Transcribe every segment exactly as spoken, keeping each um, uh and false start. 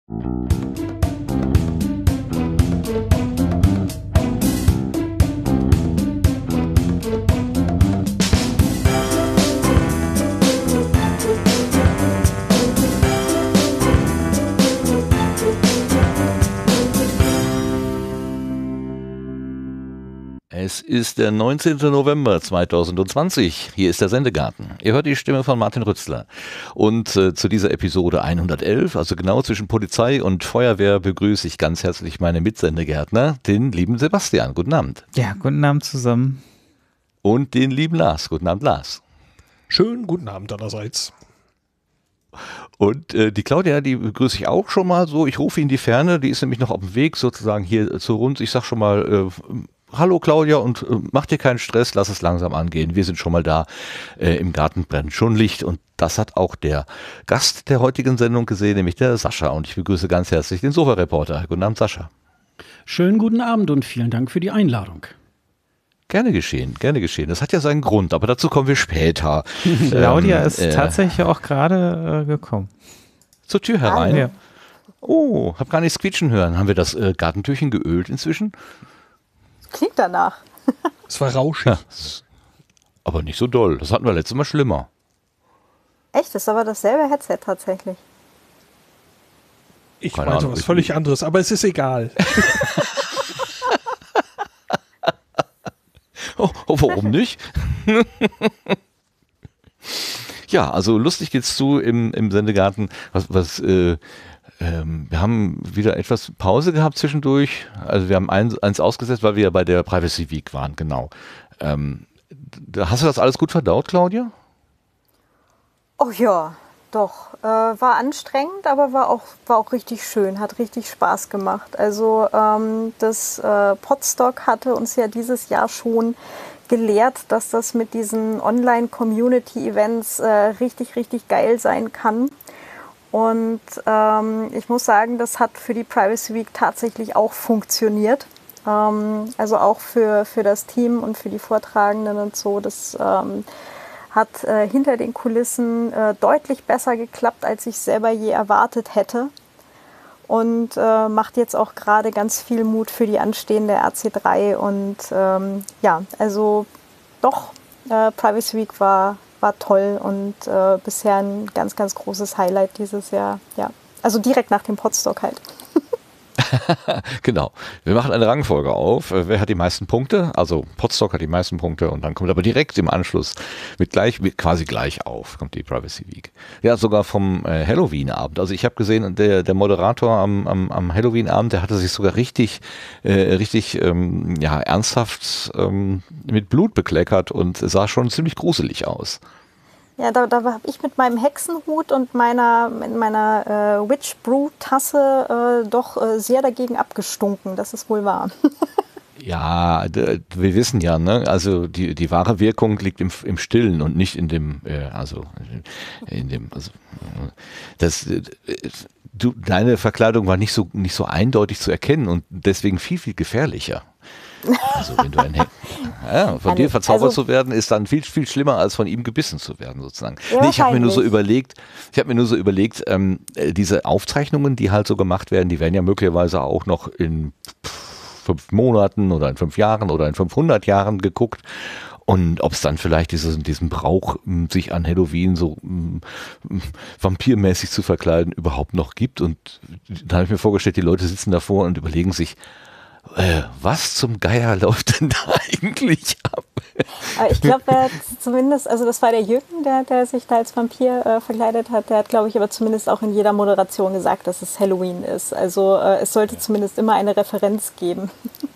Es ist der neunzehnte November zweitausendzwanzig. Hier ist der Sendegarten. Ihr hört die Stimme von Martin Rützler. Und äh, zu dieser Episode hundertelf, also genau zwischen Polizei und Feuerwehr, begrüße ich ganz herzlich meine Mitsendegärtner, den lieben Sebastian. Guten Abend. Ja, guten Abend zusammen. Und den lieben Lars. Guten Abend, Lars. Schönen guten Abend allerseits. Und äh, die Claudia, die begrüße ich auch schon mal so. Ich rufe in die Ferne, die ist nämlich noch auf dem Weg sozusagen hier zu uns. Ich sag schon mal, äh, hallo Claudia, und äh, mach dir keinen Stress, lass es langsam angehen. Wir sind schon mal da, äh, im Garten brennt schon Licht. Und das hat auch der Gast der heutigen Sendung gesehen, nämlich der Sascha. Und ich begrüße ganz herzlich den Sofa-Reporter. Guten Abend, Sascha. Schönen guten Abend und vielen Dank für die Einladung. Gerne geschehen, gerne geschehen. Das hat ja seinen Grund, aber dazu kommen wir später. Claudia ähm, ist äh, tatsächlich auch gerade äh, gekommen. Zur Tür herein. Ja. Oh, hab gar nicht quietschen hören. Haben wir das äh, Gartentürchen geölt inzwischen? Klingt danach. Es war rauschig. Ja, aber nicht so doll. Das hatten wir letztes Mal schlimmer. Echt? Das ist aber dasselbe Headset tatsächlich. Ich Keine meinte Ahnung, was ich- völlig anderes, aber es ist egal. Oh, oh, warum nicht? Ja, also lustig geht's zu im, im Sendegarten. Was, was, äh, ähm, wir haben wieder etwas Pause gehabt zwischendurch. Also wir haben eins, eins ausgesetzt, weil wir ja bei der Privacy Week waren, genau. Ähm, da- hast du das alles gut verdaut, Claudia? Oh ja, doch. Äh, war anstrengend, aber war auch, war auch richtig schön. Hat richtig Spaß gemacht. Also ähm, das äh, Podstock hatte uns ja dieses Jahr schon gelehrt, dass das mit diesen Online-Community-Events äh, richtig, richtig geil sein kann. Und ähm, ich muss sagen, das hat für die Privacy Week tatsächlich auch funktioniert. Ähm, also auch für, für das Team und für die Vortragenden und so. Das ähm, hat äh, hinter den Kulissen äh, deutlich besser geklappt, als ich selber je erwartet hätte. Und äh, macht jetzt auch gerade ganz viel Mut für die anstehende R C drei. Und ähm, ja, also doch, äh, Privacy Week war, war toll und äh, bisher ein ganz, ganz großes Highlight dieses Jahr. Ja. Also direkt nach dem Podstock halt. Genau. Wir machen eine Rangfolge auf. Äh, Wer hat die meisten Punkte? Also Podstock hat die meisten Punkte und dann kommt aber direkt im Anschluss mit gleich, mit quasi gleich auf, kommt die Privacy Week. Ja, sogar vom äh, Halloween-Abend. Also ich habe gesehen, der, der Moderator am, am, am Halloween-Abend, der hatte sich sogar richtig, äh, richtig ähm, ja, ernsthaft ähm, mit Blut bekleckert und sah schon ziemlich gruselig aus. Ja, da, da habe ich mit meinem Hexenhut und meiner, mit meiner äh, Witch Brew Tasse äh, doch äh, sehr dagegen abgestunken. Das ist wohl wahr. Ja, d- wir wissen ja, ne? Also die, die wahre Wirkung liegt im, im Stillen und nicht in dem, äh, also in dem, also äh, das, äh, du, deine Verkleidung war nicht so nicht so eindeutig zu erkennen und deswegen viel viel gefährlicher. Also wenn du ein He ja, von dir verzaubert Also- zu werden, ist dann viel viel schlimmer als von ihm gebissen zu werden sozusagen. Ja, Nee, ich habe mir nur so wahrscheinlich. überlegt, ich habe mir nur so überlegt, ähm, äh, diese Aufzeichnungen, die halt so gemacht werden, die werden ja möglicherweise auch noch in fünf Monaten oder in fünf Jahren oder in fünfhundert Jahren geguckt. Und ob es dann vielleicht diesen, diesen Brauch, m, sich an Halloween so m, m, vampirmäßig zu verkleiden, überhaupt noch gibt. Und da habe ich mir vorgestellt, die Leute sitzen davor und überlegen sich, äh, was zum Geier läuft denn da eigentlich ab? Aber ich glaube, er hat zumindest, also das war der Jürgen, der, der sich da als Vampir äh, verkleidet hat. Der hat, glaube ich, aber zumindest auch in jeder Moderation gesagt, dass es Halloween ist. Also äh, es sollte zumindest immer eine Referenz geben.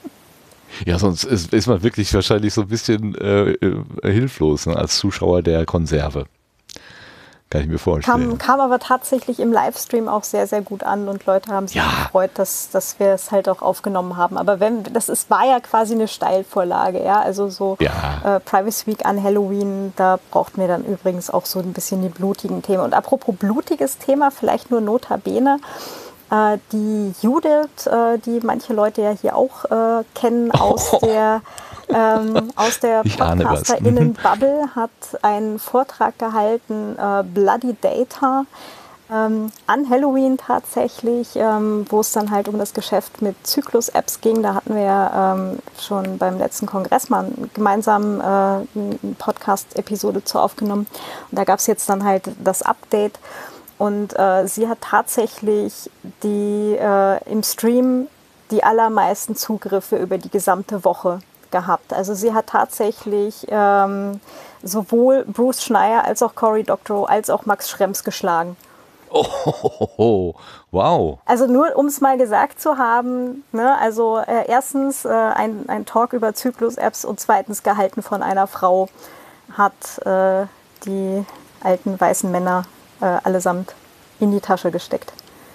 Ja, sonst ist, ist man wirklich wahrscheinlich so ein bisschen äh, äh, hilflos, ne, als Zuschauer der Konserve. Kann ich mir vorstellen. Kam, kam aber tatsächlich im Livestream auch sehr, sehr gut an und Leute haben sich Ja. gefreut, dass, dass wir es halt auch aufgenommen haben. Aber wenn das ist, war ja quasi eine Steilvorlage, ja. Also so Ja. äh, Privacy Week an Halloween, da braucht mir dann übrigens auch so ein bisschen die blutigen Themen. Und apropos blutiges Thema, vielleicht nur notabene. Äh, die Judith, äh, die manche Leute ja hier auch äh, kennen aus der ähm, aus der Ich ahne was. PodcasterInnen-Bubble, hat einen Vortrag gehalten, äh, Bloody Data, Ähm, an Halloween tatsächlich, ähm, wo es dann halt um das Geschäft mit Zyklus-Apps ging. Da hatten wir ja ähm, schon beim letzten Kongress mal gemeinsam äh, eine Podcast-Episode zu aufgenommen. Und da gab es jetzt dann halt das Update. Und äh, sie hat tatsächlich die, äh, im Stream die allermeisten Zugriffe über die gesamte Woche gehabt. Also sie hat tatsächlich ähm, sowohl Bruce Schneier als auch Cory Doctorow als auch Max Schrems geschlagen. Oh, oh, oh, oh, wow. Also nur um es mal gesagt zu haben, ne, also äh, erstens äh, ein, ein Talk über Zyklus-Apps und zweitens gehalten von einer Frau hat äh, die alten weißen Männer äh, allesamt in die Tasche gesteckt.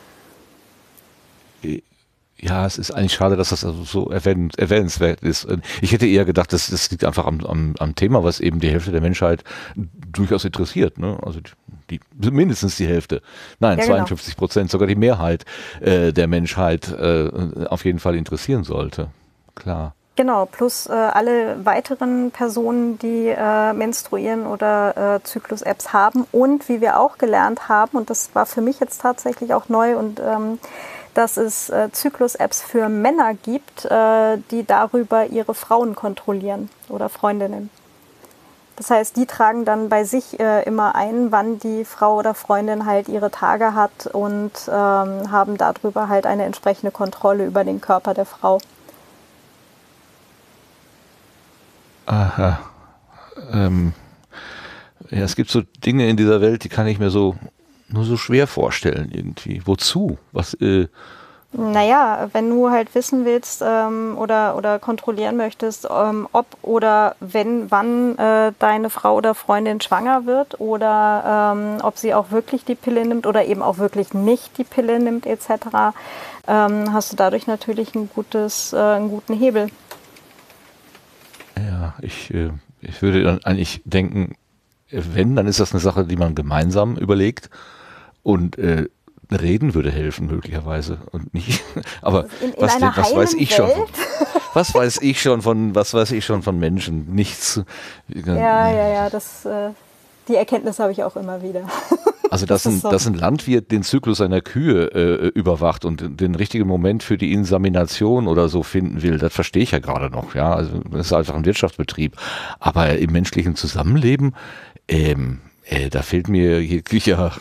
Ja, es ist eigentlich schade, dass das also so erwähn, erwähnenswert ist. Ich hätte eher gedacht, das, das liegt einfach am, am, am Thema, was eben die Hälfte der Menschheit durchaus interessiert. Ne? Also die, die, mindestens die Hälfte. Nein, ja, zweiundfünfzig Prozent, genau. Sogar die Mehrheit äh, der Menschheit äh, auf jeden Fall interessieren sollte. Klar. Genau, plus äh, alle weiteren Personen, die äh, menstruieren oder äh, Zyklus-Apps haben. Und wie wir auch gelernt haben, und das war für mich jetzt tatsächlich auch neu, und ähm, dass es äh, Zyklus-Apps für Männer gibt, äh, die darüber ihre Frauen kontrollieren oder Freundinnen. Das heißt, die tragen dann bei sich äh, immer ein, wann die Frau oder Freundin halt ihre Tage hat und ähm, haben darüber halt eine entsprechende Kontrolle über den Körper der Frau. Aha. Ähm, ja, es gibt so Dinge in dieser Welt, die kann ich mir so nur so schwer vorstellen irgendwie. Wozu? Was? Äh Naja, wenn du halt wissen willst ähm, oder, oder kontrollieren möchtest, ähm, ob oder wenn, wann äh, deine Frau oder Freundin schwanger wird oder ähm, ob sie auch wirklich die Pille nimmt oder eben auch wirklich nicht die Pille nimmt et cetera, ähm, hast du dadurch natürlich ein gutes, äh, einen guten Hebel. Ja, ich, äh, ich würde dann eigentlich denken, wenn, dann ist das eine Sache, die man gemeinsam überlegt. Und äh, reden würde helfen möglicherweise und nicht. Aber in, in was, denn, was weiß ich Welt? schon? Was weiß ich schon von was weiß ich schon von Menschen? Nichts. Ja, ja, ja. Das, äh, die Erkenntnis habe ich auch immer wieder. Also dass das ein, so. dass ein Landwirt den Zyklus seiner Kühe äh, überwacht und den richtigen Moment für die Insemination oder so finden will, das verstehe ich ja gerade noch. Ja, also das ist einfach ein Wirtschaftsbetrieb. Aber im menschlichen Zusammenleben, ähm, äh, da fehlt mir jeglicher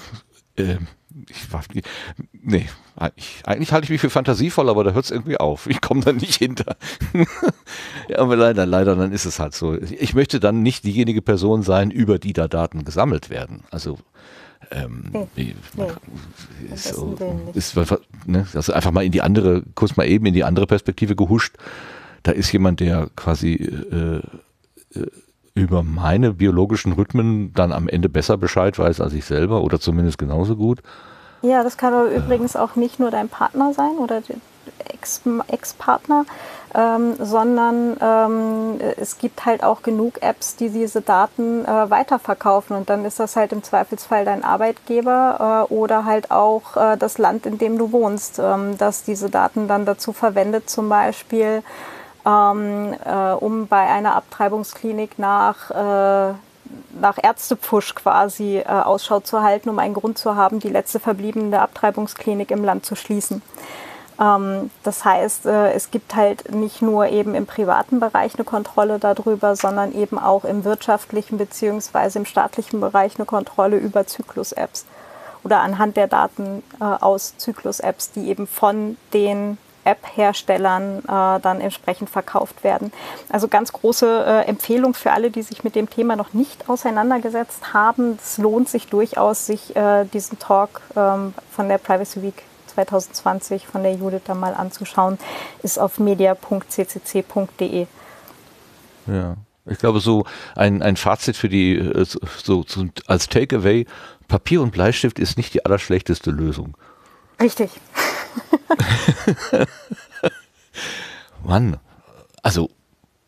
Ich war, nee, ich, eigentlich halte ich mich für fantasievoll, aber da hört es irgendwie auf. Ich komme da nicht hinter. Ja, aber leider, leider, dann ist es halt so. Ich möchte dann nicht diejenige Person sein, über die da Daten gesammelt werden. Also, ähm, nee, nee, ist, so, ist ne, also einfach mal in die andere, kurz mal eben in die andere Perspektive gehuscht. Da ist jemand, der quasi äh, äh, über meine biologischen Rhythmen dann am Ende besser Bescheid weiß als ich selber oder zumindest genauso gut. Ja, das kann aber äh. übrigens auch nicht nur dein Partner sein oder der Ex- Ex-Partner, ähm, sondern ähm, es gibt halt auch genug Apps, die diese Daten äh, weiterverkaufen und dann ist das halt im Zweifelsfall dein Arbeitgeber äh, oder halt auch äh, das Land, in dem du wohnst, ähm, dass diese Daten dann dazu verwendet, zum Beispiel Ähm, äh, um bei einer Abtreibungsklinik nach, äh, nach Ärztepfusch quasi äh, Ausschau zu halten, um einen Grund zu haben, die letzte verbliebene Abtreibungsklinik im Land zu schließen. Ähm, das heißt, äh, es gibt halt nicht nur eben im privaten Bereich eine Kontrolle darüber, sondern eben auch im wirtschaftlichen bzw. im staatlichen Bereich eine Kontrolle über Zyklus-Apps oder anhand der Daten äh, aus Zyklus-Apps, die eben von den App-Herstellern äh, dann entsprechend verkauft werden. Also ganz große äh, Empfehlung für alle, die sich mit dem Thema noch nicht auseinandergesetzt haben. Es lohnt sich durchaus, sich äh, diesen Talk ähm, von der Privacy Week zwanzig zwanzig von der Judith da mal anzuschauen. Ist auf media punkt c c c punkt d e. Ja, ich glaube so ein, ein Fazit für die, so, so als Takeaway, Papier und Bleistift ist nicht die allerschlechteste Lösung. Richtig. Mann, also die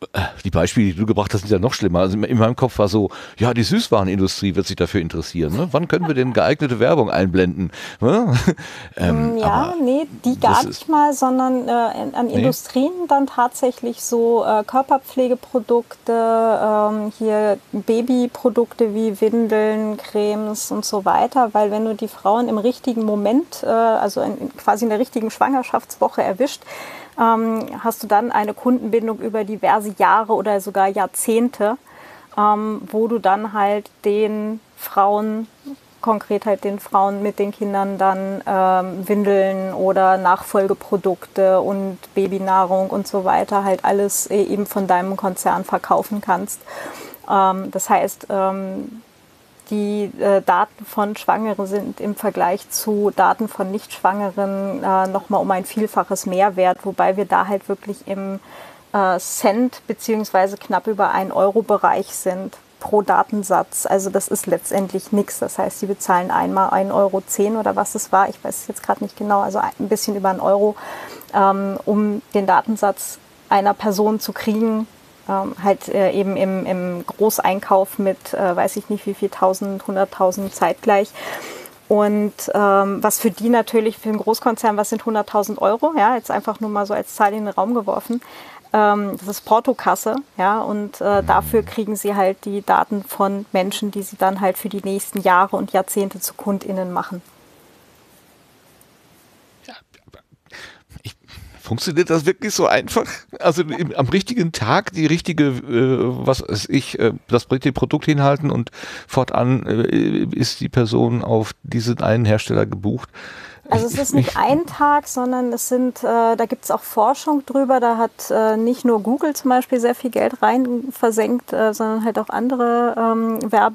die Beispiele, die du gebracht hast, sind ja noch schlimmer. Also in meinem Kopf war so, ja, die Süßwarenindustrie wird sich dafür interessieren. Ne? Wann können wir denn geeignete Werbung einblenden? Ne? ähm, ja, nee, die gar nicht mal, sondern äh, an nee. Industrien dann tatsächlich so äh, Körperpflegeprodukte, ähm, hier Babyprodukte wie Windeln, Cremes und so weiter, weil wenn du die Frauen im richtigen Moment, äh, also in, quasi in der richtigen Schwangerschaftswoche erwischt, ähm, hast du dann eine Kundenbindung über diverse Jahre oder sogar Jahrzehnte, ähm, wo du dann halt den Frauen, konkret halt den Frauen mit den Kindern dann ähm, Windeln oder Nachfolgeprodukte und Babynahrung und so weiter halt alles eben von deinem Konzern verkaufen kannst. Ähm, das heißt, ähm, die äh, Daten von Schwangeren sind im Vergleich zu Daten von Nichtschwangeren äh, nochmal um ein Vielfaches mehr wert, wobei wir da halt wirklich im äh, Cent beziehungsweise knapp über ein Euro Bereich sind pro Datensatz. Also das ist letztendlich nichts. Das heißt, sie bezahlen einmal ein Euro zehn oder was es war, ich weiß es jetzt gerade nicht genau, also ein bisschen über einen Euro, ähm, um den Datensatz einer Person zu kriegen. Ähm, halt äh, eben im, im Großeinkauf mit, äh, weiß ich nicht wie viel, tausend, hunderttausend zeitgleich. Und ähm, was für die natürlich, für einen Großkonzern, was sind hunderttausend Euro? Ja, jetzt einfach nur mal so als Zahl in den Raum geworfen. Ähm, das ist Portokasse, ja, und äh, dafür kriegen sie halt die Daten von Menschen, die sie dann halt für die nächsten Jahre und Jahrzehnte zu KundInnen machen. Funktioniert das wirklich so einfach? Also im, am richtigen Tag die richtige, äh, was weiß ich, äh, das richtige Produkt hinhalten und fortan äh, ist die Person auf diesen einen Hersteller gebucht? Also es ist nicht ein Tag, sondern es sind, äh, da gibt es auch Forschung drüber, da hat äh, nicht nur Google zum Beispiel sehr viel Geld rein versenkt, äh, sondern halt auch andere ähm,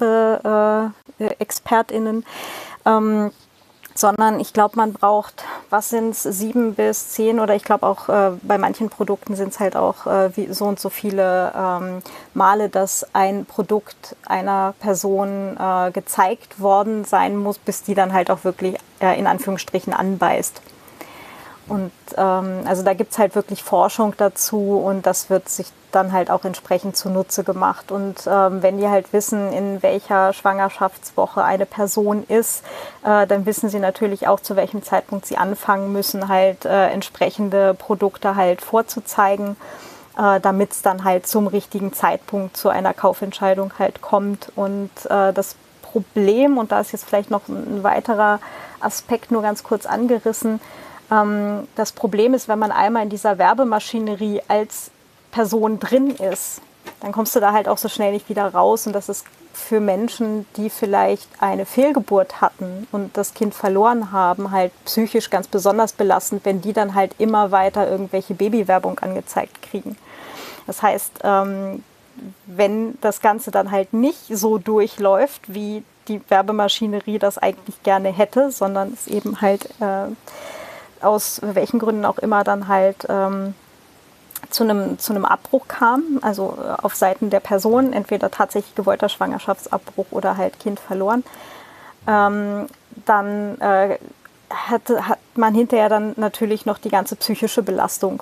Werbe-ExpertInnen. Äh, ähm, sondern ich glaube, man braucht, was sind es, sieben bis zehn oder ich glaube auch äh, bei manchen Produkten sind es halt auch äh, wie, so und so viele ähm, Male, dass ein Produkt einer Person äh, gezeigt worden sein muss, bis die dann halt auch wirklich äh, in Anführungsstrichen anbeißt. Und ähm, also da gibt es halt wirklich Forschung dazu und das wird sich dann halt auch entsprechend zunutze gemacht. Und ähm, wenn die halt wissen, in welcher Schwangerschaftswoche eine Person ist, äh, dann wissen sie natürlich auch, zu welchem Zeitpunkt sie anfangen müssen, halt äh, entsprechende Produkte halt vorzuzeigen, äh, damit es dann halt zum richtigen Zeitpunkt zu einer Kaufentscheidung halt kommt. Und äh, das Problem, und da ist jetzt vielleicht noch ein weiterer Aspekt nur ganz kurz angerissen, ähm, das Problem ist, wenn man einmal in dieser Werbemaschinerie als Person drin ist, dann kommst du da halt auch so schnell nicht wieder raus. Und das ist für Menschen, die vielleicht eine Fehlgeburt hatten und das Kind verloren haben, halt psychisch ganz besonders belastend, wenn die dann halt immer weiter irgendwelche Babywerbung angezeigt kriegen. Das heißt, ähm, wenn das Ganze dann halt nicht so durchläuft, wie die Werbemaschinerie das eigentlich gerne hätte, sondern es eben halt äh, aus welchen Gründen auch immer dann halt ähm, zu einem, zu einem Abbruch kam, also auf Seiten der Person, entweder tatsächlich gewollter Schwangerschaftsabbruch oder halt Kind verloren, ähm, dann äh, hat, hat man hinterher dann natürlich noch die ganze psychische Belastung.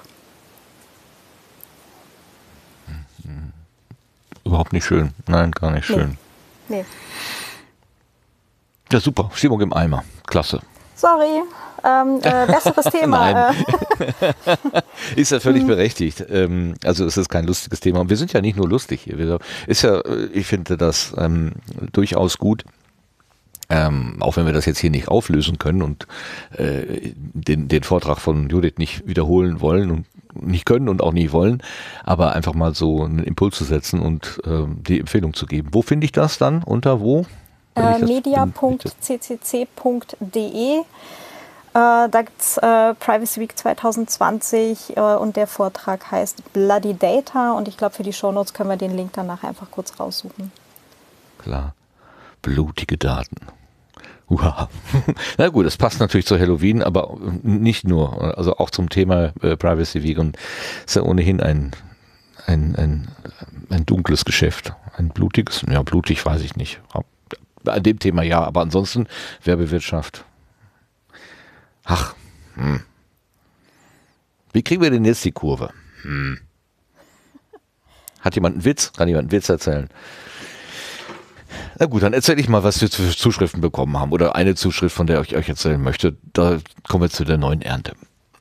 Überhaupt nicht schön. Nein, gar nicht schön. Nee. nee. Ja, super. Stimmung im Eimer. Klasse. Sorry. Ähm, äh, besseres Thema. Nein. Ist ja völlig berechtigt. Ähm, also es ist kein lustiges Thema. Und wir sind ja nicht nur lustig hier. Ist ja, ich finde das ähm, durchaus gut. Ähm, auch wenn wir das jetzt hier nicht auflösen können und äh, den, den Vortrag von Judith nicht wiederholen wollen und nicht können und auch nie wollen, aber einfach mal so einen Impuls zu setzen und ähm, die Empfehlung zu geben. Wo finde ich das dann? Unter wo? Äh, media punkt c c c punkt d e. Äh, da gibt es äh, Privacy Week zwanzig zwanzig äh, und der Vortrag heißt Bloody Data und ich glaube, für die Shownotes können wir den Link dann nachher einfach kurz raussuchen. Klar. Blutige Daten. Uha. Na gut, das passt natürlich zu Halloween, aber nicht nur. Also auch zum Thema äh, Privacy Week und ist ja ohnehin ein, ein, ein, ein dunkles Geschäft. Ein blutiges, ja blutig weiß ich nicht. An dem Thema ja, aber ansonsten Werbewirtschaft. Ach, hm. Wie kriegen wir denn jetzt die Kurve? Hm. Hat jemand einen Witz? Kann jemand einen Witz erzählen? Na gut, dann erzähle ich mal, was wir für Zuschriften bekommen haben. Oder eine Zuschrift, von der ich euch erzählen möchte. Da kommen wir zu der neuen Ernte.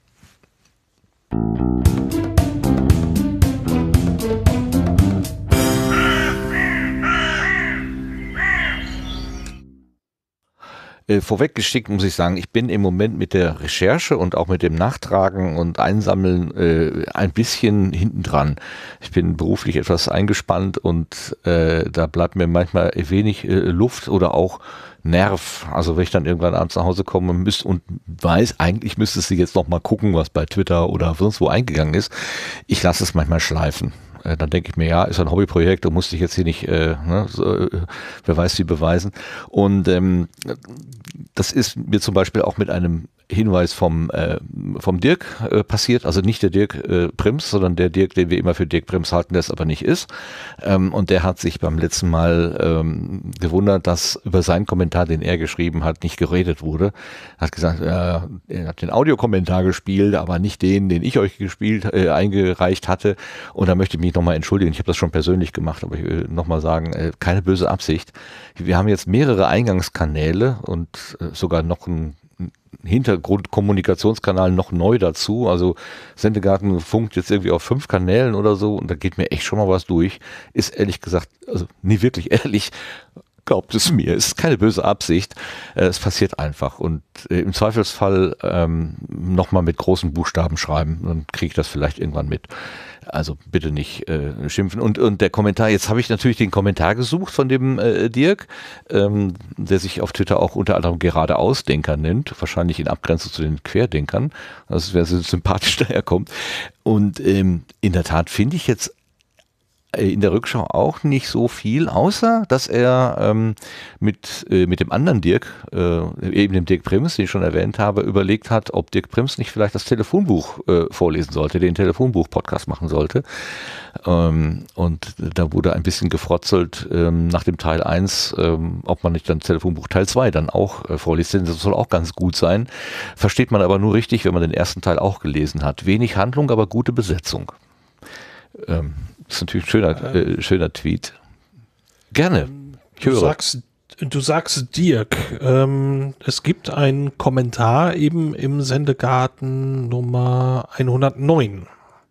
Äh, vorweggeschickt muss ich sagen, ich bin im Moment mit der Recherche und auch mit dem Nachtragen und Einsammeln äh, ein bisschen hintendran. Ich bin beruflich etwas eingespannt und äh, da bleibt mir manchmal wenig äh, Luft oder auch Nerv. Also wenn ich dann irgendwann abends nach Hause komme müsst und weiß, eigentlich müsstest du jetzt noch mal gucken, was bei Twitter oder sonst wo eingegangen ist. Ich lasse es manchmal schleifen. Dann denke ich mir, ja, ist ein Hobbyprojekt, da musste ich jetzt hier nicht, äh, ne, so, äh, wer weiß wie beweisen. Und ähm, das ist mir zum Beispiel auch mit einem Hinweis vom, äh, vom Dirk äh, passiert, also nicht der Dirk äh, Prims, sondern der Dirk, den wir immer für Dirk Prims halten, der es aber nicht ist. Ähm, und der hat sich beim letzten Mal ähm, gewundert, dass über seinen Kommentar, den er geschrieben hat, nicht geredet wurde. Er hat gesagt, äh, er hat den Audiokommentar gespielt, aber nicht den, den ich euch gespielt, äh, eingereicht hatte. Und da möchte ich mich nochmal entschuldigen. Ich habe das schon persönlich gemacht, aber ich will nochmal sagen, äh, keine böse Absicht. Wir haben jetzt mehrere Eingangskanäle und äh, sogar noch ein Hintergrundkommunikationskanal noch neu dazu. Also Sendegarten funkt jetzt irgendwie auf fünf Kanälen oder so und da geht mir echt schon mal was durch. Ist ehrlich gesagt, also nie wirklich ehrlich, glaubt es mir, ist keine böse Absicht. Äh, es passiert einfach und äh, im Zweifelsfall ähm, nochmal mit großen Buchstaben schreiben, dann kriege ich das vielleicht irgendwann mit. Also bitte nicht äh, schimpfen. Und, und der Kommentar, jetzt habe ich natürlich den Kommentar gesucht von dem äh, Dirk, ähm, der sich auf Twitter auch unter anderem Geradeausdenker nennt, wahrscheinlich in Abgrenzung zu den Querdenkern. Das wäre so sympathisch daherkommt. Und ähm, in der Tat finde ich jetzt in der Rückschau auch nicht so viel, außer dass er ähm, mit, äh, mit dem anderen Dirk, äh, eben dem Dirk Prims, den ich schon erwähnt habe, überlegt hat, ob Dirk Prims nicht vielleicht das Telefonbuch äh, vorlesen sollte, den Telefonbuch-Podcast machen sollte. Ähm, und da wurde ein bisschen gefrotzelt ähm, nach dem Teil eins, ähm, ob man nicht dann Telefonbuch Teil zwei dann auch äh, vorliest, denn das soll auch ganz gut sein. Versteht man aber nur richtig, wenn man den ersten Teil auch gelesen hat. Wenig Handlung, aber gute Besetzung. Ähm, Das ist natürlich ein schöner, äh, schöner Tweet. Gerne. Ich du, höre. sagst, du sagst Dirk, ähm, es gibt einen Kommentar eben im Sendegarten Nummer hundertneun,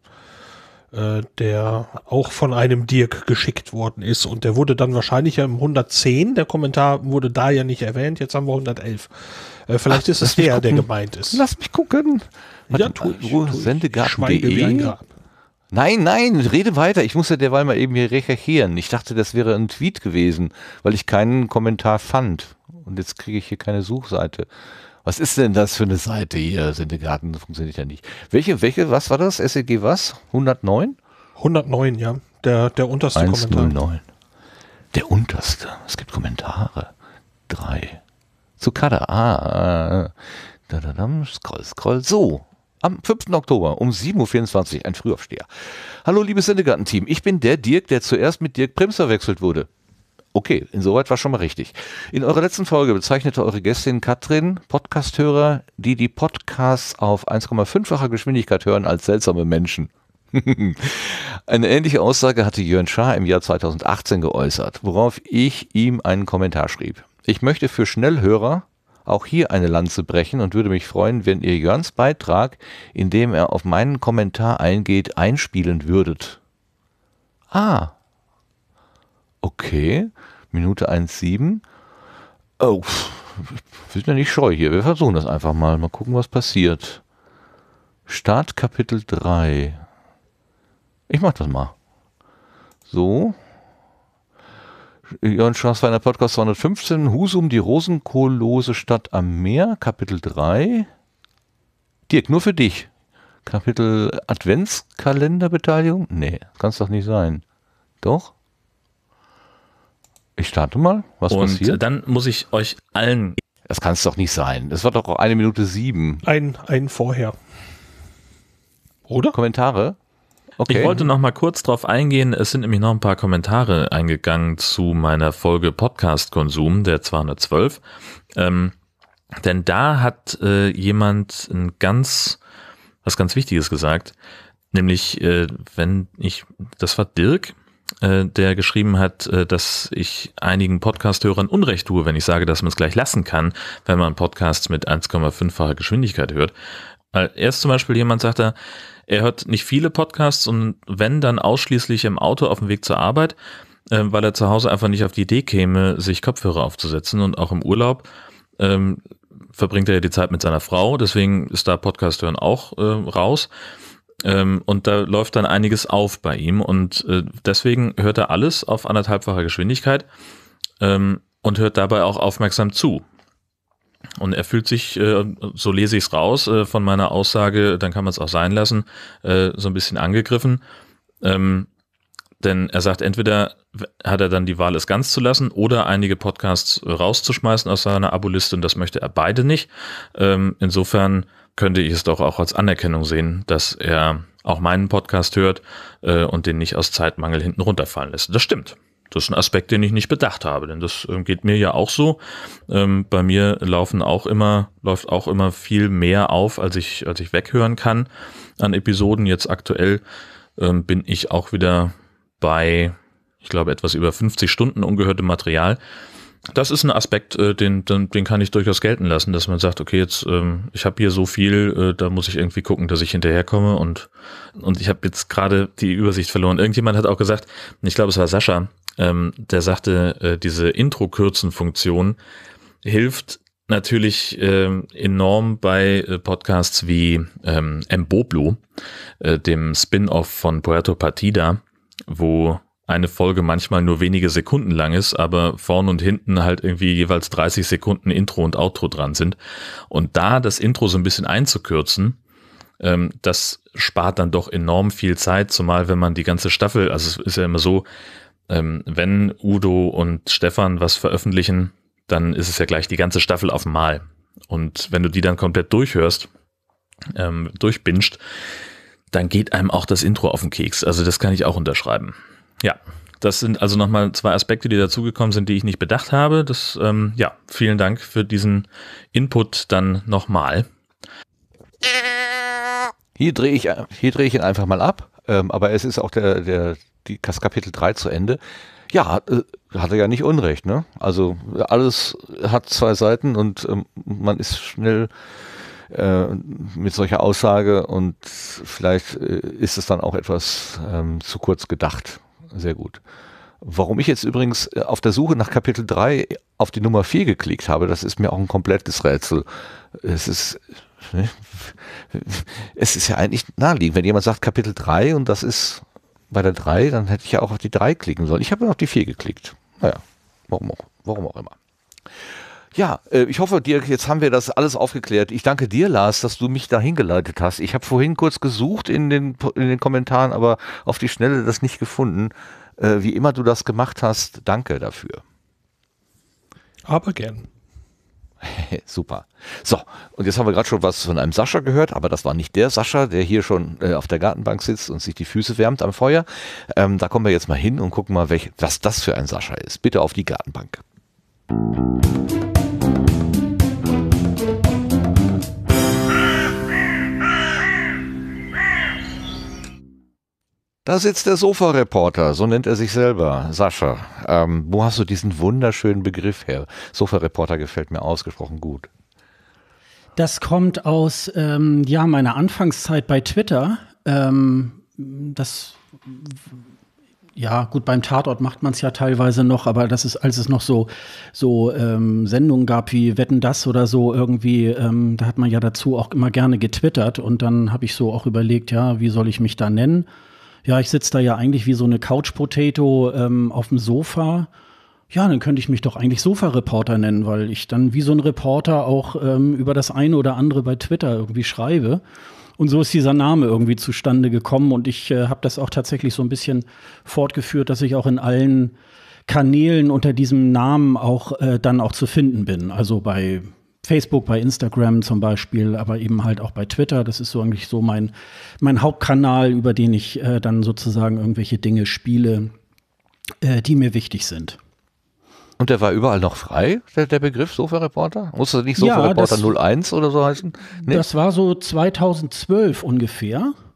äh, der auch von einem Dirk geschickt worden ist und der wurde dann wahrscheinlich ja im hundertzehn, der Kommentar wurde da ja nicht erwähnt, jetzt haben wir hundertelf. Äh, vielleicht Ach, ist es der, der gemeint ist. Lass mich gucken. Ja, tu ich, tu ich. Sendegarten Schweige wie ein punkt de. Grab. Nein, nein, rede weiter. Ich muss ja derweil mal eben hier recherchieren. Ich dachte, das wäre ein Tweet gewesen, weil ich keinen Kommentar fand. Und jetzt kriege ich hier keine Suchseite. Was ist denn das für eine Seite hier? Sendegarten, das funktioniert ja nicht. Welche, welche, was war das? S E G was? hundertneun? hundertneun, ja. Der, der unterste Kommentar. hundertneun. Der unterste. Es gibt Kommentare. Drei. Zu Kader. Ah. Da, da, da, scroll, scroll. So. Am fünften Oktober um sieben Uhr vierundzwanzig, ein Frühaufsteher. Hallo liebes Sendegarten-Team, ich bin der Dirk, der zuerst mit Dirk Prims verwechselt wurde. Okay, insoweit war schon mal richtig. In eurer letzten Folge bezeichnete eure Gästin Katrin Podcasthörer, die die Podcasts auf eins Komma fünffacher Geschwindigkeit hören, als seltsame Menschen. Eine ähnliche Aussage hatte Jörn Schaar im Jahr zweitausendachtzehn geäußert, worauf ich ihm einen Kommentar schrieb. Ich möchte für Schnellhörer auch hier eine Lanze brechen und würde mich freuen, wenn ihr Jörns Beitrag, in dem er auf meinen Kommentar eingeht, einspielen würdet. Ah. Okay. Minute eins Komma sieben. Oh, wir sind ja nicht scheu hier. Wir versuchen das einfach mal. Mal gucken, was passiert. Start Kapitel drei. Ich mach das mal. So. Jörn Schaas Feiner Podcast zweihundertfünfzehn, Husum, die rosenkohllose Stadt am Meer, Kapitel drei. Dirk, nur für dich. Kapitel Adventskalenderbeteiligung? Nee, kann's doch nicht sein. Doch? Ich starte mal. Was Und passiert? dann muss ich euch allen... Das kann es doch nicht sein. Das war doch auch eine Minute sieben. Ein, ein vorher. Oder? Kommentare? Okay. Ich wollte noch mal kurz drauf eingehen, es sind nämlich noch ein paar Kommentare eingegangen zu meiner Folge Podcast-Konsum, der zweihundertzwölf. Ähm, denn da hat äh, jemand ein ganz, was ganz Wichtiges gesagt, nämlich, äh, wenn ich, das war Dirk, äh, der geschrieben hat, äh, dass ich einigen Podcast-Hörern Unrecht tue, wenn ich sage, dass man es gleich lassen kann, wenn man Podcasts mit eins Komma fünffacher Geschwindigkeit hört. Weil erst zum Beispiel jemand sagte, er hört nicht viele Podcasts und wenn, dann ausschließlich im Auto auf dem Weg zur Arbeit, äh, weil er zu Hause einfach nicht auf die Idee käme, sich Kopfhörer aufzusetzen, und auch im Urlaub ähm, verbringt er ja die Zeit mit seiner Frau, deswegen ist da Podcast hören auch äh, raus. Ähm, und da läuft dann einiges auf bei ihm und äh, deswegen hört er alles auf anderthalbfacher Geschwindigkeit ähm, und hört dabei auch aufmerksam zu. Und er fühlt sich, äh, so lese ich es raus äh, von meiner Aussage, dann kann man es auch sein lassen, äh, so ein bisschen angegriffen. Ähm, denn er sagt, entweder hat er dann die Wahl, es ganz zu lassen oder einige Podcasts rauszuschmeißen aus seiner Aboliste, und das möchte er beide nicht. Ähm, insofern könnte ich es doch auch als Anerkennung sehen, dass er auch meinen Podcast hört äh, und den nicht aus Zeitmangel hinten runterfallen lässt. Das stimmt. Das ist ein Aspekt, den ich nicht bedacht habe, denn das äh, geht mir ja auch so. Ähm, bei mir laufen auch immer, läuft auch immer viel mehr auf, als ich, als ich weghören kann an Episoden. Jetzt aktuell ähm, bin ich auch wieder bei, ich glaube, etwas über fünfzig Stunden ungehörtem Material. Das ist ein Aspekt, äh, den, den, den kann ich durchaus gelten lassen, dass man sagt, okay, jetzt ähm, ich habe hier so viel, äh, da muss ich irgendwie gucken, dass ich hinterherkomme, und und ich habe jetzt gerade die Übersicht verloren. Irgendjemand hat auch gesagt, ich glaube, es war Sascha, ähm, der sagte, äh, diese Intro-Kürzen-Funktion hilft natürlich äh, enorm bei äh, Podcasts wie ähm, Mboblo, äh, dem Spin-off von Puerto Partida, wo eine Folge manchmal nur wenige Sekunden lang ist, aber vorn und hinten halt irgendwie jeweils dreißig Sekunden Intro und Outro dran sind. Und da das Intro so ein bisschen einzukürzen, ähm, das spart dann doch enorm viel Zeit, zumal wenn man die ganze Staffel, also es ist ja immer so, ähm, wenn Udo und Stefan was veröffentlichen, dann ist es ja gleich die ganze Staffel auf einmal. Und wenn du die dann komplett durchhörst, ähm, durchbinscht, dann geht einem auch das Intro auf den Keks. Also das kann ich auch unterschreiben. Ja, das sind also nochmal zwei Aspekte, die dazugekommen sind, die ich nicht bedacht habe. Das, ähm, ja, vielen Dank für diesen Input dann nochmal. Hier drehe ich, hier drehe ich ihn einfach mal ab, ähm, aber es ist auch der, der, die, das Kapitel drei zu Ende. Ja, äh, hat er ja nicht Unrecht, ne? Also alles hat zwei Seiten und ähm, man ist schnell äh, mit solcher Aussage und vielleicht äh, ist es dann auch etwas ähm, zu kurz gedacht. Sehr gut. Warum ich jetzt übrigens auf der Suche nach Kapitel drei auf die Nummer vier geklickt habe, das ist mir auch ein komplettes Rätsel. Es ist, ne, es ist ja eigentlich naheliegend. Wenn jemand sagt Kapitel drei und das ist bei der drei, dann hätte ich ja auch auf die drei klicken sollen. Ich habe auf die vier geklickt. Naja, warum auch, warum auch immer. Ja, ich hoffe, Dirk, jetzt haben wir das alles aufgeklärt. Ich danke dir, Lars, dass du mich da hingeleitet hast. Ich habe vorhin kurz gesucht in den, in den Kommentaren, aber auf die Schnelle das nicht gefunden. Äh, wie immer du das gemacht hast, danke dafür. Aber gern. Super. So, und jetzt haben wir gerade schon was von einem Sascha gehört, aber das war nicht der Sascha, der hier schon äh, auf der Gartenbank sitzt und sich die Füße wärmt am Feuer. Ähm, da kommen wir jetzt mal hin und gucken mal, welch, was das für ein Sascha ist. Bitte auf die Gartenbank. Da sitzt der Sofa-Reporter, so nennt er sich selber, Sascha. Ähm, wo hast du diesen wunderschönen Begriff her? Sofa-Reporter gefällt mir ausgesprochen gut. Das kommt aus ähm, ja, meiner Anfangszeit bei Twitter. Ähm, das, ja gut, beim Tatort macht man es ja teilweise noch, aber das ist, als es noch so, so ähm, Sendungen gab wie Wetten, das oder so irgendwie, ähm, da hat man ja dazu auch immer gerne getwittert und dann habe ich so auch überlegt, ja, wie soll ich mich da nennen? Ja, ich sitze da ja eigentlich wie so eine Couch-Potato ähm, auf dem Sofa. Ja, dann könnte ich mich doch eigentlich Sofa-Reporter nennen, weil ich dann wie so ein Reporter auch ähm, über das eine oder andere bei Twitter irgendwie schreibe. Und so ist dieser Name irgendwie zustande gekommen. Und ich äh, habe das auch tatsächlich so ein bisschen fortgeführt, dass ich auch in allen Kanälen unter diesem Namen auch äh, dann auch zu finden bin. Also bei Facebook, bei Instagram zum Beispiel, aber eben halt auch bei Twitter. Das ist so eigentlich so mein, mein Hauptkanal, über den ich äh, dann sozusagen irgendwelche Dinge spiele, äh, die mir wichtig sind. Und der war überall noch frei, der, der Begriff Sofa-Reporter? Musste nicht Sofa-Reporter ja, null eins oder so heißen? Nee? Das war so zweitausendzwölf ungefähr.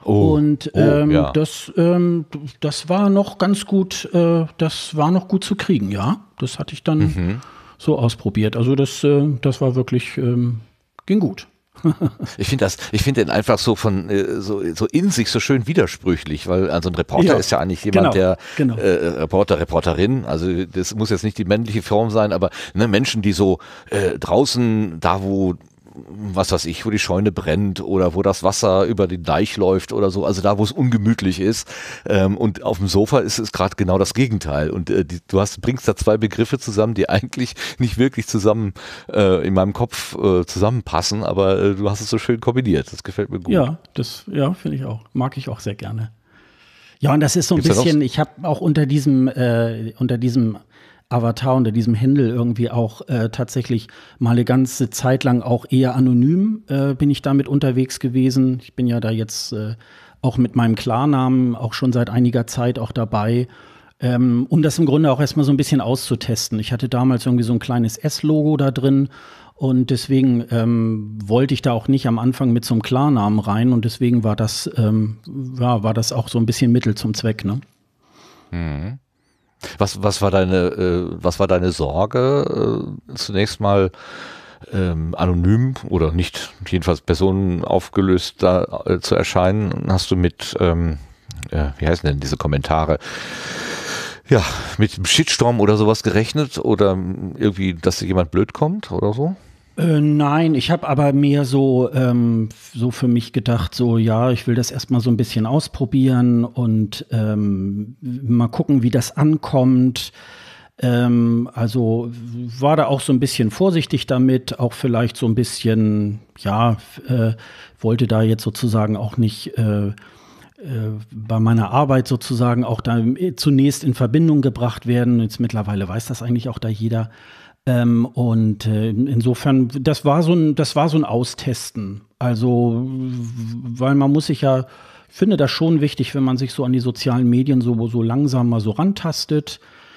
Oh, und oh, ähm, ja. das, ähm, das war noch ganz gut, äh, das war noch gut zu kriegen, ja. Das hatte ich dann Mhm. so ausprobiert. Also das, äh, das war wirklich, ähm, ging gut. Ich finde das, ich finde den einfach so von äh, so, so in sich so schön widersprüchlich, weil also ein Reporter Ja, ist ja eigentlich jemand, genau, der genau. äh, Reporter, Reporterin, also das muss jetzt nicht die männliche Form sein, aber ne, Menschen, die so äh, draußen, da wo was weiß ich, wo die Scheune brennt oder wo das Wasser über den Deich läuft oder so, also da, wo es ungemütlich ist. Ähm, und auf dem Sofa ist es gerade genau das Gegenteil. Und äh, die, du hast, bringst da zwei Begriffe zusammen, die eigentlich nicht wirklich zusammen äh, in meinem Kopf äh, zusammenpassen, aber äh, du hast es so schön kombiniert. Das gefällt mir gut. Ja, das, ja, finde ich auch. Mag ich auch sehr gerne. Ja, und das ist so ein Gibt's da noch- bisschen, ich habe auch unter diesem, äh, unter diesem Avatar, unter diesem Handle irgendwie auch äh, tatsächlich mal eine ganze Zeit lang auch eher anonym äh, bin ich damit unterwegs gewesen. Ich bin ja da jetzt äh, auch mit meinem Klarnamen auch schon seit einiger Zeit auch dabei, ähm, um das im Grunde auch erstmal so ein bisschen auszutesten. Ich hatte damals irgendwie so ein kleines S-Logo da drin und deswegen ähm, wollte ich da auch nicht am Anfang mit so einem Klarnamen rein und deswegen war das, ähm, ja, war das auch so ein bisschen Mittel zum Zweck, ne? Mhm. Was, was war deine, äh, was war deine Sorge, äh, zunächst mal ähm, anonym oder nicht, jedenfalls Personen aufgelöst da äh, zu erscheinen? Hast du mit, ähm, äh, wie heißen denn diese Kommentare? Ja, mit einem Shitstorm oder sowas gerechnet oder irgendwie, dass dir jemand blöd kommt oder so? Äh, nein, ich habe aber mehr so, ähm, so für mich gedacht, so ja, ich will das erstmal so ein bisschen ausprobieren und ähm, mal gucken, wie das ankommt. Ähm, also war da auch so ein bisschen vorsichtig damit, auch vielleicht so ein bisschen, ja, äh, wollte da jetzt sozusagen auch nicht äh, äh, bei meiner Arbeit sozusagen auch da zunächst in Verbindung gebracht werden. Jetzt mittlerweile weiß das eigentlich auch da jeder. Ähm, und äh, insofern, das war so ein, das war so ein Austesten. Also, weil man muss sich ja, ich finde das schon wichtig, wenn man sich so an die sozialen Medien so, so langsam mal so rantastet.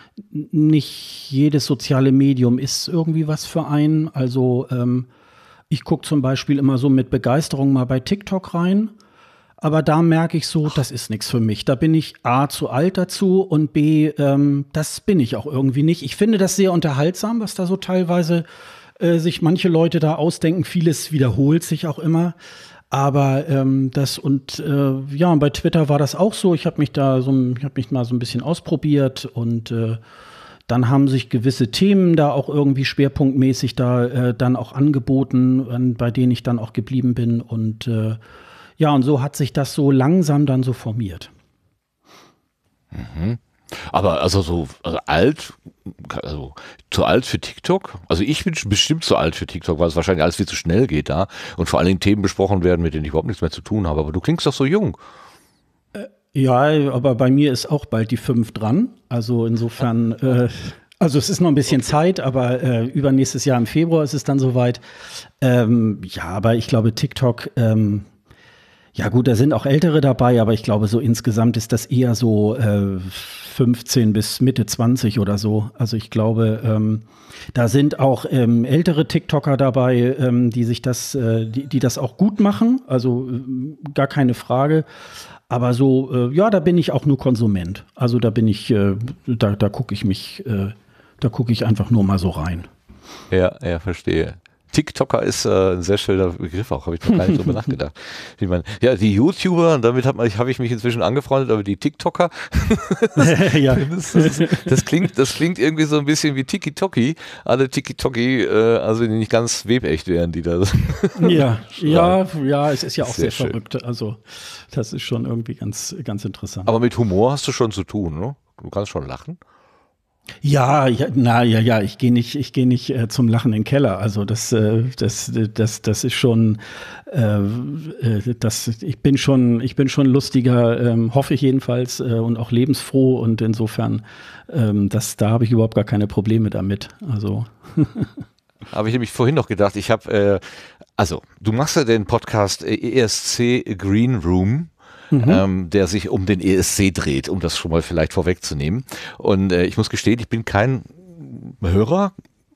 Nicht jedes soziale Medium ist irgendwie was für einen. Also, ähm, ich gucke zum Beispiel immer so mit Begeisterung mal bei TikTok rein. Aber da merke ich so, das ist nichts für mich. Da bin ich A, zu alt dazu und B, ähm, das bin ich auch irgendwie nicht. Ich finde das sehr unterhaltsam, was da so teilweise äh, sich manche Leute da ausdenken. Vieles wiederholt sich auch immer. Aber ähm, das und äh, ja, bei Twitter war das auch so. Ich habe mich da so, ich habe mich mal so ein bisschen ausprobiert und äh, dann haben sich gewisse Themen da auch irgendwie schwerpunktmäßig da äh, dann auch angeboten, bei denen ich dann auch geblieben bin und äh, ja, und so hat sich das so langsam dann so formiert. Mhm. Aber also so also alt, also zu alt für TikTok? Also ich bin bestimmt zu alt für TikTok, weil es wahrscheinlich alles viel zu schnell geht da und vor allen Dingen Themen besprochen werden, mit denen ich überhaupt nichts mehr zu tun habe. Aber du klingst doch so jung. Ja, aber bei mir ist auch bald die fünf dran. Also insofern, äh, also es ist noch ein bisschen Zeit, aber äh, übernächstes Jahr im Februar ist es dann soweit. Ähm, ja, aber ich glaube TikTok, ähm, ja gut, da sind auch Ältere dabei, aber ich glaube so insgesamt ist das eher so äh, fünfzehn bis Mitte zwanzig oder so. Also ich glaube, ähm, da sind auch ähm, ältere TikToker dabei, ähm, die sich das, äh, die, die das auch gut machen. Also äh, gar keine Frage. Aber so, äh, ja, da bin ich auch nur Konsument. Also da bin ich, äh, da, da gucke ich mich, äh, da gucke ich einfach nur mal so rein. Ja, ja, verstehe. TikToker ist äh, ein sehr schöner Begriff auch, habe ich noch gar nicht drüber nachgedacht. Wie man, ja, die YouTuber, und damit habe hab ich mich inzwischen angefreundet, aber die TikToker, Ja. das, das, das, klingt, das klingt irgendwie so ein bisschen wie Tiki-Toki, alle Tiki-Toki, äh, also die nicht ganz webecht wären, die da Ja, ja, ja, es ist ja auch Sehr sehr, schön. verrückt. Also das ist schon irgendwie ganz, ganz interessant. Aber mit Humor hast du schon zu tun, ne? Du kannst schon lachen. Ja, ja, na ja, ja, ich gehe nicht, ich gehe nicht äh, zum Lachen in den Keller. Also das, äh, das, das, das ist schon, äh, äh, das, ich bin schon, ich bin schon lustiger, ähm, hoffe ich jedenfalls, äh, und auch lebensfroh und insofern, ähm, das, da habe ich überhaupt gar keine Probleme damit. Also Habe ich nämlich vorhin noch gedacht, ich habe, äh, also du machst ja den Podcast E S C Green Room. Mhm. Ähm, der sich um den E S C dreht, um das schon mal vielleicht vorwegzunehmen. Und äh, ich muss gestehen, ich bin kein Hörer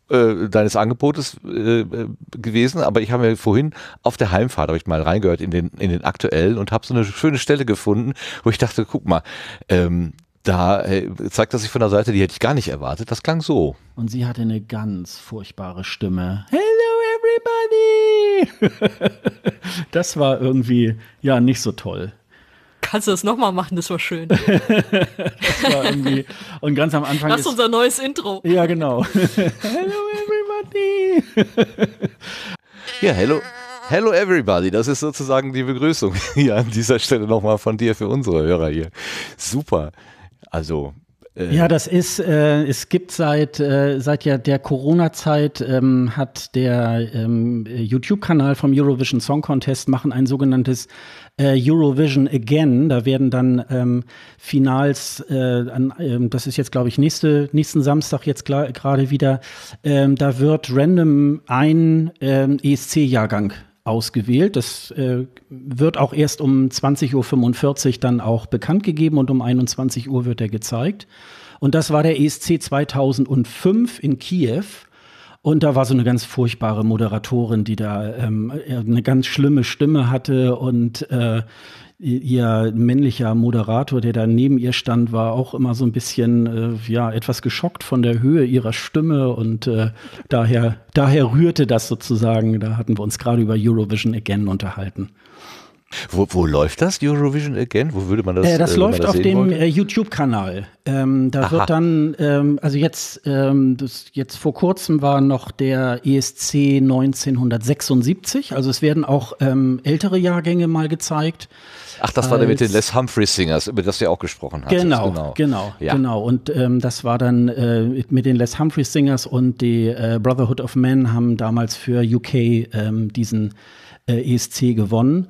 äh, deines Angebotes äh, gewesen, aber ich habe mir vorhin auf der Heimfahrt, habe ich mal reingehört in den, in den aktuellen und habe so eine schöne Stelle gefunden, wo ich dachte, guck mal, ähm, da äh, zeigt das sich von der Seite, die hätte ich gar nicht erwartet. Das klang so. Und sie hatte eine ganz furchtbare Stimme. Hello everybody! Das war irgendwie, ja, nicht so toll. Kannst du das nochmal machen? Das war schön. Das war irgendwie, und ganz am Anfang Das ist ist unser neues Intro. Ja, genau. Hello everybody! Ja, hello. Hello everybody, das ist sozusagen die Begrüßung hier an dieser Stelle nochmal von dir für unsere Hörer hier. Super. Also äh ja, das ist, äh, es gibt seit, äh, seit ja der Corona-Zeit ähm, hat der ähm, YouTube-Kanal vom Eurovision Song Contest machen ein sogenanntes äh, Eurovision Again. Da werden dann ähm, Finals, äh, an, ähm, das ist jetzt glaube ich nächste, nächsten Samstag jetzt gerade wieder, ähm, da wird random ein ähm, E S C-Jahrgang ausgewählt. Das äh, wird auch erst um zwanzig Uhr fünfundvierzig dann auch bekannt gegeben und um einundzwanzig Uhr wird er gezeigt. Und das war der E S C zweitausendfünf in Kiew. Und da war so eine ganz furchtbare Moderatorin, die da ähm, eine ganz schlimme Stimme hatte und äh, ihr männlicher Moderator, der da neben ihr stand, war auch immer so ein bisschen, äh, ja, etwas geschockt von der Höhe ihrer Stimme und äh, daher, daher rührte das sozusagen. Da hatten wir uns gerade über Eurovision Again unterhalten. Wo, wo läuft das, Eurovision Again? Wo würde man das äh, Das äh, läuft das auf dem äh, wollte? YouTube-Kanal. Ähm, da Aha. wird dann, ähm, also jetzt, ähm, das, jetzt vor kurzem war noch der E S C neunzehnhundertsechsundsiebzig. Also es werden auch ähm, ältere Jahrgänge mal gezeigt. Ach, das war der mit den als- Les Humphreys Singers, über das du ja auch gesprochen hast. Genau, genau, genau, Ja. genau. Und ähm, das war dann äh, mit den Les Humphreys Singers und die äh, Brotherhood of Men haben damals für U K ähm, diesen äh, E S C gewonnen.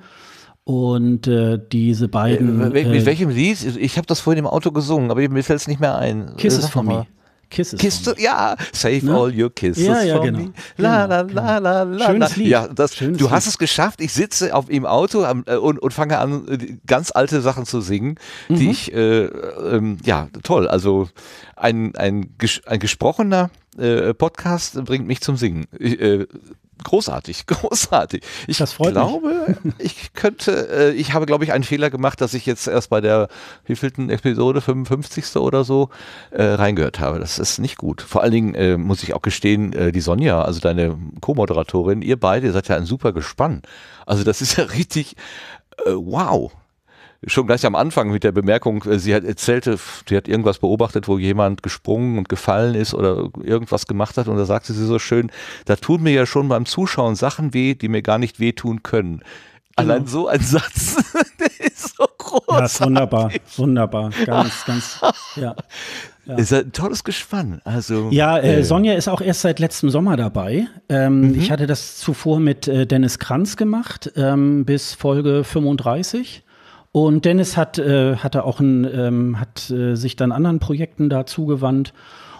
Und äh, diese beiden Äh, mit, mit äh, welchem Lied? Ich habe das vorhin im Auto gesungen, aber mir fällt es nicht mehr ein. Kisses Sag for mal. Me. Kisses Kiss for to, ja, save Ne? all your kisses Ja, ja, for genau. me. La, la, Genau, la, la, la, Schönes la. Lied. Ja, das, Schönes du hast Lied. es geschafft. Ich sitze auf im Auto am, äh, und, und fange an, äh, ganz alte Sachen zu singen, die Mhm. ich, äh, ähm, ja, toll. Also ein, ein, ges ein gesprochener äh, Podcast bringt mich zum Singen. Ich, äh, Großartig, großartig. Ich Das freut mich. glaube, ich könnte, äh, ich habe, glaube ich, einen Fehler gemacht, dass ich jetzt erst bei der wievielten Episode, fünfundfünfzigste oder so, äh, reingehört habe. Das ist nicht gut. Vor allen Dingen äh, muss ich auch gestehen, äh, die Sonja, also deine Co-Moderatorin, ihr beide, ihr seid ja ein super Gespann. Also das ist ja richtig, äh, wow. Schon gleich am Anfang mit der Bemerkung, äh, sie hat erzählte, sie hat irgendwas beobachtet, wo jemand gesprungen und gefallen ist oder irgendwas gemacht hat und da sagte sie so schön, da tun mir ja schon beim Zuschauen Sachen weh, die mir gar nicht wehtun können. Allein so ein Satz, der ist so groß. Ja, ist wunderbar, wunderbar, ganz, ganz, ja. Ja. Ist ein tolles Gespann. Also, Ja, äh, äh, Sonja ist auch erst seit letztem Sommer dabei. Ähm, Ich hatte das zuvor mit äh, Dennis Kranz gemacht, ähm, bis Folge fünfunddreißig. Und Dennis hat, äh, hatte auch ein, ähm, hat äh, sich dann anderen Projekten da zugewandt.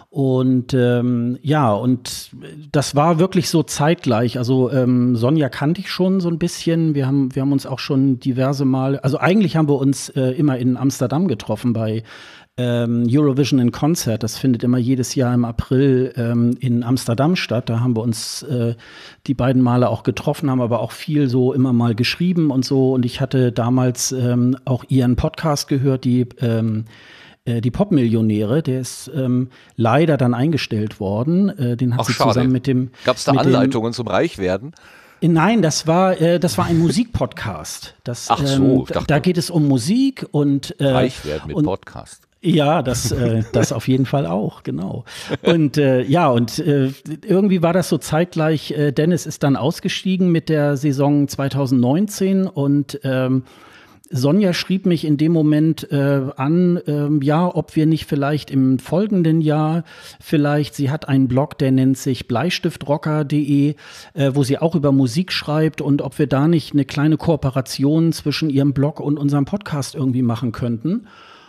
Und ähm, ja, und das war wirklich so zeitgleich. Also ähm, Sonja kannte ich schon so ein bisschen. Wir haben, wir haben uns auch schon diverse Mal, also eigentlich haben wir uns äh, immer in Amsterdam getroffen bei ähm, Eurovision in Concert. Das findet immer jedes Jahr im April ähm, in Amsterdam statt. Da haben wir uns äh, die beiden Male auch getroffen, haben aber auch viel so immer mal geschrieben und so. Und ich hatte damals ähm, auch ihren Podcast gehört, die ähm, Die Popmillionäre, der ist ähm, leider dann eingestellt worden. Äh, den hat Ach, sie schade. zusammen mit dem. gab es da mit dem- Anleitungen zum Reichwerden? Äh, Nein, das war äh, das war ein Musikpodcast. Das, Ach so, ähm, ich da, dachte- da geht es um Musik und äh, Reichwerden mit und, Podcast. Ja, das, äh, das auf jeden Fall auch, genau. Und äh, ja, und äh, irgendwie war das so zeitgleich. Äh, Dennis ist dann ausgestiegen mit der Saison zweitausendneunzehn und ähm, Sonja schrieb mich in dem Moment äh, an, ähm, ja, ob wir nicht vielleicht im folgenden Jahr vielleicht, sie hat einen Blog, der nennt sich bleistiftrocker punkt de, äh, wo sie auch über Musik schreibt und ob wir da nicht eine kleine Kooperation zwischen ihrem Blog und unserem Podcast irgendwie machen könnten.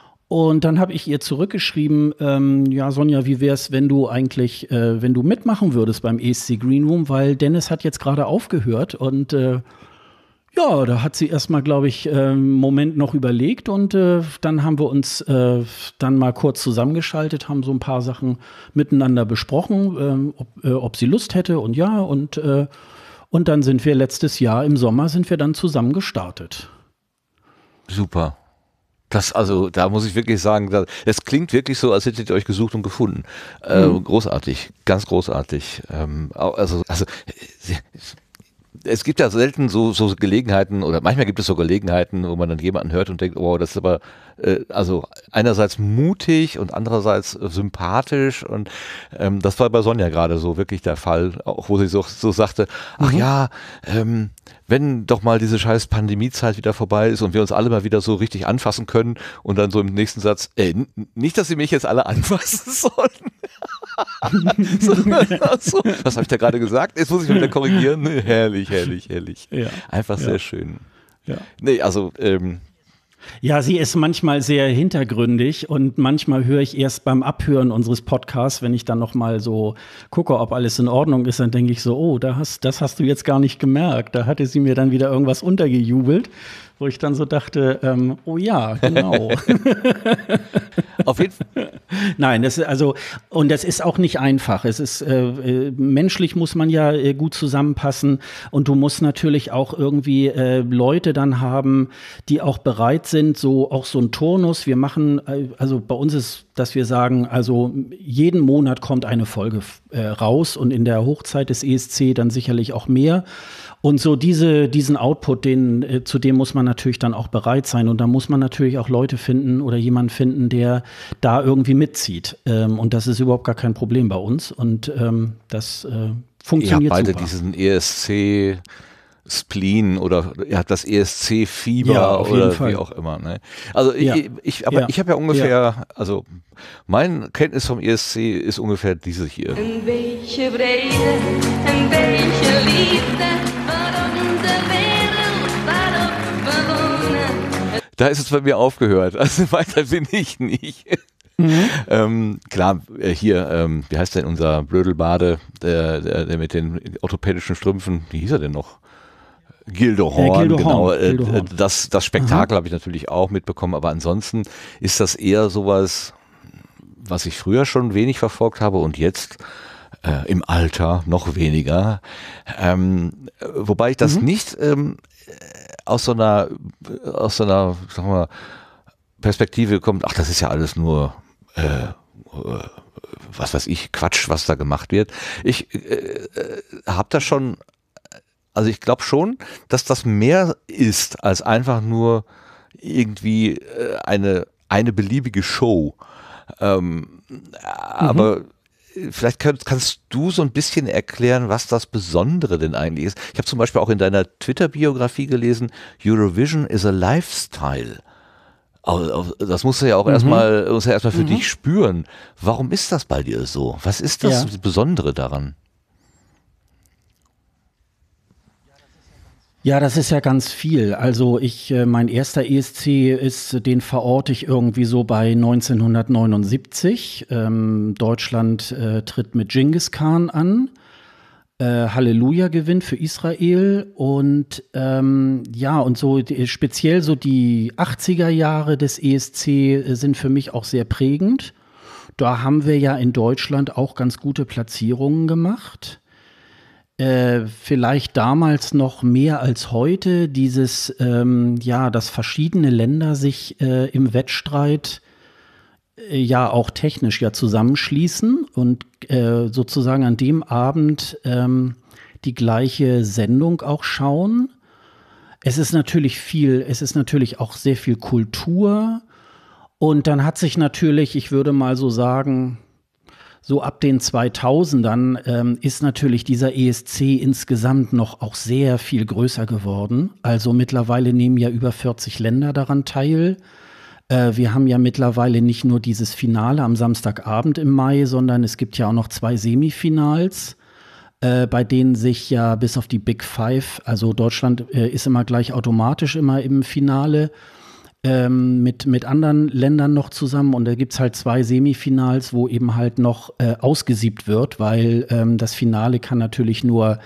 Und dann habe ich ihr zurückgeschrieben, ähm, ja Sonja, wie wär's, wenn du eigentlich, äh, wenn du mitmachen würdest beim E S C Green Room, weil Dennis hat jetzt gerade aufgehört und äh, Ja, da hat sie erstmal, glaube ich, äh, einen Moment noch überlegt und äh, dann haben wir uns äh, dann mal kurz zusammengeschaltet, haben so ein paar Sachen miteinander besprochen, äh, ob, äh, ob sie Lust hätte und ja und, äh, und dann sind wir letztes Jahr im Sommer sind wir dann zusammen gestartet. Super. Das, also, da muss ich wirklich sagen, es klingt wirklich so, als hättet ihr euch gesucht und gefunden. Äh, mhm. Großartig, ganz großartig. Ähm, also, also, es gibt ja selten so, so Gelegenheiten oder manchmal gibt es so Gelegenheiten, wo man dann jemanden hört und denkt, oh, das ist aber äh, also einerseits mutig und andererseits äh, sympathisch und ähm, das war bei Sonja gerade so wirklich der Fall, auch wo sie so, so sagte, ach mhm. ja, ähm, wenn doch mal diese scheiß Pandemiezeit wieder vorbei ist und wir uns alle mal wieder so richtig anfassen können und dann so im nächsten Satz, ey, nicht, dass sie mich jetzt alle anfassen sollen. so, so. Was habe ich da gerade gesagt? Jetzt muss ich wieder korrigieren. Herrlich, herrlich, herrlich. Ja. Einfach ja. sehr schön. Ja. Nee, also ähm, ja, sie ist manchmal sehr hintergründig und manchmal höre ich erst beim Abhören unseres Podcasts, wenn ich dann noch mal so gucke, ob alles in Ordnung ist, dann denke ich so, oh, da hast, das hast du jetzt gar nicht gemerkt. Da hatte sie mir dann wieder irgendwas untergejubelt, wo ich dann so dachte, ähm, oh ja, genau. Auf jeden Fall. Nein, das ist also, und das ist auch nicht einfach. Es ist, äh, menschlich muss man ja äh, gut zusammenpassen und du musst natürlich auch irgendwie äh, Leute dann haben, die auch bereit sind, so auch so ein Turnus. Wir machen, äh, also bei uns ist, dass wir sagen, also jeden Monat kommt eine Folge äh, raus und in der Hochzeit des E S C dann sicherlich auch mehr. Und so diese, diesen Output, den, äh, zu dem muss man natürlich dann auch bereit sein. Und da muss man natürlich auch Leute finden oder jemanden finden, der da irgendwie mitzieht. Ähm, und das ist überhaupt gar kein Problem bei uns. Und ähm, das äh, funktioniert super. Ihr habt beide super. diesen E S C Spleen oder ihr habt das E S C-Fieber ja, auf oder jeden Fall. Wie auch immer. Ne? Also ja. ich, ich, aber ja. ich habe ja ungefähr, ja. also mein Kenntnis vom E S C ist ungefähr diese hier. Een beetje vrede, een beetje liefde, waarom de wereld waarop we wonen. Da ist es bei mir aufgehört, also weiter bin ich nicht. Mhm. Ähm, klar, äh, hier, ähm, wie heißt denn unser Blödelbade, der, der, der mit den orthopädischen Strümpfen, wie hieß er denn noch? Gildo Horn, Gildo genau. Horn, Äh, Gildo Horn. Das, das Spektakel habe ich natürlich auch mitbekommen, aber ansonsten ist das eher sowas, was ich früher schon wenig verfolgt habe und jetzt äh, im Alter noch weniger. Ähm, wobei ich das mhm. nicht ähm, aus so einer, aus so einer, sagen wir mal, Perspektive kommt, ach, das ist ja alles nur äh, was weiß ich, Quatsch, was da gemacht wird. Ich äh, habe da schon, also ich glaube schon, dass das mehr ist als einfach nur irgendwie äh, eine, eine beliebige Show. Ähm, mhm. Aber vielleicht könnt, kannst du so ein bisschen erklären, was das Besondere denn eigentlich ist. Ich habe zum Beispiel auch in deiner Twitter-Biografie gelesen, Eurovision is a Lifestyle. Das musst du ja auch mhm. erstmal, musst ja erstmal für mhm. dich spüren. Warum ist das bei dir so? Was ist das ja. Besondere daran? Ja, das ist ja ganz viel. Also ich, mein erster E S C ist, den verorte ich irgendwie so bei neunzehnhundertneunundsiebzig. Ähm, Deutschland äh, tritt mit Genghis Khan an. Äh, Halleluja gewinnt für Israel und ähm, ja, und so die, speziell so die achtziger Jahre des E S C sind für mich auch sehr prägend. Da haben wir ja in Deutschland auch ganz gute Platzierungen gemacht. Äh, vielleicht damals noch mehr als heute, dieses, ähm, ja, dass verschiedene Länder sich äh, im Wettstreit äh, ja auch technisch ja zusammenschließen und äh, sozusagen an dem Abend ähm, die gleiche Sendung auch schauen. Es ist natürlich viel, es ist natürlich auch sehr viel Kultur und dann hat sich natürlich, ich würde mal so sagen, so ab den zweitausendern ähm, ist natürlich dieser E S C insgesamt noch auch sehr viel größer geworden. Also mittlerweile nehmen ja über vierzig Länder daran teil. Äh, wir haben ja mittlerweile nicht nur dieses Finale am Samstagabend im Mai, sondern es gibt ja auch noch zwei Semifinals, äh, bei denen sich ja bis auf die Big Five, also Deutschland äh, ist immer gleich automatisch immer im Finale, Ähm, mit, mit anderen Ländern noch zusammen und da gibt es halt zwei Semifinals, wo eben halt noch äh, ausgesiebt wird, weil ähm, das Finale kann natürlich nur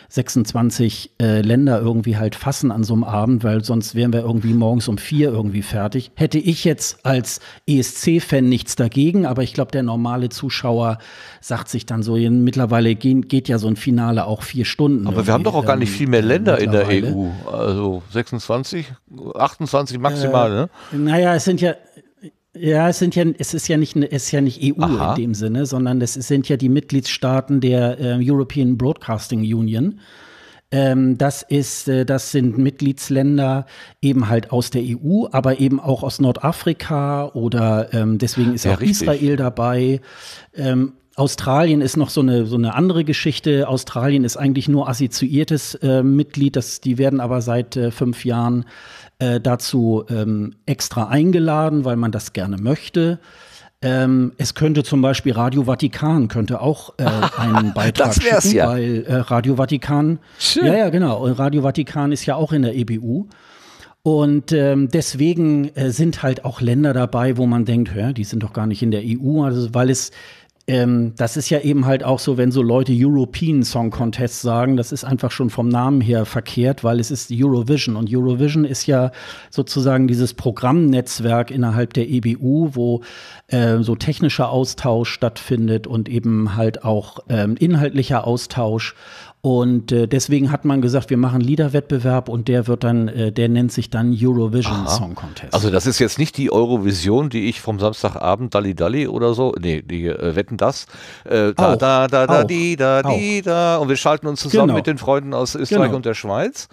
sechsundzwanzig äh, Länder irgendwie halt fassen an so einem Abend, weil sonst wären wir irgendwie morgens um vier irgendwie fertig. Hätte ich jetzt als E S C-Fan nichts dagegen, aber ich glaube, der normale Zuschauer sagt sich dann so, mittlerweile geht, geht ja so ein Finale auch vier Stunden. Aber wir haben doch auch gar nicht viel mehr Länder in der E mittlerweile. U. Also sechsundzwanzig, achtundzwanzig maximal, ne? Naja, es sind ja, ja, es sind ja, es ist ja nicht, es ist ja nicht E U Aha. in dem Sinne, sondern es sind ja die Mitgliedstaaten der äh, European Broadcasting Union. Ähm, das ist, äh, das sind Mitgliedsländer eben halt aus der E U, aber eben auch aus Nordafrika oder ähm, deswegen ist Ja, auch richtig. Israel dabei. Ähm, Australien ist noch so eine, so eine andere Geschichte. Australien ist eigentlich nur assoziiertes äh, Mitglied. Das, die werden aber seit äh, fünf Jahren äh, dazu ähm, extra eingeladen, weil man das gerne möchte. Ähm, es könnte zum Beispiel Radio Vatikan könnte auch äh, einen Beitrag Das wär's schicken, ja. weil äh, Radio Vatikan, Schön. ja, ja, genau, Radio Vatikan ist ja auch in der E B U. Und ähm, deswegen äh, sind halt auch Länder dabei, wo man denkt, hä, die sind doch gar nicht in der E U, also weil es Ähm, das ist ja eben halt auch so, wenn so Leute European Song Contest sagen, das ist einfach schon vom Namen her verkehrt, weil es ist Eurovision und Eurovision ist ja sozusagen dieses Programmnetzwerk innerhalb der E B U, wo äh, so technischer Austausch stattfindet und eben halt auch ähm, inhaltlicher Austausch. Und äh, deswegen hat man gesagt, wir machen Liederwettbewerb und der wird dann, äh, der nennt sich dann Eurovision Aha. Song Contest. Also das ist jetzt nicht die Eurovision, die ich vom Samstagabend Dalli Dalli oder so, nee, die äh, wetten das, äh, da, Auch, da, da, da, auch, die, da, die, da und wir schalten uns zusammen Genau. mit den Freunden aus Österreich Genau. und der Schweiz.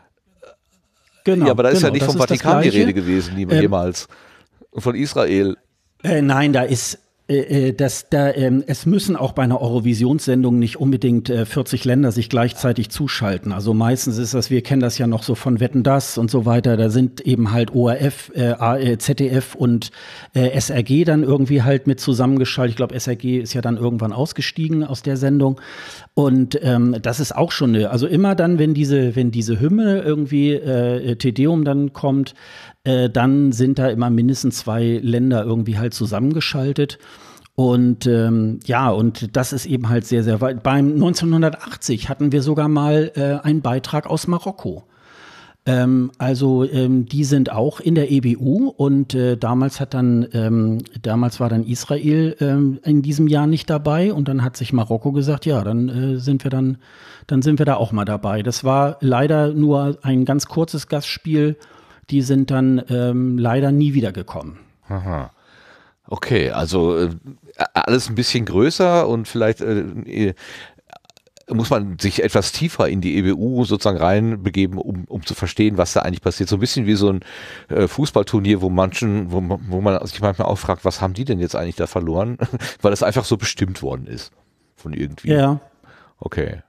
genau, ja, aber da ist genau, ja nicht das vom ist das Vatikan die Gleiche. Rede gewesen, nie- Ähm, jemals. Und von Israel. Äh, nein, da ist äh, das, da, ähm, es müssen auch bei einer Eurovisionssendung nicht unbedingt äh, vierzig Länder sich gleichzeitig zuschalten. Also meistens ist das, wir kennen das ja noch so von Wetten, das und so weiter. Da sind eben halt O R F, äh, A- äh, Z D F und äh, S R G dann irgendwie halt mit zusammengeschaltet. Ich glaube, S R G ist ja dann irgendwann ausgestiegen aus der Sendung. Und ähm, das ist auch schon eine, also immer dann, wenn diese, wenn diese Hymne irgendwie äh, Te Deum dann kommt, äh, dann sind da immer mindestens zwei Länder irgendwie halt zusammengeschaltet. Und ähm, ja, und das ist eben halt sehr, sehr weit. Beim neunzehnhundertachtzig hatten wir sogar mal äh, einen Beitrag aus Marokko. Ähm, also ähm, die sind auch in der E B U und äh, damals hat dann, ähm, damals war dann Israel ähm, in diesem Jahr nicht dabei und dann hat sich Marokko gesagt, ja, dann äh, sind wir dann, dann sind wir da auch mal dabei. Das war leider nur ein ganz kurzes Gastspiel. Die sind dann ähm, leider nie wiedergekommen. Aha. Okay, also äh, alles ein bisschen größer und vielleicht äh, äh, muss man sich etwas tiefer in die E B U sozusagen reinbegeben, um, um zu verstehen, was da eigentlich passiert. So ein bisschen wie so ein äh, Fußballturnier, wo manchen, wo, man- wo man sich manchmal auch fragt, was haben die denn jetzt eigentlich da verloren? Weil das einfach so bestimmt worden ist von irgendwie. Ja. Okay.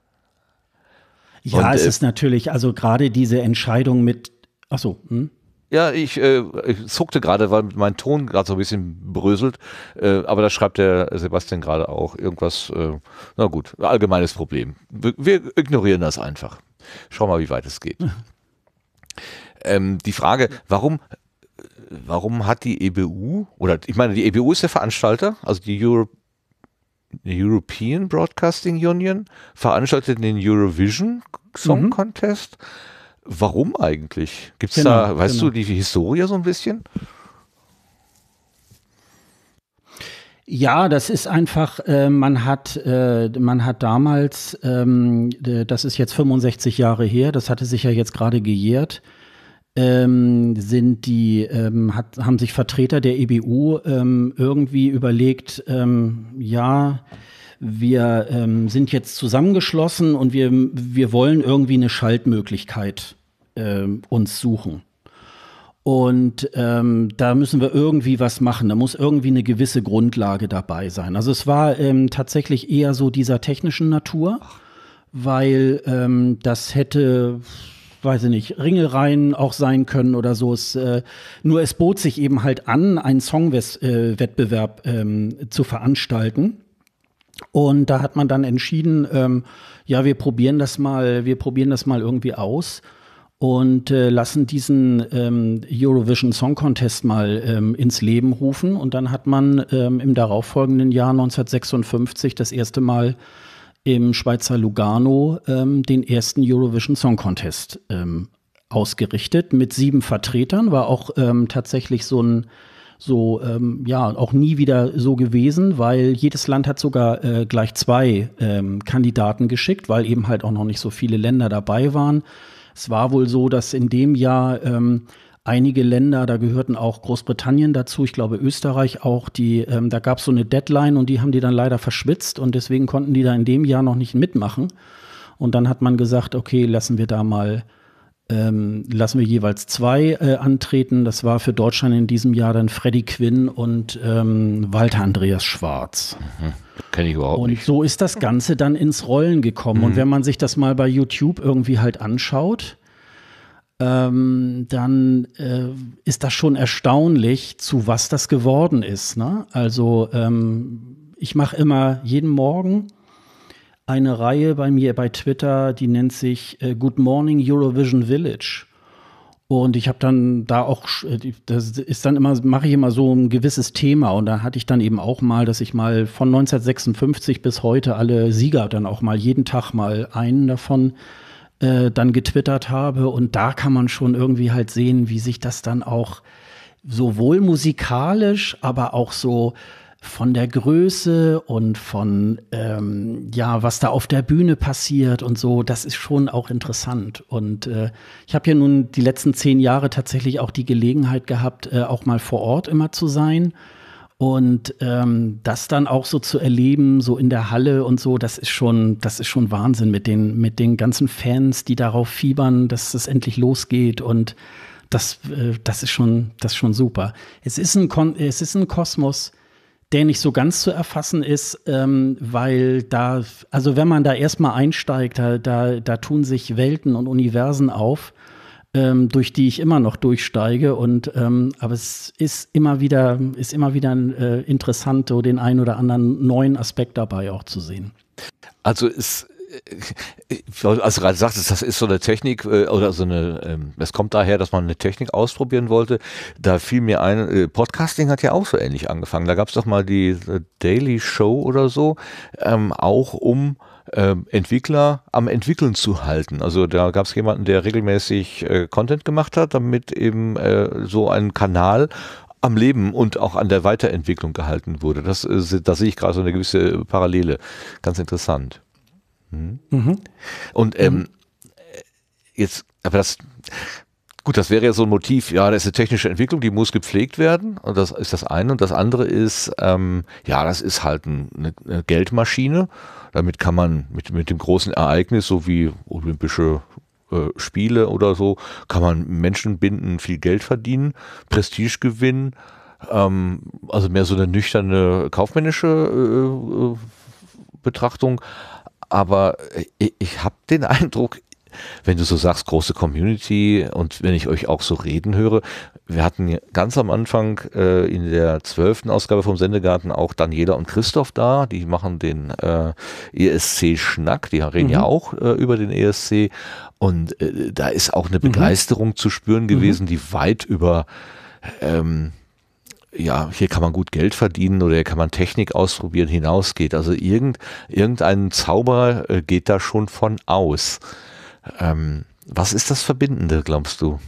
Ja, Und, es äh, ist natürlich, also gerade diese Entscheidung mit, ach so, hm? Ja, ich, äh, ich zuckte gerade, weil mein Ton gerade so ein bisschen bröselt, äh, aber da schreibt der Sebastian gerade auch irgendwas, äh, na gut, allgemeines Problem. Wir, wir ignorieren das einfach. Schau mal, wie weit es geht. ähm, die Frage, warum, warum hat die E B U, oder ich meine, die E B U ist der Veranstalter, also die Euro, die European Broadcasting Union veranstaltet den Eurovision Song Mhm. Contest. Warum eigentlich? Gibt's Genau, da, weißt genau. du, die Historie so ein bisschen? Ja, das ist einfach, äh, man hat, äh, man hat damals, ähm, d- das ist jetzt fünfundsechzig Jahre her, das hatte sich ja jetzt gerade gejährt, ähm, sind die, ähm, hat, haben sich Vertreter der E B U ähm, irgendwie überlegt, ähm, ja, wir ähm, sind jetzt zusammengeschlossen und wir, wir wollen irgendwie eine Schaltmöglichkeit ähm, uns suchen. Und ähm, da müssen wir irgendwie was machen. Da muss irgendwie eine gewisse Grundlage dabei sein. Also es war ähm, tatsächlich eher so dieser technischen Natur, weil ähm, das hätte, weiß ich nicht, Ringelreihen auch sein können oder so. Es, äh, nur es bot sich eben halt an, einen Songwettbewerb ähm, zu veranstalten. Und da hat man dann entschieden, ähm, ja, wir probieren das mal, wir probieren das mal irgendwie aus und äh, lassen diesen ähm, Eurovision Song Contest mal ähm, ins Leben rufen. Und dann hat man ähm, im darauffolgenden Jahr neunzehnhundertsechsundfünfzig das erste Mal im Schweizer Lugano ähm, den ersten Eurovision Song Contest ähm, ausgerichtet mit sieben Vertretern. War auch ähm, tatsächlich so ein so ähm, ja auch nie wieder so gewesen, weil jedes Land hat sogar äh, gleich zwei ähm, Kandidaten geschickt, weil eben halt auch noch nicht so viele Länder dabei waren. Es war wohl so, dass in dem Jahr ähm, einige Länder, da gehörten auch Großbritannien dazu, ich glaube Österreich auch, die ähm, da gab es so eine Deadline und die haben die dann leider verschwitzt und deswegen konnten die da in dem Jahr noch nicht mitmachen. Und dann hat man gesagt, okay, lassen wir da mal Ähm, lassen wir jeweils zwei äh, antreten. Das war für Deutschland in diesem Jahr dann Freddie Quinn und ähm, Walter Andreas Schwarz. Mhm. Kenne ich überhaupt und nicht. Und so ist das Ganze dann ins Rollen gekommen. Mhm. Und wenn man sich das mal bei YouTube irgendwie halt anschaut, ähm, dann äh, ist das schon erstaunlich, zu was das geworden ist. Ne? Also ähm, ich mache immer jeden Morgen eine Reihe bei mir bei Twitter, die nennt sich äh, Good Morning Eurovision Village. Und ich habe dann da auch, das ist dann immer, mache ich immer so ein gewisses Thema. Und da hatte ich dann eben auch mal, dass ich mal von neunzehnhundertsechsundfünfzig bis heute alle Sieger dann auch mal jeden Tag mal einen davon äh, dann getwittert habe. Und da kann man schon irgendwie halt sehen, wie sich das dann auch sowohl musikalisch, aber auch so von der Größe und von, ähm, ja, was da auf der Bühne passiert und so, das ist schon auch interessant. Und äh, ich habe ja nun die letzten zehn Jahre tatsächlich auch die Gelegenheit gehabt, äh, auch mal vor Ort immer zu sein. Und ähm, das dann auch so zu erleben, so in der Halle und so, das ist schon, das ist schon Wahnsinn mit den, mit den ganzen Fans, die darauf fiebern, dass es endlich losgeht. Und das, äh, das ist schon, das ist schon super. Es ist ein, Kon- es ist ein Kosmos, der nicht so ganz zu erfassen ist, ähm, weil da, also wenn man da erstmal einsteigt, da, da, da tun sich Welten und Universen auf, ähm, durch die ich immer noch durchsteige. Und ähm, aber es ist immer wieder, ist immer wieder äh, interessant, so den einen oder anderen neuen Aspekt dabei auch zu sehen. Also es als du gerade sagtest, das ist so eine Technik äh, oder so eine, ähm, es kommt daher, dass man eine Technik ausprobieren wollte. Da fiel mir ein, äh, Podcasting hat ja auch so ähnlich angefangen. Da gab es doch mal die äh, Daily Show oder so, ähm, auch um ähm, Entwickler am Entwickeln zu halten. Also da gab es jemanden, der regelmäßig äh, Content gemacht hat, damit eben äh, so ein Kanal am Leben und auch an der Weiterentwicklung gehalten wurde. Das, äh, da sehe ich gerade so eine gewisse Parallele. Ganz interessant. Mhm. Mhm. Und ähm, mhm. jetzt, aber das, gut, das wäre ja so ein Motiv, ja, das ist eine technische Entwicklung, die muss gepflegt werden und das ist das eine und das andere ist, ähm, ja, das ist halt ein, eine, eine Geldmaschine, damit kann man mit, mit dem großen Ereignis, so wie olympische äh, Spiele oder so, kann man Menschen binden, viel Geld verdienen, Prestige gewinnen, ähm, also mehr so eine nüchterne kaufmännische äh, Betrachtung. Aber ich, ich habe den Eindruck, wenn du so sagst, große Community und wenn ich euch auch so reden höre, wir hatten ganz am Anfang äh, in der zwölften Ausgabe vom Sendegarten auch Daniela und Christoph da, die machen den äh, E S C-Schnack, die reden mhm. ja auch äh, über den E S C und äh, da ist auch eine Begeisterung mhm. zu spüren gewesen, die weit über ähm, ja, hier kann man gut Geld verdienen oder hier kann man Technik ausprobieren, hinausgeht. Also irgend, irgendein Zauber äh, geht da schon von aus. Ähm, was ist das Verbindende, glaubst du?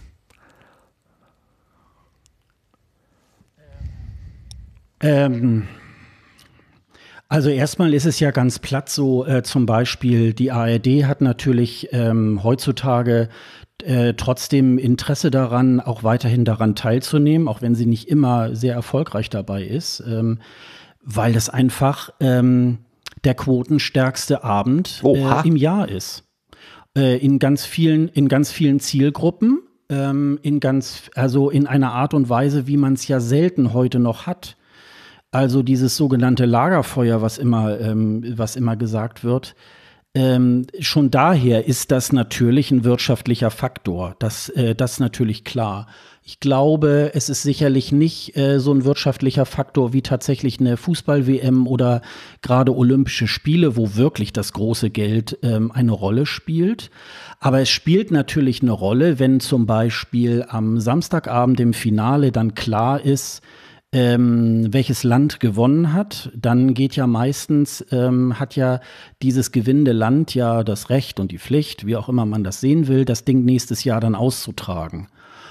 Ähm, also erstmal ist es ja ganz platt so, äh, zum Beispiel die A R D hat natürlich ähm, heutzutage Äh, trotzdem Interesse daran, auch weiterhin daran teilzunehmen, auch wenn sie nicht immer sehr erfolgreich dabei ist, ähm, weil das einfach ähm, der quotenstärkste Abend äh, im Jahr ist. Äh, in ganz vielen, in ganz vielen Zielgruppen, ähm, in ganz, also in einer Art und Weise, wie man es ja selten heute noch hat. Also dieses sogenannte Lagerfeuer, was immer, ähm, was immer gesagt wird. Ähm, schon daher ist das natürlich ein wirtschaftlicher Faktor. Das, äh, das ist natürlich klar. Ich glaube, es ist sicherlich nicht äh, so ein wirtschaftlicher Faktor wie tatsächlich eine Fußball-W M oder gerade Olympische Spiele, wo wirklich das große Geld ähm, eine Rolle spielt. Aber es spielt natürlich eine Rolle, wenn zum Beispiel am Samstagabend im Finale dann klar ist, ähm, welches Land gewonnen hat, dann geht ja meistens, ähm, hat ja dieses gewinnende Land ja das Recht und die Pflicht, wie auch immer man das sehen will, das Ding nächstes Jahr dann auszutragen.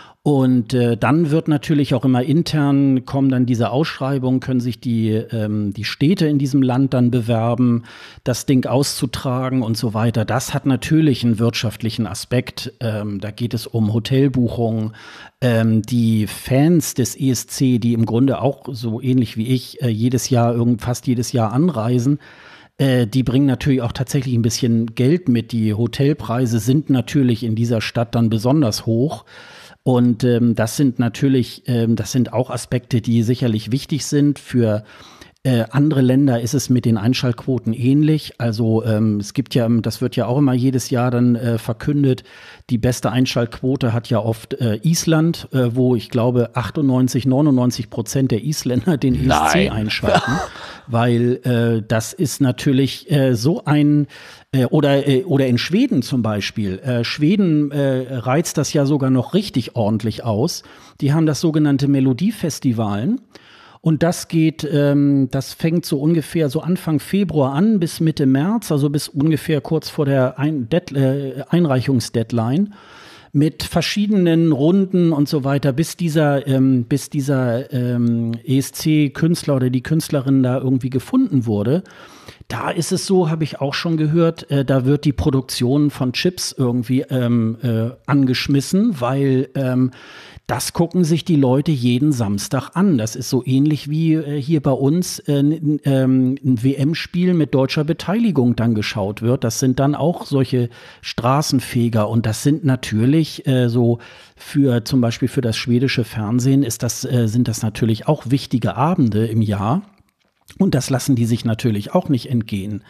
Und äh, dann wird natürlich auch immer intern, kommen dann diese Ausschreibungen, können sich die, ähm, die Städte in diesem Land dann bewerben, das Ding auszutragen und so weiter. Das hat natürlich einen wirtschaftlichen Aspekt. Ähm, da geht es um Hotelbuchungen. Ähm, die Fans des E S C, die im Grunde auch so ähnlich wie ich äh, jedes Jahr, irgend, fast jedes Jahr anreisen, äh, die bringen natürlich auch tatsächlich ein bisschen Geld mit. Die Hotelpreise sind natürlich in dieser Stadt dann besonders hoch. Und ähm, das sind natürlich, ähm, das sind auch Aspekte, die sicherlich wichtig sind. Für äh, andere Länder ist es mit den Einschaltquoten ähnlich. Also ähm, es gibt ja, das wird ja auch immer jedes Jahr dann äh, verkündet, die beste Einschaltquote hat ja oft äh, Island, äh, wo ich glaube achtundneunzig, neunundneunzig Prozent der Isländer den E S C Nein. einschalten. Weil äh, das ist natürlich äh, so ein Äh, oder, äh, oder in Schweden zum Beispiel. Äh, Schweden äh, reizt das ja sogar noch richtig ordentlich aus. Die haben das sogenannte Melodiefestivalen. Und das geht, ähm, das fängt so ungefähr so Anfang Februar an bis Mitte März, also bis ungefähr kurz vor der Ein- Dead- äh, Einreichungsdeadline. Mit verschiedenen Runden und so weiter, bis dieser, ähm, bis dieser ähm, E S C-Künstler oder die Künstlerin da irgendwie gefunden wurde. Da ist es so, habe ich auch schon gehört, äh, da wird die Produktion von Chips irgendwie ähm, äh, angeschmissen, weil ähm, das gucken sich die Leute jeden Samstag an. Das ist so ähnlich wie äh, hier bei uns äh, n- ähm, ein W M-Spiel mit deutscher Beteiligung dann geschaut wird. Das sind dann auch solche Straßenfeger und das sind natürlich äh, so für zum Beispiel für das schwedische Fernsehen ist das, äh, sind das natürlich auch wichtige Abende im Jahr. Und das lassen die sich natürlich auch nicht entgehen.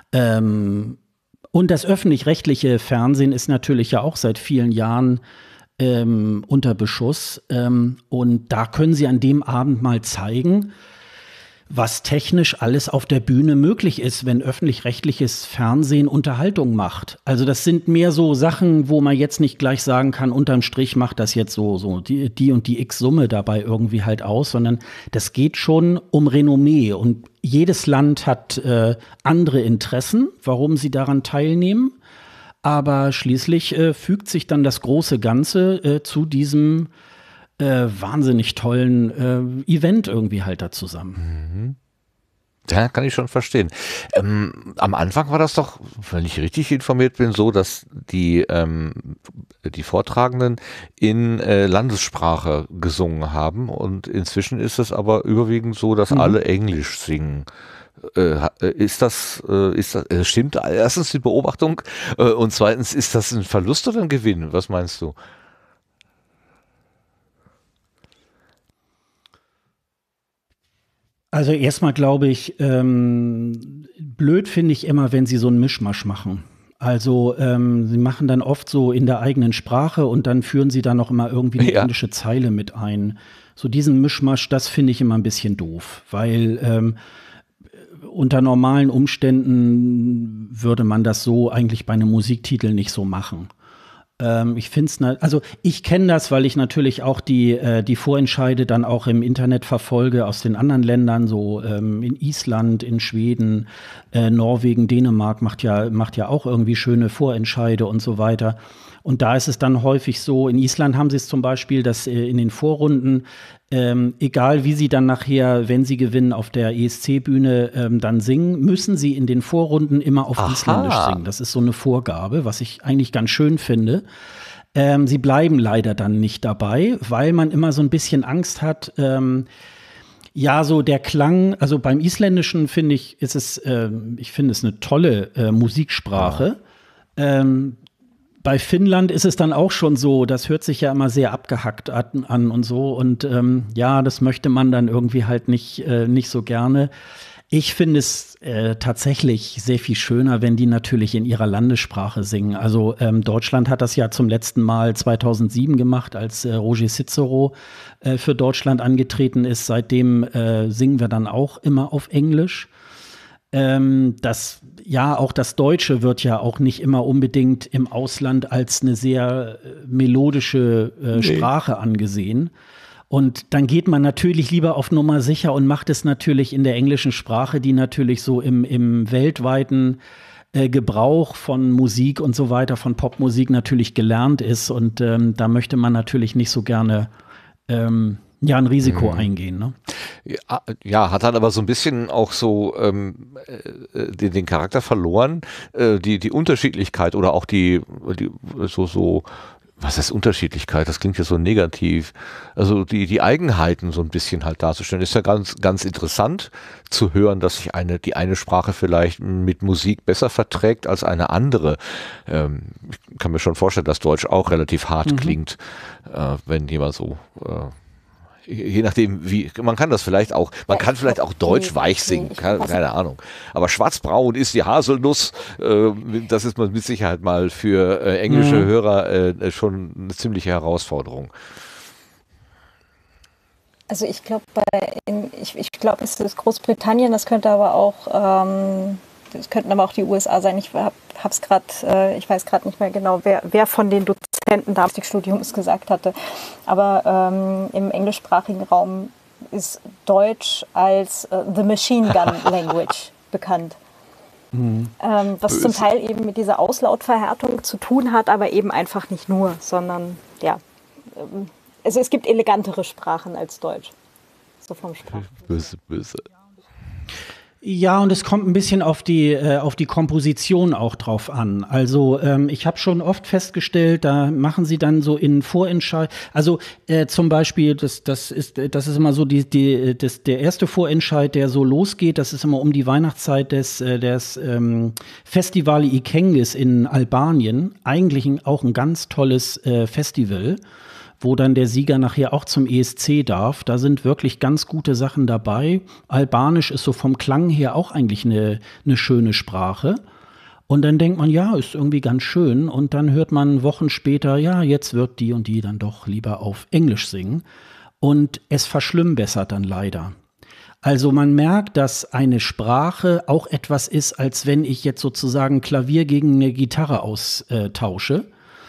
Ähm, und das öffentlich-rechtliche Fernsehen ist natürlich ja auch seit vielen Jahren ähm, unter Beschuss. Ähm, und da können sie an dem Abend mal zeigen, was technisch alles auf der Bühne möglich ist, wenn öffentlich-rechtliches Fernsehen Unterhaltung macht. Also das sind mehr so Sachen, wo man jetzt nicht gleich sagen kann, unterm Strich macht das jetzt so, so die, die und die X-Summe dabei irgendwie halt aus, sondern das geht schon um Renommee. Und jedes Land hat äh, andere Interessen, warum sie daran teilnehmen. Aber schließlich äh, fügt sich dann das große Ganze äh, zu diesem Äh, wahnsinnig tollen äh, Event irgendwie halt da zusammen. Ja, kann ich schon verstehen. Ähm, am Anfang war das doch, wenn ich richtig informiert bin, so, dass die, ähm, die Vortragenden in äh, Landessprache gesungen haben und inzwischen ist es aber überwiegend so, dass Mhm. alle Englisch singen. Äh, ha- äh, ist das, äh, ist das, äh, stimmt erstens die Beobachtung äh, und zweitens, ist das ein Verlust oder ein Gewinn? Was meinst du? Also erstmal glaube ich, ähm, blöd finde ich immer, wenn sie so einen Mischmasch machen. Also ähm, sie machen dann oft so in der eigenen Sprache und dann führen sie dann noch immer irgendwie eine Ja. englische Zeile mit ein. So diesen Mischmasch, das finde ich immer ein bisschen doof, weil ähm, unter normalen Umständen würde man das so eigentlich bei einem Musiktitel nicht so machen. Ähm, ich finde es, also ich kenne das, weil ich natürlich auch die, äh, die Vorentscheide dann auch im Internet verfolge aus den anderen Ländern, so ähm, in Island, in Schweden, äh, Norwegen, Dänemark macht ja, macht ja auch irgendwie schöne Vorentscheide und so weiter. Und da ist es dann häufig so, in Island haben sie es zum Beispiel, dass äh, in den Vorrunden, ähm, egal wie sie dann nachher, wenn sie gewinnen, auf der E S C-Bühne ähm, dann singen, müssen sie in den Vorrunden immer auf Aha. Isländisch singen. Das ist so eine Vorgabe, was ich eigentlich ganz schön finde. Ähm, sie bleiben leider dann nicht dabei, weil man immer so ein bisschen Angst hat, ähm, ja, so der Klang, also beim Isländischen finde ich, ist es, ähm, ich finde es eine tolle äh, Musiksprache. Ähm, Bei Finnland ist es dann auch schon so, das hört sich ja immer sehr abgehackt an, an und so. Und ähm, ja, das möchte man dann irgendwie halt nicht, äh, nicht so gerne. Ich finde es äh, tatsächlich sehr viel schöner, wenn die natürlich in ihrer Landessprache singen. Also ähm, Deutschland hat das ja zum letzten Mal zweitausendsieben gemacht, als äh, Roger Cicero äh, für Deutschland angetreten ist. Seitdem äh, singen wir dann auch immer auf Englisch. Ähm, das, ja, auch das Deutsche wird ja auch nicht immer unbedingt im Ausland als eine sehr äh, melodische äh, Nee. Sprache angesehen. Und dann geht man natürlich lieber auf Nummer sicher und macht es natürlich in der englischen Sprache, die natürlich so im, im weltweiten äh, Gebrauch von Musik und so weiter, von Popmusik natürlich gelernt ist. Und ähm, da möchte man natürlich nicht so gerne ähm, ja, ein Risiko mhm. eingehen. Ne? Ja, ja, hat dann aber so ein bisschen auch so ähm, äh, den, den Charakter verloren, äh, die, die Unterschiedlichkeit oder auch die, die so, so was heißt Unterschiedlichkeit? Das klingt ja so negativ. Also die, die Eigenheiten so ein bisschen halt darzustellen. Ist ja ganz, ganz interessant zu hören, dass sich eine, die eine Sprache vielleicht mit Musik besser verträgt als eine andere. Ähm, ich kann mir schon vorstellen, dass Deutsch auch relativ hart mhm. klingt, äh, wenn jemand so, äh, je nachdem, wie, man kann das vielleicht auch, man ja, kann vielleicht auch Deutsch weich singen, keine, keine Ahnung. Aber schwarzbraun ist die Haselnuss, äh, das ist mit Sicherheit mal für äh, englische mhm. Hörer äh, schon eine ziemliche Herausforderung. Also ich glaube, ich, ich glaube, es ist Großbritannien, das könnte aber auch, ähm, das könnten aber auch die U S A sein. Ich hab, hab's gerade, äh, ich weiß gerade nicht mehr genau, wer, wer von den Dozenten da im Studium es gesagt hatte. Aber ähm, im englischsprachigen Raum ist Deutsch als äh, The Machine Gun Language bekannt. Mhm. Ähm, was zum Teil eben mit dieser Auslautverhärtung zu tun hat, aber eben einfach nicht nur, sondern ja, ähm, also es gibt elegantere Sprachen als Deutsch. So vom Sprach. Böse, böse. Ja, und es kommt ein bisschen auf die, äh, auf die Komposition auch drauf an. Also ähm, ich habe schon oft festgestellt, da machen sie dann so in Vorentscheid, also äh, zum Beispiel, das, das, ist, das ist immer so die, die, das, der erste Vorentscheid, der so losgeht, das ist immer um die Weihnachtszeit des, äh, des ähm, Festival Ikengis in Albanien. Eigentlich ein, auch ein ganz tolles äh, Festival, wo dann der Sieger nachher auch zum E S C darf. Da sind wirklich ganz gute Sachen dabei. Albanisch ist so vom Klang her auch eigentlich eine, eine schöne Sprache. Und dann denkt man, ja, ist irgendwie ganz schön. Und dann hört man Wochen später, ja, jetzt wird die und die dann doch lieber auf Englisch singen. Und es verschlimmbessert dann leider. Also man merkt, dass eine Sprache auch etwas ist, als wenn ich jetzt sozusagen Klavier gegen eine Gitarre austausche.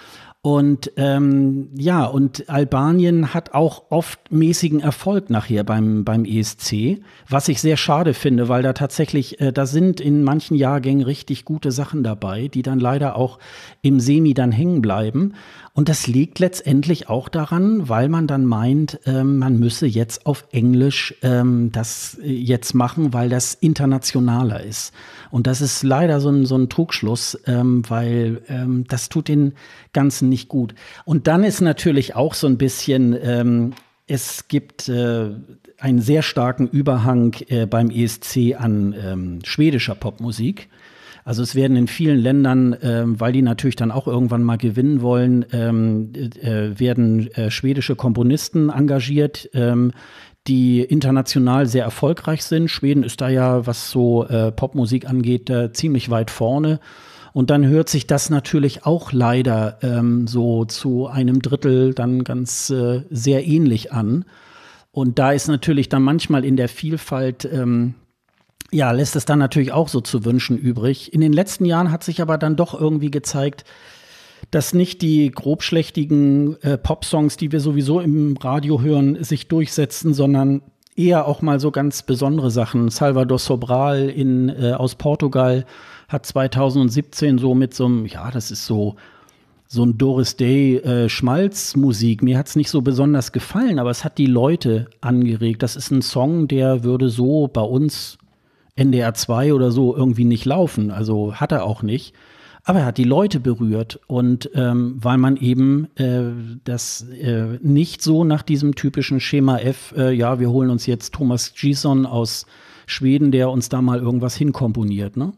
Und ähm, ja, und Albanien hat auch oft mäßigen Erfolg nachher beim, beim E S C, was ich sehr schade finde, weil da tatsächlich, äh, da sind in manchen Jahrgängen richtig gute Sachen dabei, die dann leider auch im Semi dann hängen bleiben. Und das liegt letztendlich auch daran, weil man dann meint, ähm, man müsse jetzt auf Englisch ähm, das jetzt machen, weil das internationaler ist. Und das ist leider so ein, so ein Trugschluss, ähm, weil ähm, das tut den Ganzen nicht gut. Und dann ist natürlich auch so ein bisschen, ähm, es gibt äh, einen sehr starken Überhang äh, beim E S C an ähm, schwedischer Popmusik. Also es werden in vielen Ländern, ähm, weil die natürlich dann auch irgendwann mal gewinnen wollen, ähm, äh, werden äh, schwedische Komponisten engagiert, ähm, die international sehr erfolgreich sind. Schweden ist da ja, was so äh, Popmusik angeht, äh, ziemlich weit vorne. Und dann hört sich das natürlich auch leider ähm, so zu einem Drittel dann ganz äh, sehr ähnlich an. Und da ist natürlich dann manchmal in der Vielfalt ähm, ja, lässt es dann natürlich auch so zu wünschen übrig. In den letzten Jahren hat sich aber dann doch irgendwie gezeigt, dass nicht die grobschlächtigen äh, Popsongs, die wir sowieso im Radio hören, sich durchsetzen, sondern eher auch mal so ganz besondere Sachen. Salvador Sobral in, äh, aus Portugal hat zwanzig siebzehn so mit so einem, ja, das ist so so ein Doris Day äh, Schmalzmusik. Mir hat's nicht so besonders gefallen, aber es hat die Leute angeregt. Das ist ein Song, der würde so bei uns N D R zwei oder so irgendwie nicht laufen. Also hat er auch nicht. Aber er hat die Leute berührt. Und ähm, weil man eben äh, das äh, nicht so nach diesem typischen Schema F, äh, ja, wir holen uns jetzt Thomas Gison aus Schweden, der uns da mal irgendwas hinkomponiert, ne?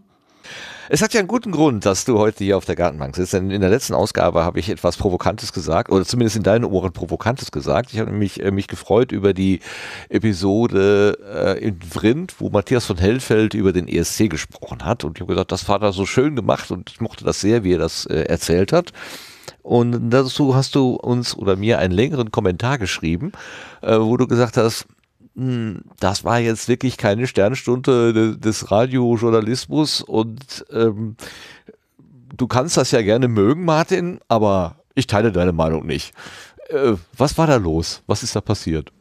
Es hat ja einen guten Grund, dass du heute hier auf der Gartenbank sitzt, denn in der letzten Ausgabe habe ich etwas Provokantes gesagt, oder zumindest in deinen Ohren Provokantes gesagt. Ich habe nämlich äh, mich gefreut über die Episode äh, in Vrindt, wo Matthias von Hellfeld über den E S C gesprochen hat, und ich habe gesagt, das war da so schön gemacht und ich mochte das sehr, wie er das äh, erzählt hat. Und dazu hast du uns oder mir einen längeren Kommentar geschrieben, äh, wo du gesagt hast, das war jetzt wirklich keine Sternstunde des Radiojournalismus und ähm, du kannst das ja gerne mögen, Martin, aber ich teile deine Meinung nicht. Äh, was war da los? Was ist da passiert?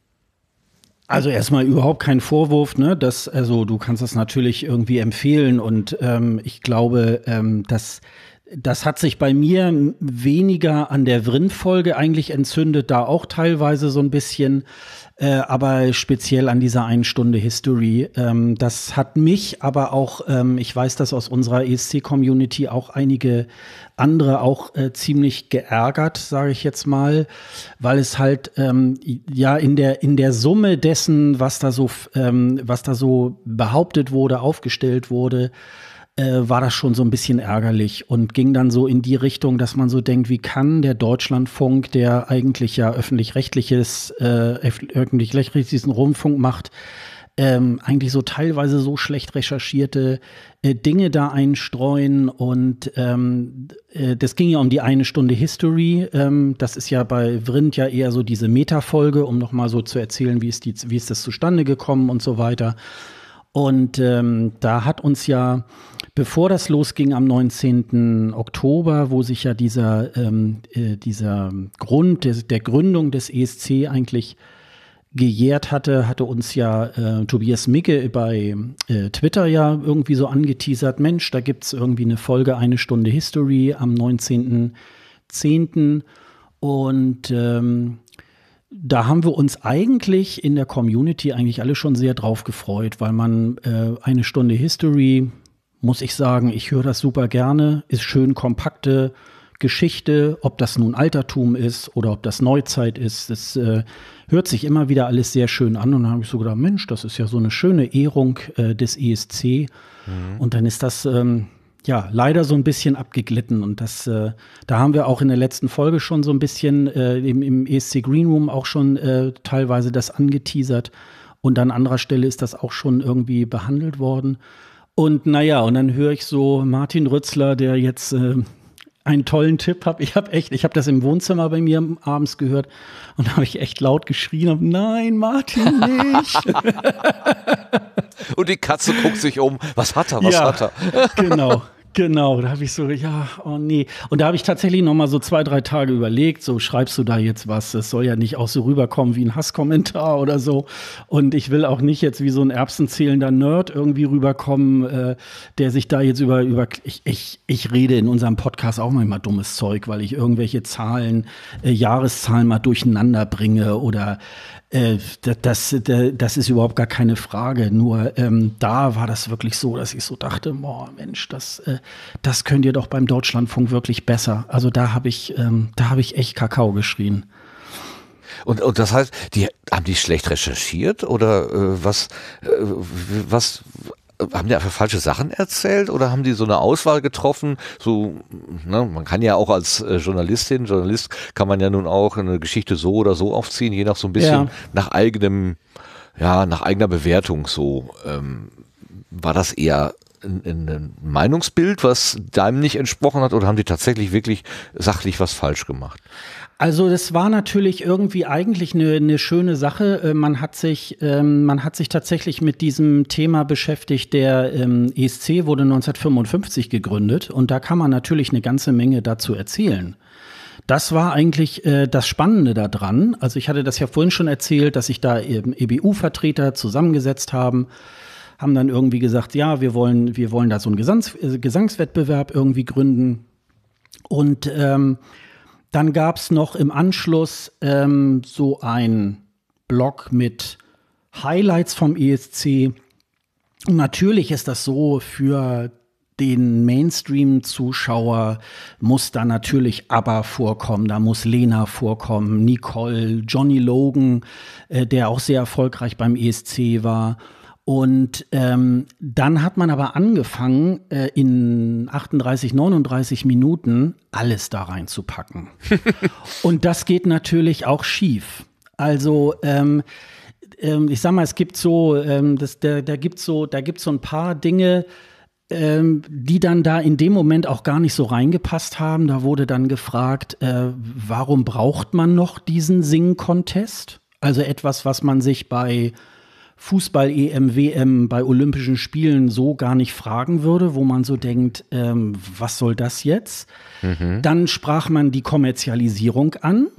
Also erstmal überhaupt kein Vorwurf, ne? Das, also du kannst das natürlich irgendwie empfehlen und ähm, ich glaube, ähm, dass das hat sich bei mir weniger an der Vrind-Folge eigentlich entzündet, da auch teilweise so ein bisschen, äh, aber speziell an dieser einen Stunde History. Ähm, das hat mich aber auch, ähm, ich weiß, dass aus unserer E S C-Community auch einige andere auch äh, ziemlich geärgert, sage ich jetzt mal, weil es halt ähm, ja in der in der Summe dessen, was da so ähm, was da so behauptet wurde, aufgestellt wurde, Äh, war das schon so ein bisschen ärgerlich und ging dann so in die Richtung, dass man so denkt, wie kann der Deutschlandfunk, der eigentlich ja öffentlich-rechtliches, äh, öffentlich-rechtlichen Rundfunk macht, ähm, eigentlich so teilweise so schlecht recherchierte äh, Dinge da einstreuen und ähm, äh, das ging ja um die eine Stunde History, ähm, das ist ja bei Vrind ja eher so diese Meta-Folge, um nochmal so zu erzählen, wie ist, die, wie ist das zustande gekommen und so weiter. Und ähm, da hat uns ja, bevor das losging am neunzehnten Oktober, wo sich ja dieser, ähm, äh, dieser Grund des, der Gründung des E S C eigentlich gejährt hatte, hatte uns ja äh, Tobias Micke bei äh, Twitter ja irgendwie so angeteasert, Mensch, da gibt's irgendwie eine Folge Eine Stunde History am neunzehnten zehnten Und ähm, da haben wir uns eigentlich in der Community eigentlich alle schon sehr drauf gefreut, weil man äh, Eine Stunde History, muss ich sagen, ich höre das super gerne, ist schön kompakte Geschichte, ob das nun Altertum ist oder ob das Neuzeit ist, das äh, hört sich immer wieder alles sehr schön an und dann habe ich so gedacht, Mensch, das ist ja so eine schöne Ehrung äh, des E S C mhm. Und dann ist das ähm, ja, leider so ein bisschen abgeglitten und das, äh, da haben wir auch in der letzten Folge schon so ein bisschen äh, im, im E S C Green Room auch schon äh, teilweise das angeteasert und an anderer Stelle ist das auch schon irgendwie behandelt worden. Und naja, und dann höre ich so Martin Rützler, der jetzt äh, einen tollen Tipp hat. Ich habe echt, ich habe das im Wohnzimmer bei mir abends gehört und da habe ich echt laut geschrien, hab, nein, Martin, nicht. Und die Katze guckt sich um, was hat er, was ja, hat er? Genau. Genau, da habe ich so, ja, oh nee. Und da habe ich tatsächlich noch mal so zwei, drei Tage überlegt, so schreibst du da jetzt was? Es soll ja nicht auch so rüberkommen wie ein Hasskommentar oder so. Und ich will auch nicht jetzt wie so ein erbsenzählender Nerd irgendwie rüberkommen, äh, der sich da jetzt über, über ich, ich, ich rede in unserem Podcast auch manchmal dummes Zeug, weil ich irgendwelche Zahlen, äh, Jahreszahlen mal durcheinander bringe oder Äh, das, das, das ist überhaupt gar keine Frage. Nur ähm, da war das wirklich so, dass ich so dachte, boah, Mensch, das, äh, das könnt ihr doch beim Deutschlandfunk wirklich besser. Also da habe ich, ähm, da habe ich echt Kakao geschrien. Und, und das heißt, die haben die schlecht recherchiert oder äh, was, äh, was haben die einfach falsche Sachen erzählt oder haben die so eine Auswahl getroffen? So, ne, man kann ja auch als äh, Journalistin, Journalist kann man ja nun auch eine Geschichte so oder so aufziehen, je nach so ein bisschen Ja. nach eigenem, ja, nach eigener Bewertung so. Ähm, war das eher ein, ein Meinungsbild, was deinem nicht entsprochen hat oder haben die tatsächlich wirklich sachlich was falsch gemacht? Also das war natürlich irgendwie eigentlich eine, eine schöne Sache. Äh, Man hat sich, ähm, man hat sich tatsächlich mit diesem Thema beschäftigt. Der ähm, E S C wurde neunzehnhundertfünfundfünfzig gegründet und da kann man natürlich eine ganze Menge dazu erzählen. Das war eigentlich äh, das Spannende daran. Also ich hatte das ja vorhin schon erzählt, dass sich da eben E B U-Vertreter zusammengesetzt haben, haben dann irgendwie gesagt, ja, wir wollen, wir wollen da so einen Gesangs äh, Gesangswettbewerb irgendwie gründen. Und ähm, dann gab es noch im Anschluss ähm, so ein Blog mit Highlights vom E S C. Und natürlich ist das so, für den Mainstream-Zuschauer muss da natürlich ABBA vorkommen, da muss Lena vorkommen, Nicole, Johnny Logan, äh, der auch sehr erfolgreich beim E S C war. Und ähm, dann hat man aber angefangen, äh, in achtunddreißig, neununddreißig Minuten alles da reinzupacken. Und das geht natürlich auch schief. Also ähm, ähm, ich sag mal, es gibt so, ähm, das, da, da gibt's so, da gibt's so ein paar Dinge, ähm, die dann da in dem Moment auch gar nicht so reingepasst haben. Da wurde dann gefragt, äh, warum braucht man noch diesen Sing-Contest? Also etwas, was man sich bei Fußball-E M, W M, bei Olympischen Spielen so gar nicht fragen würde, wo man so denkt, ähm, was soll das jetzt? Mhm. Dann sprach man die Kommerzialisierung an.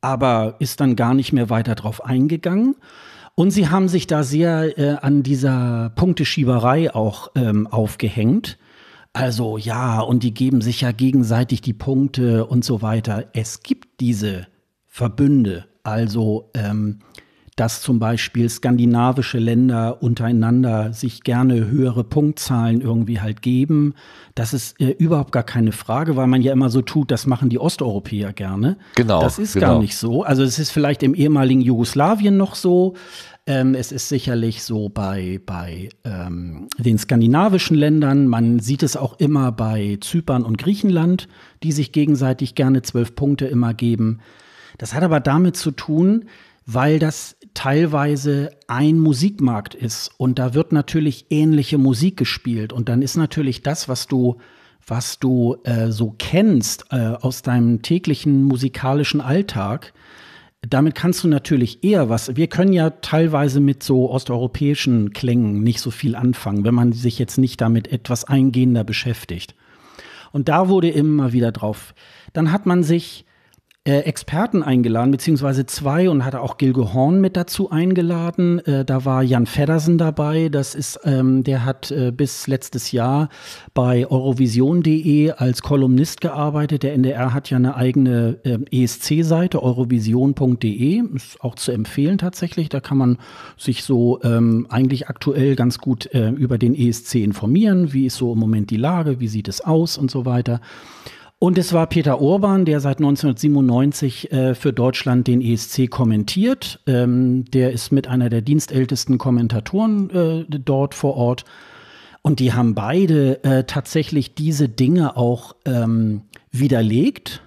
aber ist dann gar nicht mehr weiter drauf eingegangen. Und sie haben sich da sehr äh, an dieser Punkteschieberei auch ähm, aufgehängt. Also ja, und die geben sich ja gegenseitig die Punkte und so weiter. Es gibt diese Verbünde, also ähm, dass zum Beispiel skandinavische Länder untereinander sich gerne höhere Punktzahlen irgendwie halt geben. Das ist äh, überhaupt gar keine Frage, weil man ja immer so tut, das machen die Osteuropäer gerne. Genau. Das ist genau. gar nicht so. Also es ist vielleicht im ehemaligen Jugoslawien noch so. Ähm, es ist sicherlich so bei, bei ähm, den skandinavischen Ländern. Man sieht es auch immer bei Zypern und Griechenland, die sich gegenseitig gerne zwölf Punkte immer geben. Das hat aber damit zu tun, weil das teilweise ein Musikmarkt ist und da wird natürlich ähnliche Musik gespielt und dann ist natürlich das, was du, was du äh, so kennst äh, aus deinem täglichen musikalischen Alltag, damit kannst du natürlich eher was, wir können ja teilweise mit so osteuropäischen Klängen nicht so viel anfangen, wenn man sich jetzt nicht damit etwas eingehender beschäftigt. Und da wurde immer wieder drauf, dann hat man sich Äh, Experten eingeladen, beziehungsweise zwei und hatte auch Gilge Horn mit dazu eingeladen. Äh, da war Jan Feddersen dabei. Das ist, ähm, der hat äh, bis letztes Jahr bei Eurovision punkt de als Kolumnist gearbeitet. Der N D R hat ja eine eigene äh, E S C-Seite, Eurovision punkt de. Ist auch zu empfehlen tatsächlich. Da kann man sich so ähm, eigentlich aktuell ganz gut äh, über den E S C informieren. Wie ist so im Moment die Lage? Wie sieht es aus und so weiter. Und es war Peter Urban, der seit neunzehnhundertsiebenundneunzig äh, für Deutschland den E S C kommentiert. Ähm, der ist mit einer der dienstältesten Kommentatoren äh, dort vor Ort. Und die haben beide äh, tatsächlich diese Dinge auch ähm, widerlegt.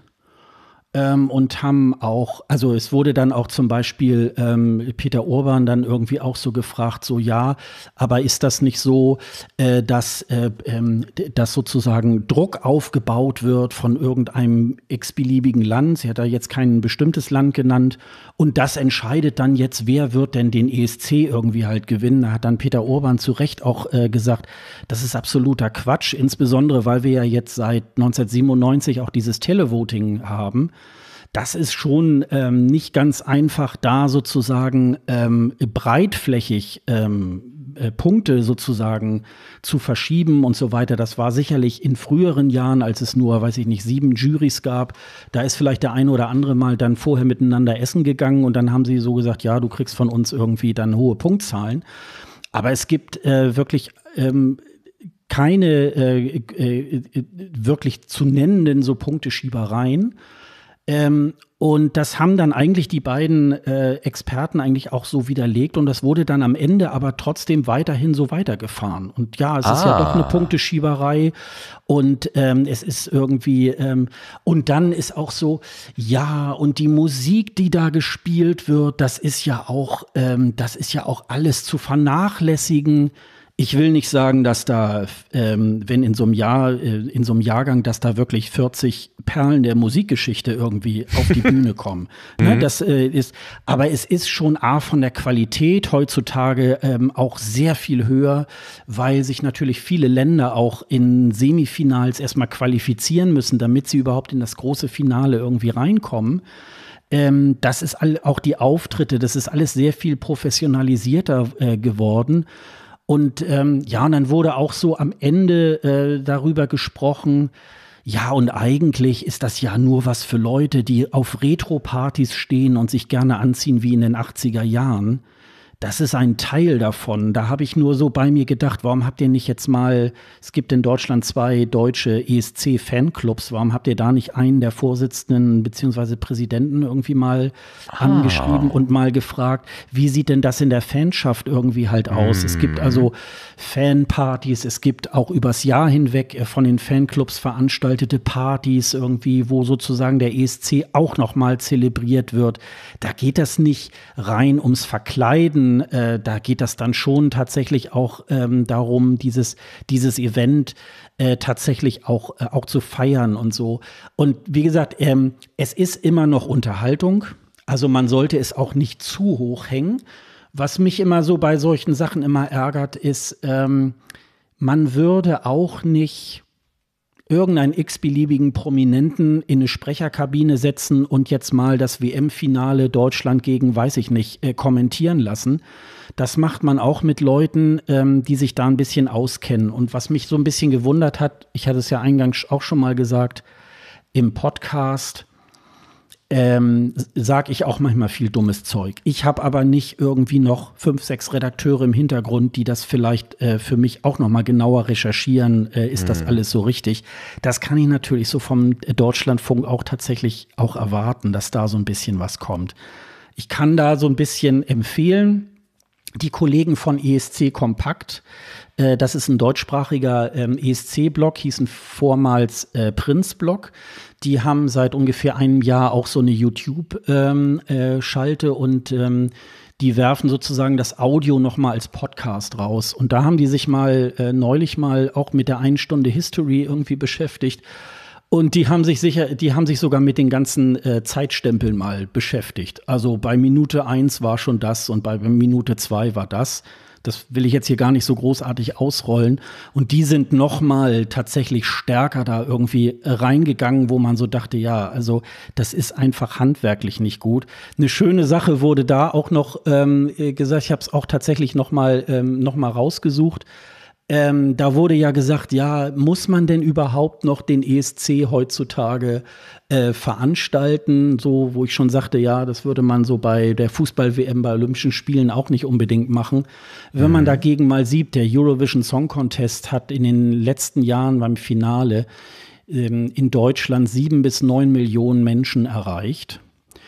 Ähm, und haben auch, also es wurde dann auch zum Beispiel ähm, Peter Urban dann irgendwie auch so gefragt, so ja, aber ist das nicht so, äh, dass, äh, ähm, dass sozusagen Druck aufgebaut wird von irgendeinem x-beliebigen Land? Sie hat da jetzt kein bestimmtes Land genannt und das entscheidet dann jetzt, wer wird denn den E S C irgendwie halt gewinnen? Da hat dann Peter Urban zu Recht auch äh, gesagt, das ist absoluter Quatsch, insbesondere weil wir ja jetzt seit neunzehnhundertsiebenundneunzig auch dieses Televoting haben. Das ist schon ähm, nicht ganz einfach, da sozusagen ähm, breitflächig ähm, äh, Punkte sozusagen zu verschieben und so weiter. Das war sicherlich in früheren Jahren, als es nur, weiß ich nicht, sieben Jurys gab. Da ist vielleicht der eine oder andere mal dann vorher miteinander essen gegangen und dann haben sie so gesagt, ja, du kriegst von uns irgendwie dann hohe Punktzahlen. Aber es gibt äh, wirklich ähm, keine äh, äh, wirklich zu nennenden so Punkteschiebereien. Ähm, und das haben dann eigentlich die beiden äh, Experten eigentlich auch so widerlegt und das wurde dann am Ende aber trotzdem weiterhin so weitergefahren. Und ja, es ah. ist ja doch eine Punkteschieberei und ähm, es ist irgendwie, ähm, und dann ist auch so, ja, und die Musik, die da gespielt wird, das ist ja auch, ähm, das ist ja auch alles zu vernachlässigen. Ich will nicht sagen, dass da, ähm, wenn in so einem Jahr, äh, in so einem Jahrgang, dass da wirklich vierzig Perlen der Musikgeschichte irgendwie auf die Bühne kommen. Ne, das äh, ist, aber es ist schon A von der Qualität heutzutage ähm, auch sehr viel höher, weil sich natürlich viele Länder auch in Semifinals erstmal qualifizieren müssen, damit sie überhaupt in das große Finale irgendwie reinkommen. Ähm, das ist all, auch die Auftritte, das ist alles sehr viel professionalisierter äh, geworden. Und ähm, ja, und dann wurde auch so am Ende äh, darüber gesprochen, ja, und eigentlich ist das ja nur was für Leute, die auf Retro-Partys stehen und sich gerne anziehen wie in den achtziger Jahren. Das ist ein Teil davon. Da habe ich nur so bei mir gedacht, warum habt ihr nicht jetzt mal, es gibt in Deutschland zwei deutsche E S C-Fanclubs, warum habt ihr da nicht einen der Vorsitzenden bzw. Präsidenten irgendwie mal ah. angeschrieben und mal gefragt, wie sieht denn das in der Fanschaft irgendwie halt aus? Mm. Es gibt also Fanpartys, es gibt auch übers Jahr hinweg von den Fanclubs veranstaltete Partys irgendwie, wo sozusagen der E S C auch noch mal zelebriert wird. Da geht das nicht rein ums Verkleiden. Äh, da geht das dann schon tatsächlich auch ähm, darum, dieses, dieses Event äh, tatsächlich auch, äh, auch zu feiern und so. Und wie gesagt, ähm, es ist immer noch Unterhaltung. Also man sollte es auch nicht zu hoch hängen. Was mich immer so bei solchen Sachen immer ärgert, ist, ähm, man würde auch nicht irgendeinen x-beliebigen Prominenten in eine Sprecherkabine setzen und jetzt mal das W M-Finale Deutschland gegen, weiß ich nicht, äh, kommentieren lassen. Das macht man auch mit Leuten, ähm, die sich da ein bisschen auskennen. Und was mich so ein bisschen gewundert hat, ich hatte es ja eingangs auch schon mal gesagt, im Podcast ähm, sage ich auch manchmal viel dummes Zeug. Ich habe aber nicht irgendwie noch fünf, sechs Redakteure im Hintergrund, die das vielleicht äh, für mich auch noch mal genauer recherchieren. Äh, ist mhm. das alles so richtig? Das kann ich natürlich so vom Deutschlandfunk auch tatsächlich auch erwarten, dass da so ein bisschen was kommt. Ich kann da so ein bisschen empfehlen, die Kollegen von E S C Kompakt, äh, das ist ein deutschsprachiger ähm, E S C-Blog, hießen vormals äh, Prinz-Blog. Die haben seit ungefähr einem Jahr auch so eine YouTube-Schalte ähm, äh, und ähm, die werfen sozusagen das Audio noch mal als Podcast raus. Und da haben die sich mal äh, neulich mal auch mit der einen Stunde History irgendwie beschäftigt. Und die haben sich sicher, die haben sich sogar mit den ganzen äh, Zeitstempeln mal beschäftigt. Also bei Minute eins war schon das und bei Minute zwei war das. Das will ich jetzt hier gar nicht so großartig ausrollen. Und die sind noch mal tatsächlich stärker da irgendwie reingegangen, wo man so dachte, ja, also das ist einfach handwerklich nicht gut. Eine schöne Sache wurde da auch noch ähm, gesagt, ich habe es auch tatsächlich noch mal, ähm, noch mal rausgesucht. Ähm, da wurde ja gesagt, ja, muss man denn überhaupt noch den E S C heutzutage äh, veranstalten? So, wo ich schon sagte, ja, das würde man so bei der Fußball-W M bei Olympischen Spielen auch nicht unbedingt machen. Wenn man dagegen mal sieht, der Eurovision Song Contest hat in den letzten Jahren beim Finale ähm, in Deutschland sieben bis neun Millionen Menschen erreicht.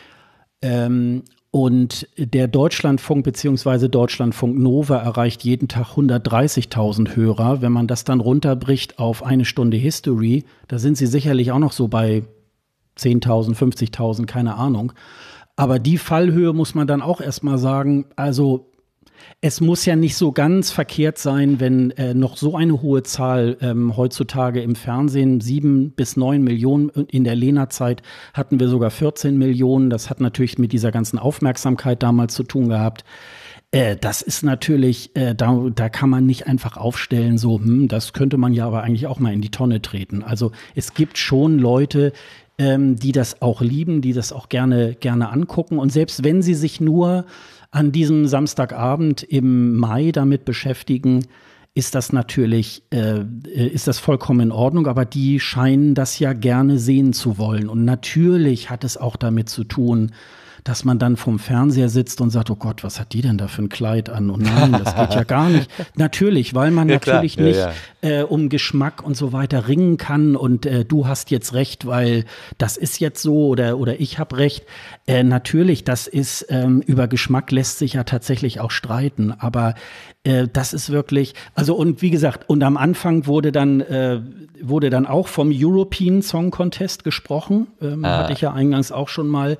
Ähm, Und der Deutschlandfunk bzw. Deutschlandfunk Nova erreicht jeden Tag hundertdreißigtausend Hörer. Wenn man das dann runterbricht auf eine Stunde History, da sind sie sicherlich auch noch so bei zehntausend, fünfzigtausend, keine Ahnung. Aber die Fallhöhe muss man dann auch erstmal sagen, also es muss ja nicht so ganz verkehrt sein, wenn äh, noch so eine hohe Zahl ähm, heutzutage im Fernsehen, sieben bis neun Millionen, in der Lena-Zeit hatten wir sogar vierzehn Millionen, das hat natürlich mit dieser ganzen Aufmerksamkeit damals zu tun gehabt. Äh, das ist natürlich, äh, da, da kann man nicht einfach aufstellen, so, hm, das könnte man ja aber eigentlich auch mal in die Tonne treten. Also es gibt schon Leute, ähm, die das auch lieben, die das auch gerne, gerne angucken und selbst wenn sie sich nur an diesem Samstagabend im Mai damit beschäftigen, ist das natürlich, äh, ist das vollkommen in Ordnung, aber die scheinen das ja gerne sehen zu wollen. Und natürlich hat es auch damit zu tun, dass man dann vom Fernseher sitzt und sagt, oh Gott, was hat die denn da für ein Kleid an? Und nein, das geht ja gar nicht. Natürlich, weil man ja, natürlich klar. nicht ja, ja. Äh, um Geschmack und so weiter ringen kann und äh, du hast jetzt recht, weil das ist jetzt so oder, oder ich habe recht. Äh, natürlich, das ist, ähm, über Geschmack lässt sich ja tatsächlich auch streiten, aber äh, das ist wirklich, also und wie gesagt, und am Anfang wurde dann, äh, wurde dann auch vom European Song Contest gesprochen, ähm, ah. hatte ich ja eingangs auch schon mal.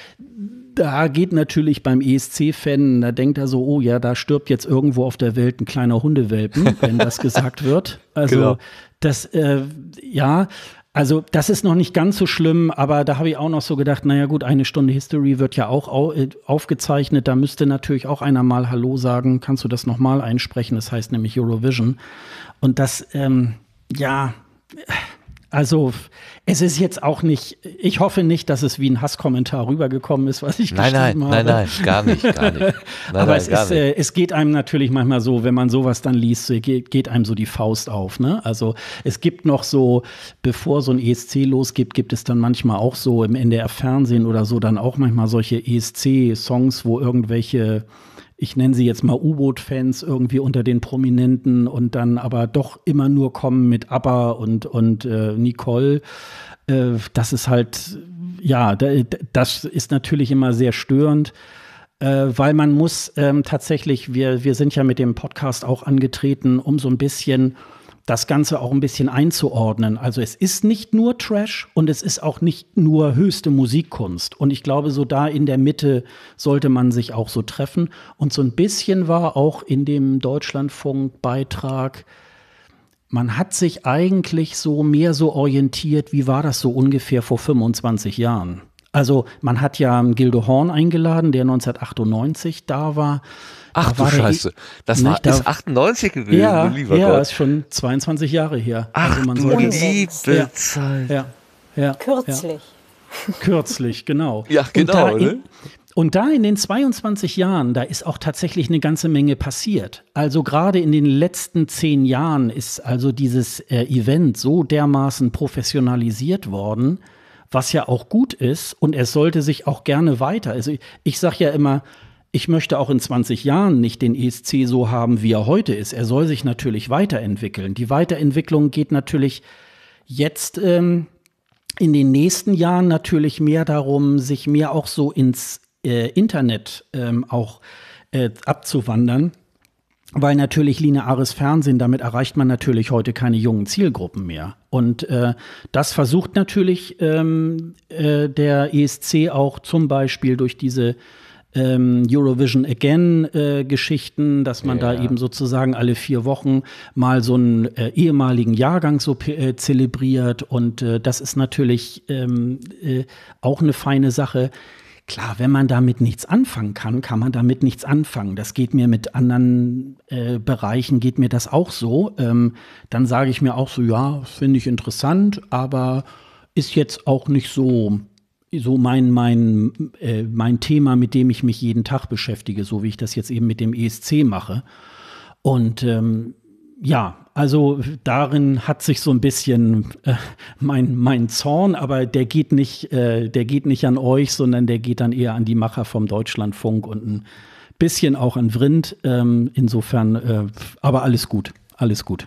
Da geht natürlich beim E S C-Fan, da denkt er so, oh ja, da stirbt jetzt irgendwo auf der Welt ein kleiner Hundewelpen, wenn das gesagt wird. Also genau. das, äh, ja, also das ist noch nicht ganz so schlimm, aber da habe ich auch noch so gedacht, naja gut, eine Stunde History wird ja auch au- äh, aufgezeichnet, da müsste natürlich auch einer mal Hallo sagen, kannst du das nochmal einsprechen, das heißt nämlich Eurovision. Und das, ähm, ja, also es ist jetzt auch nicht, ich hoffe nicht, dass es wie ein Hasskommentar rübergekommen ist, was ich nein, geschrieben nein, habe. Nein, nein, gar nicht, gar nicht. Nein, Aber nein, es, gar ist, nicht. äh, es geht einem natürlich manchmal so, wenn man sowas dann liest, so geht, geht einem so die Faust auf. Ne? Also es gibt noch so, bevor so ein E S C losgeht, gibt es dann manchmal auch so im N D R-Fernsehen oder so dann auch manchmal solche E S C-Songs, wo irgendwelche, ich nenne sie jetzt mal U-Boot-Fans irgendwie unter den Prominenten und dann aber doch immer nur kommen mit ABBA und, und äh, Nicole. Äh, das ist halt, ja, das ist natürlich immer sehr störend, äh, weil man muss ähm, tatsächlich, wir, wir sind ja mit dem Podcast auch angetreten, um so ein bisschen das Ganze auch ein bisschen einzuordnen. Also es ist nicht nur Trash und es ist auch nicht nur höchste Musikkunst. Und ich glaube, so da in der Mitte sollte man sich auch so treffen. Und so ein bisschen war auch in dem Deutschlandfunk-Beitrag, man hat sich eigentlich so mehr so orientiert, wie war das so ungefähr vor fünfundzwanzig Jahren. Also man hat ja Gildo Horn eingeladen, der neunzehnhundertachtundneunzig da war. Ach Da du war der- Scheiße, das nicht, war, da- ist achtundneunzig gewesen, Ja, du lieber ja, Gott. ist schon zweiundzwanzig Jahre her. Ach also man du sollte, liebe Ja. Zeit. ja, ja, Kürzlich. Ja, kürzlich, genau. Ja, genau, Und da, ne? in, und da in den zweiundzwanzig Jahren, da ist auch tatsächlich eine ganze Menge passiert. Also gerade in den letzten zehn Jahren ist also dieses äh, Event so dermaßen professionalisiert worden, was ja auch gut ist, und es sollte sich auch gerne weiter. Also ich, ich sage ja immer, ich möchte auch in zwanzig Jahren nicht den E S C so haben, wie er heute ist. Er soll sich natürlich weiterentwickeln. Die Weiterentwicklung geht natürlich jetzt ähm, in den nächsten Jahren natürlich mehr darum, sich mehr auch so ins äh, Internet ähm, auch äh, abzuwandern. Weil natürlich lineares Fernsehen, damit erreicht man natürlich heute keine jungen Zielgruppen mehr. Und äh, das versucht natürlich ähm, äh, der E S C auch zum Beispiel durch diese ähm, Eurovision Again äh, Geschichten, dass man Ja. da eben sozusagen alle vier Wochen mal so einen äh, ehemaligen Jahrgang so äh, zelebriert. Und äh, das ist natürlich ähm, äh, auch eine feine Sache. Klar, wenn man damit nichts anfangen kann, kann man damit nichts anfangen. Das geht mir mit anderen äh, Bereichen, geht mir das auch so. Ähm, dann sage ich mir auch so, ja, finde ich interessant, aber ist jetzt auch nicht so, so mein, mein, äh, mein Thema, mit dem ich mich jeden Tag beschäftige, so wie ich das jetzt eben mit dem E S C mache. Und ähm, ja, also darin hat sich so ein bisschen äh, mein, mein Zorn, aber der geht nicht, äh, der geht nicht an euch, sondern der geht dann eher an die Macher vom Deutschlandfunk und ein bisschen auch an Vrindt. Ähm, insofern, äh, aber alles gut. Alles gut.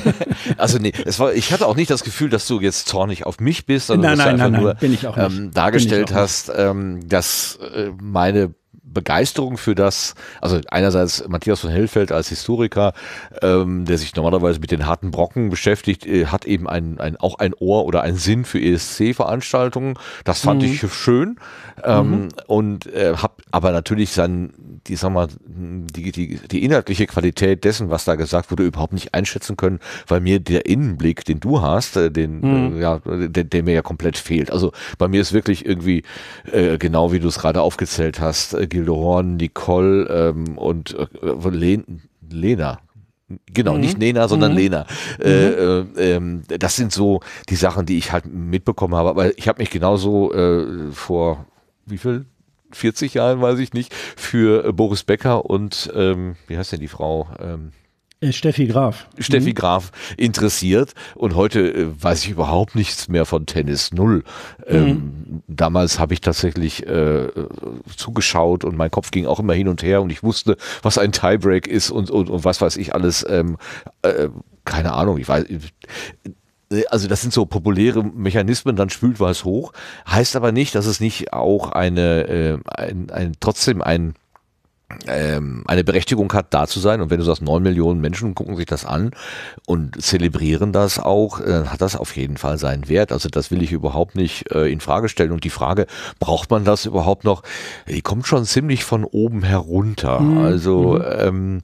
Also nee, es war, ich hatte auch nicht das Gefühl, dass du jetzt zornig auf mich bist, sondern Nein, dass du nein, einfach nein, nur nein, bin ich auch nicht. ähm, dargestellt Bin ich auch hast, ähm, dass äh, meine Begeisterung für das, also einerseits Matthias von Hellfeld als Historiker, ähm, der sich normalerweise mit den harten Brocken beschäftigt, äh, hat eben ein, ein, auch ein Ohr oder einen Sinn für E S C-Veranstaltungen. Das fand Mhm. ich schön ähm, und äh, habe aber natürlich sein, die, sag mal, die, die, die inhaltliche Qualität dessen, was da gesagt wurde, überhaupt nicht einschätzen können, weil mir der Innenblick, den du hast, äh, den, Mhm. äh, ja, der, der mir ja komplett fehlt. Also bei mir ist wirklich irgendwie, äh, genau wie du es gerade aufgezählt hast, äh, Gildo Horn, Nicole ähm, und äh, Len Lena. Genau, Mhm. nicht Nena, sondern Mhm. Lena. Äh, äh, ähm, das sind so die Sachen, die ich halt mitbekommen habe. Aber ich habe mich genauso äh, vor wie viel? vierzig Jahren, weiß ich nicht, für äh, Boris Becker und ähm, wie heißt denn die Frau? Ähm, Äh, Steffi Graf. Steffi Graf interessiert und heute äh, weiß ich überhaupt nichts mehr von Tennis, null. Ähm, damals habe ich tatsächlich äh, zugeschaut und mein Kopf ging auch immer hin und her und ich wusste, was ein Tiebreak ist und, und, und was weiß ich alles. Ähm, äh, keine Ahnung, ich weiß. Also das sind so populäre Mechanismen, dann spült was hoch. Heißt aber nicht, dass es nicht auch eine, äh, ein, ein, trotzdem ein ähm, eine Berechtigung hat, da zu sein. Und wenn du sagst, neun Millionen Menschen gucken sich das an und zelebrieren das auch, äh, hat das auf jeden Fall seinen Wert. Also das will ich überhaupt nicht äh, in Frage stellen. Und die Frage, braucht man das überhaupt noch? Die kommt schon ziemlich von oben herunter. Mhm. Also ähm,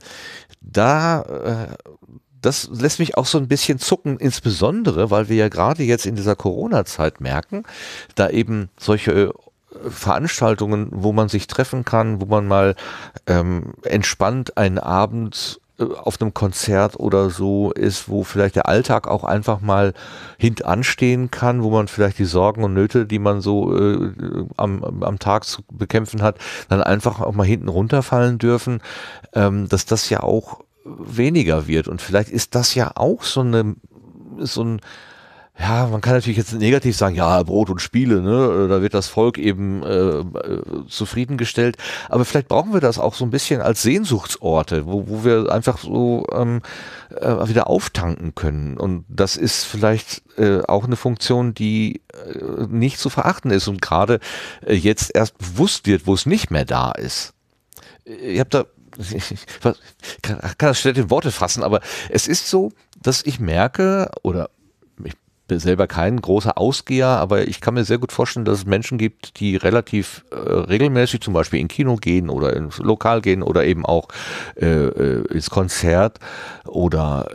da äh, das lässt mich auch so ein bisschen zucken, insbesondere, weil wir ja gerade jetzt in dieser Corona-Zeit merken, da eben solche Veranstaltungen, wo man sich treffen kann, wo man mal ähm, entspannt einen Abend äh, auf einem Konzert oder so ist, wo vielleicht der Alltag auch einfach mal hintanstehen kann, wo man vielleicht die Sorgen und Nöte, die man so äh, am, am Tag zu bekämpfen hat, dann einfach auch mal hinten runterfallen dürfen, ähm, dass das ja auch weniger wird. Und vielleicht ist das ja auch so eine, so ein, ja, man kann natürlich jetzt negativ sagen, ja, Brot und Spiele, ne, da wird das Volk eben äh, zufriedengestellt. Aber vielleicht brauchen wir das auch so ein bisschen als Sehnsuchtsorte, wo, wo wir einfach so ähm, äh, wieder auftanken können. Und das ist vielleicht äh, auch eine Funktion, die äh, nicht zu verachten ist und gerade äh, jetzt erst bewusst wird, wo es nicht mehr da ist. Ihr habt da Ich kann, kann das schlecht in Worte fassen, aber es ist so, dass ich merke, oder ich bin selber kein großer Ausgeher, aber ich kann mir sehr gut vorstellen, dass es Menschen gibt, die relativ äh, regelmäßig zum Beispiel in Kino gehen oder ins Lokal gehen oder eben auch äh, ins Konzert oder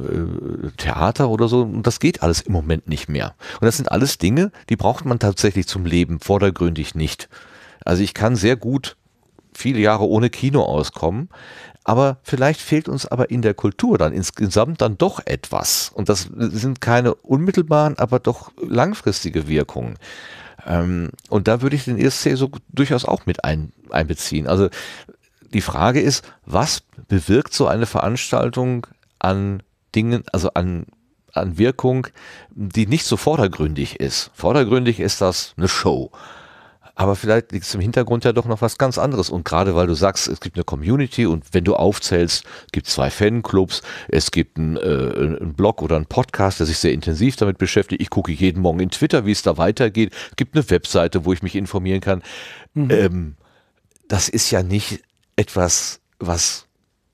äh, Theater oder so. Und das geht alles im Moment nicht mehr. Und das sind alles Dinge, die braucht man tatsächlich zum Leben, vordergründig nicht. Also ich kann sehr gut viele Jahre ohne Kino auskommen, aber vielleicht fehlt uns aber in der Kultur dann insgesamt dann doch etwas. Und das sind keine unmittelbaren, aber doch langfristige Wirkungen. Ähm, und da würde ich den E S C so durchaus auch mit ein, einbeziehen. Also die Frage ist, was bewirkt so eine Veranstaltung an Dingen, also an, an Wirkung, die nicht so vordergründig ist. Vordergründig ist das eine Show. Aber vielleicht liegt es im Hintergrund ja doch noch was ganz anderes. Und gerade weil du sagst, es gibt eine Community und wenn du aufzählst, gibt es zwei Fanclubs, es gibt einen, äh, einen Blog oder einen Podcast, der sich sehr intensiv damit beschäftigt. Ich gucke jeden Morgen in Twitter, wie es da weitergeht. Es gibt eine Webseite, wo ich mich informieren kann. Mhm. Ähm, das ist ja nicht etwas, was...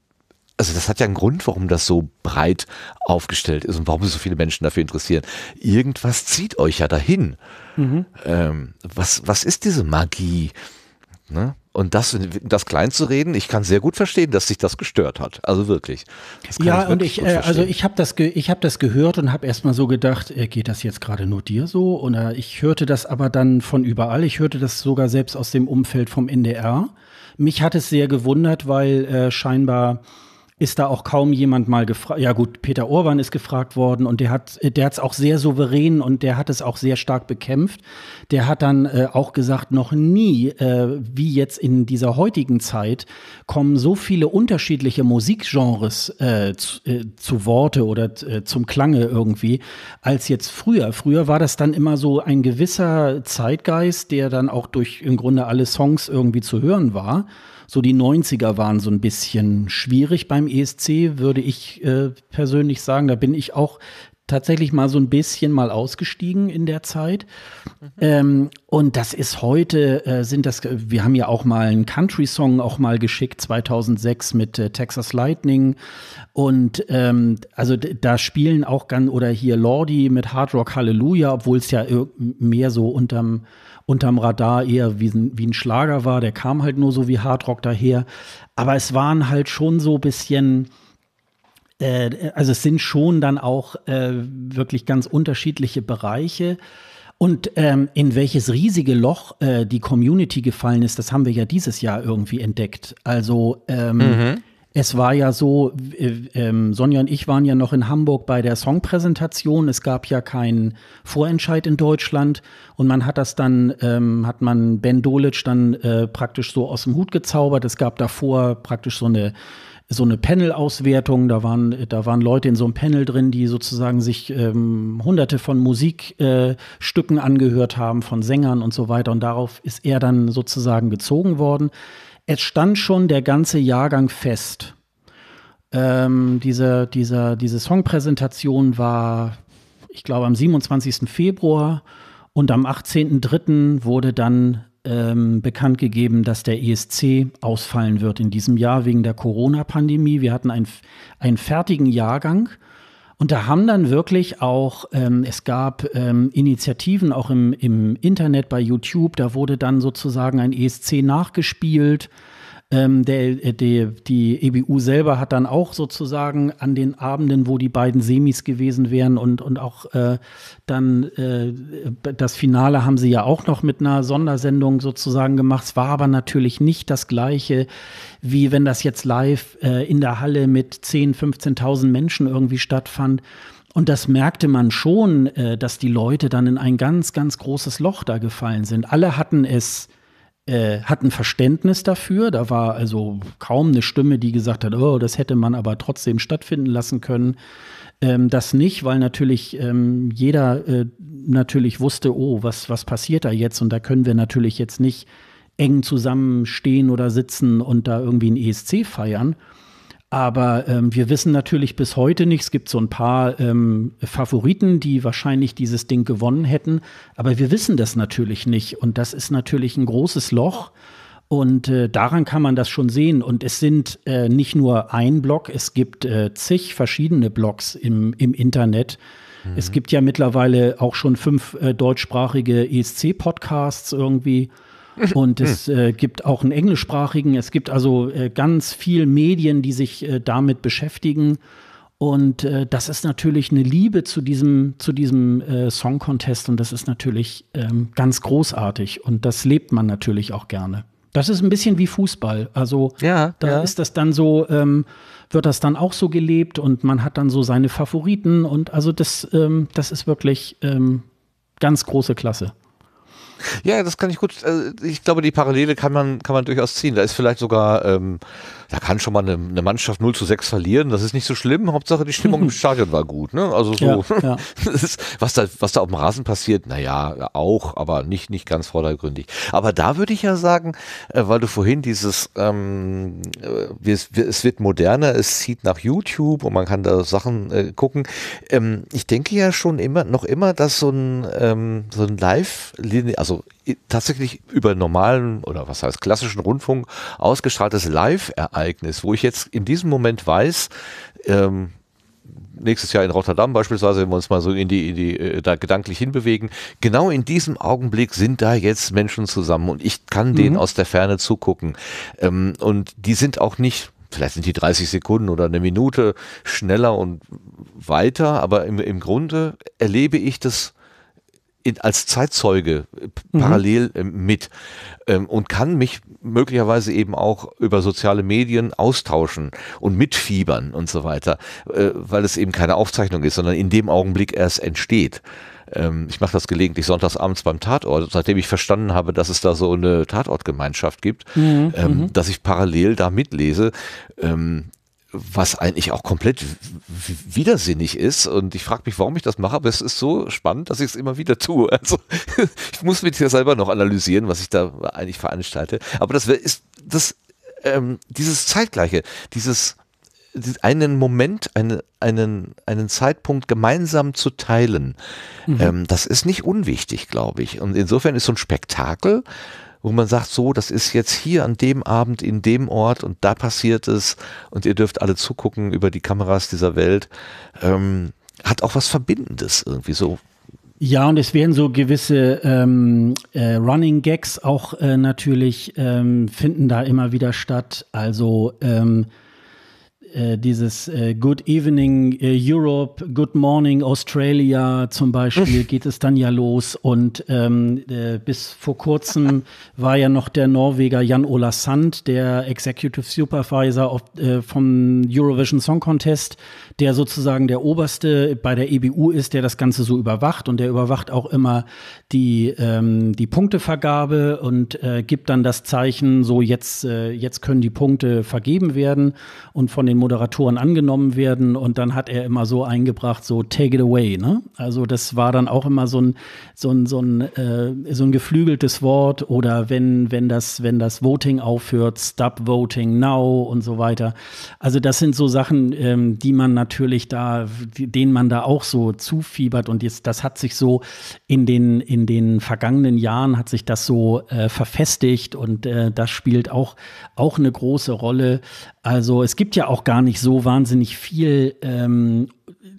Also das hat ja einen Grund, warum das so breit aufgestellt ist und warum sich so viele Menschen dafür interessieren. Irgendwas zieht euch ja dahin. Mhm. Ähm, was, was ist diese Magie? Ne? Und das, das klein zu reden, ich kann sehr gut verstehen, dass sich das gestört hat. Also wirklich. Ja, ich und ich, äh, also ich habe das, ge- ich habe das gehört und habe erstmal so gedacht, äh, geht das jetzt gerade nur dir so? Oder ich hörte das aber dann von überall. Ich hörte das sogar selbst aus dem Umfeld vom N D R. Mich hat es sehr gewundert, weil äh, scheinbar ist da auch kaum jemand mal gefragt. Ja gut, Peter Orban ist gefragt worden und der hat der hat es auch sehr souverän und der hat es auch sehr stark bekämpft. Der hat dann äh, auch gesagt, noch nie, äh, wie jetzt in dieser heutigen Zeit, kommen so viele unterschiedliche Musikgenres äh, zu, äh, zu Worte oder äh, zum Klange irgendwie, als jetzt früher. Früher war das dann immer so ein gewisser Zeitgeist, der dann auch durch im Grunde alle Songs irgendwie zu hören war. So die neunziger waren so ein bisschen schwierig beim E S C, würde ich äh, persönlich sagen. Da bin ich auch tatsächlich mal so ein bisschen mal ausgestiegen in der Zeit. Mhm. Ähm, und das ist heute, äh, sind das, wir haben ja auch mal einen Country-Song auch mal geschickt, zweitausendsechs mit äh, Texas Lightning. Und ähm, also da spielen auch ganz, oder hier Lordi mit Hard Rock Hallelujah, obwohl es ja mehr so unterm unterm Radar eher wie ein, wie ein Schlager war, der kam halt nur so wie Hardrock daher, aber es waren halt schon so ein bisschen, äh, also es sind schon dann auch äh, wirklich ganz unterschiedliche Bereiche und ähm, in welches riesige Loch äh, die Community gefallen ist, das haben wir ja dieses Jahr irgendwie entdeckt, also ähm, mhm. Es war ja so, äh, äh, Sonja und ich waren ja noch in Hamburg bei der Songpräsentation. Es gab ja keinen Vorentscheid in Deutschland und man hat das dann, ähm, hat man Ben Dolic dann äh, praktisch so aus dem Hut gezaubert. Es gab davor praktisch so eine so eine Panel-Auswertung. Da waren da waren Leute in so einem Panel drin, die sozusagen sich ähm, hunderte von Musikstücken äh, angehört haben, von Sängern und so weiter. Und darauf ist er dann sozusagen gezogen worden. Es stand schon der ganze Jahrgang fest. Ähm, diese, diese, diese Songpräsentation war, ich glaube, am siebenundzwanzigsten Februar und am achtzehnten dritten wurde dann ähm, bekannt gegeben, dass der E S C ausfallen wird in diesem Jahr wegen der Corona-Pandemie. Wir hatten einen, einen fertigen Jahrgang. Und da haben dann wirklich auch, ähm, es gab ähm, Initiativen auch im, im Internet bei YouTube, da wurde dann sozusagen ein E S C nachgespielt. Ähm, der, der, die E B U selber hat dann auch sozusagen an den Abenden, wo die beiden Semis gewesen wären und, und auch äh, dann äh, das Finale haben sie ja auch noch mit einer Sondersendung sozusagen gemacht. Es war aber natürlich nicht das Gleiche, wie wenn das jetzt live äh, in der Halle mit zehntausend, fünfzehntausend Menschen irgendwie stattfand. Und das merkte man schon, äh, dass die Leute dann in ein ganz, ganz großes Loch da gefallen sind. Alle hatten es Äh, hatten Verständnis dafür. Da war also kaum eine Stimme, die gesagt hat, oh, das hätte man aber trotzdem stattfinden lassen können. Ähm, das nicht, weil natürlich ähm, jeder äh, natürlich wusste, oh, was, was passiert da jetzt? Und da können wir natürlich jetzt nicht eng zusammenstehen oder sitzen und da irgendwie ein E S C feiern. Aber ähm, wir wissen natürlich bis heute nicht, es gibt so ein paar ähm, Favoriten, die wahrscheinlich dieses Ding gewonnen hätten, aber wir wissen das natürlich nicht und das ist natürlich ein großes Loch und äh, daran kann man das schon sehen und es sind äh, nicht nur ein Blog, es gibt äh, zig verschiedene Blogs im, im Internet, Es gibt ja mittlerweile auch schon fünf äh, deutschsprachige E S C-Podcasts irgendwie. Und es äh, gibt auch einen englischsprachigen. Es gibt also äh, ganz viel Medien, die sich äh, damit beschäftigen. Und äh, das ist natürlich eine Liebe zu diesem, zu diesem äh, Song Contest. Und das ist natürlich ähm, ganz großartig. Und das lebt man natürlich auch gerne. Das ist ein bisschen wie Fußball. Also Ja, da ja. ist das dann so, ähm, wird das dann auch so gelebt und man hat dann so seine Favoriten. Und also das, ähm, das ist wirklich ähm, ganz große Klasse. Ja, das kann ich gut. äh, Ich glaube, die Parallele kann man, kann man durchaus ziehen. Da ist vielleicht sogar, ähm, da kann schon mal eine, eine Mannschaft null zu sechs verlieren. Das ist nicht so schlimm. Hauptsache, die Stimmung im Stadion war gut. Ne? Also so, Ja, ja. Das ist, was da, was da auf dem Rasen passiert, naja, auch, aber nicht, nicht ganz vordergründig. Aber da würde ich ja sagen, äh, weil du vorhin dieses, ähm, äh, es, es wird moderner, es zieht nach YouTube und man kann da Sachen äh, gucken. Ähm, ich denke ja schon immer, noch immer, dass so ein, ähm, so ein Live, also tatsächlich über normalen oder was heißt klassischen Rundfunk ausgestrahltes Live-Ereignis, wo ich jetzt in diesem Moment weiß, ähm, nächstes Jahr in Rotterdam beispielsweise, wenn wir uns mal so in die, in die äh, da gedanklich hinbewegen, genau in diesem Augenblick sind da jetzt Menschen zusammen und ich kann denen aus der Ferne zugucken. Ähm, und die sind auch nicht, vielleicht sind die dreißig Sekunden oder eine Minute schneller und weiter, aber im, im Grunde erlebe ich das in, als Zeitzeuge äh, parallel äh, mit ähm, und kann mich möglicherweise eben auch über soziale Medien austauschen und mitfiebern und so weiter, äh, weil es eben keine Aufzeichnung ist, sondern in dem Augenblick erst entsteht. Ähm, ich mache das gelegentlich sonntagsabends beim Tatort, seitdem ich verstanden habe, dass es da so eine Tatortgemeinschaft gibt, Mhm, ähm, mhm. dass ich parallel da mitlese, ähm, was eigentlich auch komplett w- w- widersinnig ist. Und ich frage mich, warum ich das mache, aber es ist so spannend, dass ich es immer wieder tue. Also ich muss mit dir selber noch analysieren, was ich da eigentlich veranstalte. Aber das wär- ist das, ähm, dieses Zeitgleiche, dieses dies- einen Moment, eine, einen, einen Zeitpunkt gemeinsam zu teilen, ähm, das ist nicht unwichtig, glaube ich. Und insofern ist so ein Spektakel, wo man sagt, so, das ist jetzt hier an dem Abend in dem Ort und da passiert es und ihr dürft alle zugucken über die Kameras dieser Welt, ähm, hat auch was Verbindendes irgendwie so. Ja, und es werden so gewisse ähm, äh, Running Gags auch äh, natürlich ähm, finden da immer wieder statt. Also ähm, äh, dieses äh, Good Evening äh, Europe, Good Morning Australia zum Beispiel geht es dann ja los. Und ähm, äh, bis vor kurzem war ja noch der Norweger Jan Ola Sand, der Executive Supervisor auf, äh, vom Eurovision Song Contest, der sozusagen der Oberste bei der E B U ist, der das Ganze so überwacht. Und der überwacht auch immer die, ähm, die Punktevergabe und äh, gibt dann das Zeichen, so jetzt, äh, jetzt können die Punkte vergeben werden und von den Moderatoren angenommen werden. Und dann hat er immer so eingebracht, so take it away. Ne? Also das war dann auch immer so ein, so ein, so ein, äh, so ein geflügeltes Wort. Oder wenn, wenn, das, wenn das Voting aufhört, stop voting now und so weiter. Also das sind so Sachen, ähm, die man natürlich da, denen man da auch so zufiebert. Und jetzt, das hat sich so in den, in den vergangenen Jahren hat sich das so äh, verfestigt und äh, das spielt auch, auch eine große Rolle. Also es gibt ja auch gar nicht so wahnsinnig viel ähm,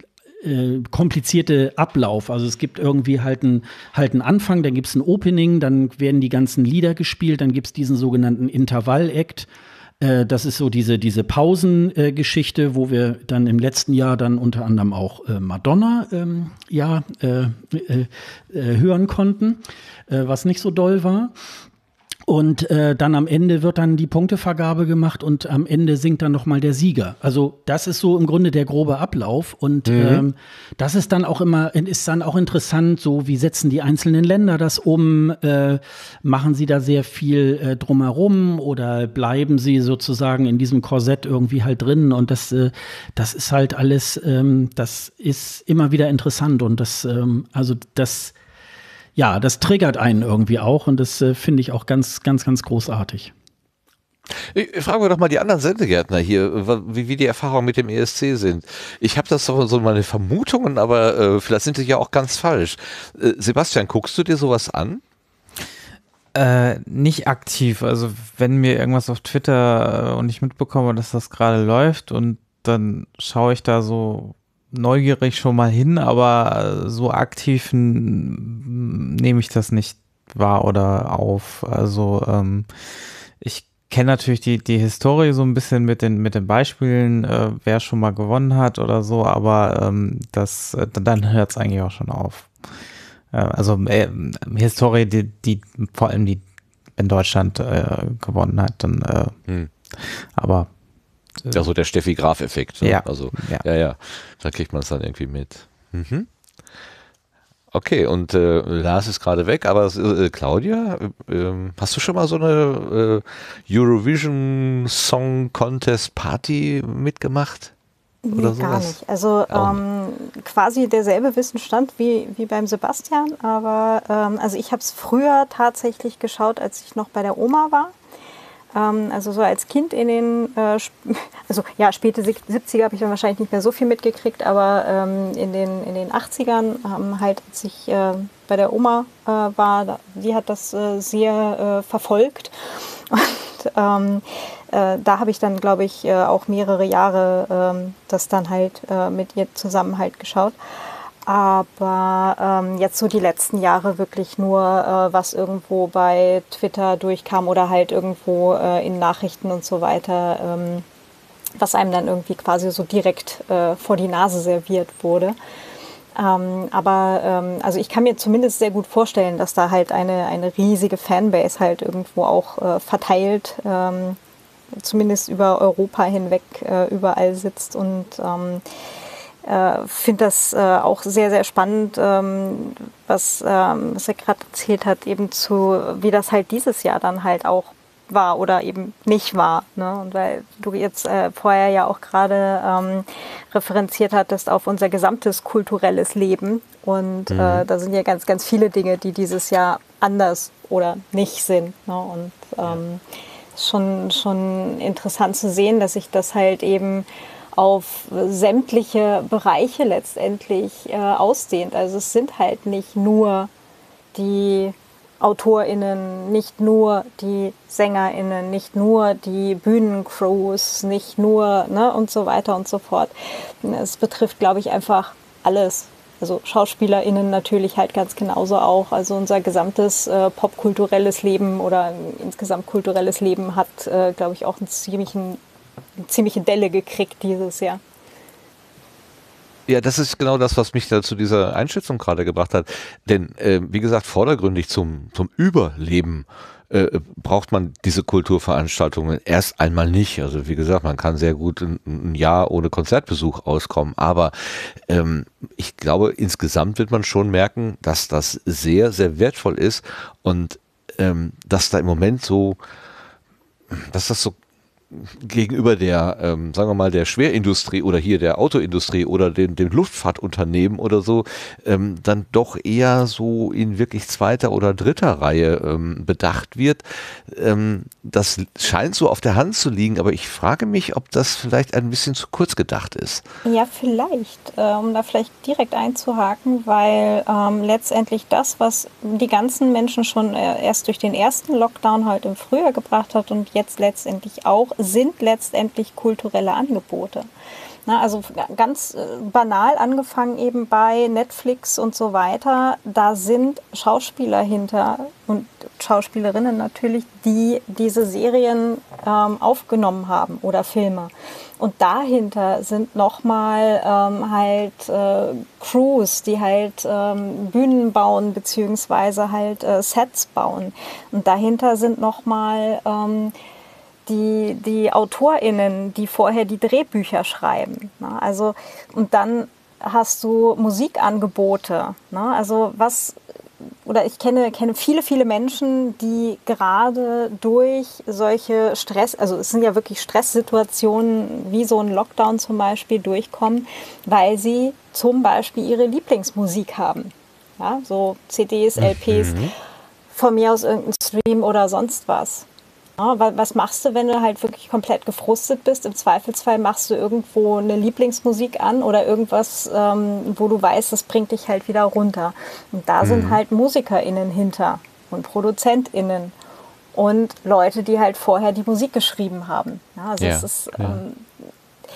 äh, komplizierte Ablauf. Also es gibt irgendwie halt einen halt einen Anfang, dann gibt es ein Opening, dann werden die ganzen Lieder gespielt, dann gibt es diesen sogenannten Intervall-Act. Äh, das ist so diese, diese Pausengeschichte, wo wir dann im letzten Jahr dann unter anderem auch äh, Madonna ähm, ja, äh, äh, äh, hören konnten, äh, was nicht so doll war. Und äh, dann am Ende wird dann die Punktevergabe gemacht und am Ende singt dann nochmal der Sieger. Also das ist so im Grunde der grobe Ablauf. Und mhm. ähm, das ist dann auch immer, ist dann auch interessant, so wie setzen die einzelnen Länder das um? Äh, machen sie da sehr viel äh, drumherum oder bleiben sie sozusagen in diesem Korsett irgendwie halt drin? Und das, äh, das ist halt alles, ähm, das ist immer wieder interessant. Und das, ähm, also das Ja, das triggert einen irgendwie auch und das äh, finde ich auch ganz, ganz, ganz großartig. Ich fragen wir doch mal die anderen Sendegärtner hier, wie, wie die Erfahrungen mit dem E S C sind. Ich habe das so, so meine Vermutungen, aber äh, vielleicht sind die ja auch ganz falsch. Äh, Sebastian, guckst du dir sowas an? Äh, nicht aktiv. Also wenn mir irgendwas auf Twitter äh, und ich mitbekomme, dass das gerade läuft und dann schaue ich da so neugierig schon mal hin, aber so aktiv n- nehme ich das nicht wahr oder auf. Also ähm, ich kenne natürlich die, die Historie so ein bisschen mit den, mit den Beispielen, äh, wer schon mal gewonnen hat oder so, aber ähm, das, äh, dann hört es eigentlich auch schon auf. Äh, also äh, Historie, die, die vor allem die in Deutschland äh, gewonnen hat, dann äh, Hm. aber äh, Ja, so der Steffi Graf-Effekt. Ne? Ja. Also, Ja. ja, ja. Da kriegt man es dann irgendwie mit. Mhm. Okay, und äh, Lars ist gerade weg, aber äh, Claudia, äh, ähm, hast du schon mal so eine äh, Eurovision Song Contest Party mitgemacht? Oder Nee, gar sowas? nicht. Also Auch ähm, quasi derselbe Wissensstand wie, wie beim Sebastian, aber ähm, also ich habe es früher tatsächlich geschaut, als ich noch bei der Oma war. Ähm, also so als Kind in den, äh, sp- also ja, späte siebziger habe ich dann wahrscheinlich nicht mehr so viel mitgekriegt, aber ähm, in, den, in den achtzigern ähm, halt, als ich äh, bei der Oma äh, war, da, die hat das äh, sehr äh, verfolgt. Und ähm, äh, da habe ich dann, glaube ich, äh, auch mehrere Jahre ähm, das dann halt äh, mit ihr zusammen halt geschaut. Aber ähm, jetzt so die letzten Jahre wirklich nur, äh, was irgendwo bei Twitter durchkam oder halt irgendwo äh, in Nachrichten und so weiter, ähm, was einem dann irgendwie quasi so direkt äh, vor die Nase serviert wurde. Ähm, aber ähm, also ich kann mir zumindest sehr gut vorstellen, dass da halt eine, eine riesige Fanbase halt irgendwo auch äh, verteilt, ähm, zumindest über Europa hinweg äh, überall sitzt und ähm, äh, finde das äh, auch sehr, sehr spannend, ähm, was, ähm, was er gerade erzählt hat, eben zu, wie das halt dieses Jahr dann halt auch war oder eben nicht war. Ne? Und weil du jetzt äh, vorher ja auch gerade ähm, referenziert hattest auf unser gesamtes kulturelles Leben. Und Mhm. äh, da sind ja ganz, ganz viele Dinge, die dieses Jahr anders oder nicht sind. Ne? Und ähm, ist schon, schon interessant zu sehen, dass sich das halt eben auf sämtliche Bereiche letztendlich äh, ausdehnt. Also es sind halt nicht nur die AutorInnen, nicht nur die SängerInnen, nicht nur die Bühnencrews, nicht nur, ne, und so weiter und so fort. Es betrifft, glaube ich, einfach alles. Also SchauspielerInnen natürlich halt ganz genauso auch. Also unser gesamtes äh, popkulturelles Leben oder insgesamt kulturelles Leben hat, äh, glaube ich, auch einen ziemlichen, eine ziemliche Delle gekriegt dieses Jahr. Ja, das ist genau das, was mich da zu dieser Einschätzung gerade gebracht hat. Denn, äh, wie gesagt, vordergründig zum, zum Überleben äh, braucht man diese Kulturveranstaltungen erst einmal nicht. Also wie gesagt, man kann sehr gut ein, ein Jahr ohne Konzertbesuch auskommen. Aber ähm, ich glaube, insgesamt wird man schon merken, dass das sehr, sehr wertvoll ist und ähm, dass da im Moment so, dass das so gegenüber der, ähm, sagen wir mal, der Schwerindustrie oder hier der Autoindustrie oder den, den Luftfahrtunternehmen oder so, ähm, dann doch eher so in wirklich zweiter oder dritter Reihe ähm, bedacht wird. Ähm, das scheint so auf der Hand zu liegen, aber ich frage mich, ob das vielleicht ein bisschen zu kurz gedacht ist. Ja, vielleicht, äh, um da vielleicht direkt einzuhaken, weil ähm, letztendlich das, was die ganzen Menschen schon äh, erst durch den ersten Lockdown halt im Frühjahr gebracht hat und jetzt letztendlich auch, sind letztendlich kulturelle Angebote. Na, also ganz äh, banal angefangen eben bei Netflix und so weiter, da sind Schauspieler hinter und Schauspielerinnen natürlich, die diese Serien ähm, aufgenommen haben oder Filme. Und dahinter sind nochmal ähm, halt äh, Crews, die halt ähm, Bühnen bauen beziehungsweise halt äh, Sets bauen. Und dahinter sind nochmal ähm, die, die AutorInnen, die vorher die Drehbücher schreiben. Ne? Also, und dann hast du Musikangebote. Ne? Also was, oder ich kenne, kenne viele, viele Menschen, die gerade durch solche Stress, also es sind ja wirklich Stresssituationen, wie so ein Lockdown zum Beispiel, durchkommen, weil sie zum Beispiel ihre Lieblingsmusik haben. Ja? So C Ds, L Ps, mhm. von mir aus irgendein Stream oder sonst was. Ja, was machst du, wenn du halt wirklich komplett gefrustet bist? Im Zweifelsfall machst du irgendwo eine Lieblingsmusik an oder irgendwas, ähm, wo du weißt, das bringt dich halt wieder runter. Und da mhm. sind halt MusikerInnen hinter und ProduzentInnen und Leute, die halt vorher die Musik geschrieben haben. Ja, also ja, es ist, ja. ähm,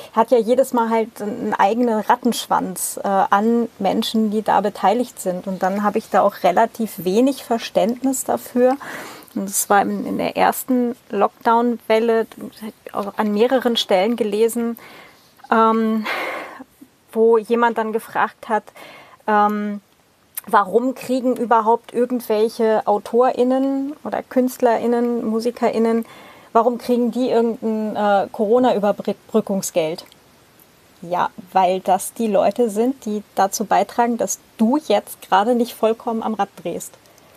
hat ja jedes Mal halt einen eigenen Rattenschwanz äh, an Menschen, die da beteiligt sind. Und dann habe ich da auch relativ wenig Verständnis dafür. Und das war in, in der ersten Lockdown-Welle auch an mehreren Stellen gelesen, ähm, wo jemand dann gefragt hat, ähm, warum kriegen überhaupt irgendwelche AutorInnen oder KünstlerInnen, MusikerInnen, warum kriegen die irgendein äh, Corona-Überbrückungsgeld? Ja, weil das die Leute sind, die dazu beitragen, dass du jetzt gerade nicht vollkommen am Rad drehst.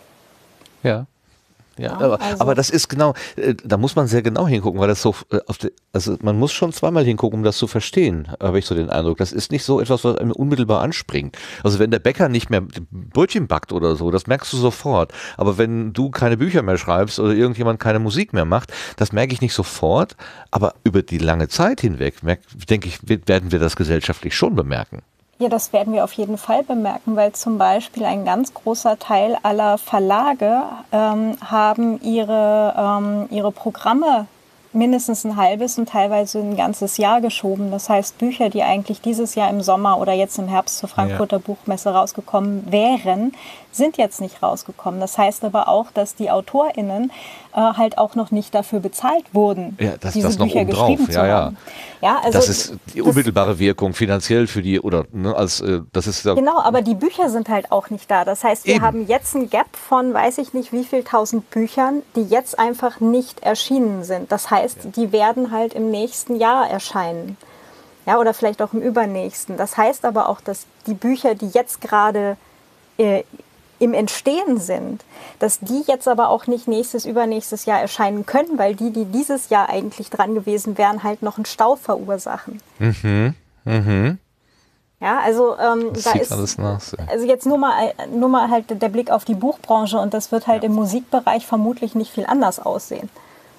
Ja. Ja, Ja, aber, also- aber das ist genau, äh, da muss man sehr genau hingucken, weil das so, äh, auf die, also man muss schon zweimal hingucken, um das zu verstehen, habe ich so den Eindruck. Das ist nicht so etwas, was einem unmittelbar anspringt. Also wenn der Bäcker nicht mehr Brötchen backt oder so, das merkst du sofort. Aber wenn du keine Bücher mehr schreibst oder irgendjemand keine Musik mehr macht, das merke ich nicht sofort. Aber über die lange Zeit hinweg, merk, denke ich, werden wir das gesellschaftlich schon bemerken. Ja, das werden wir auf jeden Fall bemerken, weil zum Beispiel ein ganz großer Teil aller Verlage ähm, haben ihre, ähm, ihre Programme mindestens ein halbes und teilweise ein ganzes Jahr geschoben. Das heißt, Bücher, die eigentlich dieses Jahr im Sommer oder jetzt im Herbst zur Frankfurter ja. Buchmesse rausgekommen wären, sind jetzt nicht rausgekommen. Das heißt aber auch, dass die AutorInnen äh, halt auch noch nicht dafür bezahlt wurden, ja, das, diese das noch Bücher obendrauf. geschrieben zu ja, ja. haben. Ja, also das ist die unmittelbare das, Wirkung finanziell für die, oder ne, als äh, das ist ja genau, aber die Bücher sind halt auch nicht da. Das heißt, wir Eben. haben jetzt ein Gap von weiß ich nicht wie viel tausend Büchern, die jetzt einfach nicht erschienen sind. Das heißt, ja. die werden halt im nächsten Jahr erscheinen. Ja, oder vielleicht auch im übernächsten. Das heißt aber auch, dass die Bücher, die jetzt gerade äh, im Entstehen sind, dass die jetzt aber auch nicht nächstes, übernächstes Jahr erscheinen können, weil die, die dieses Jahr eigentlich dran gewesen wären, halt noch einen Stau verursachen. Mhm. Mhm. Ja, also ähm, das da sieht ist alles nach, ja. also jetzt nur mal, nur mal halt der Blick auf die Buchbranche und das wird halt ja. im Musikbereich vermutlich nicht viel anders aussehen.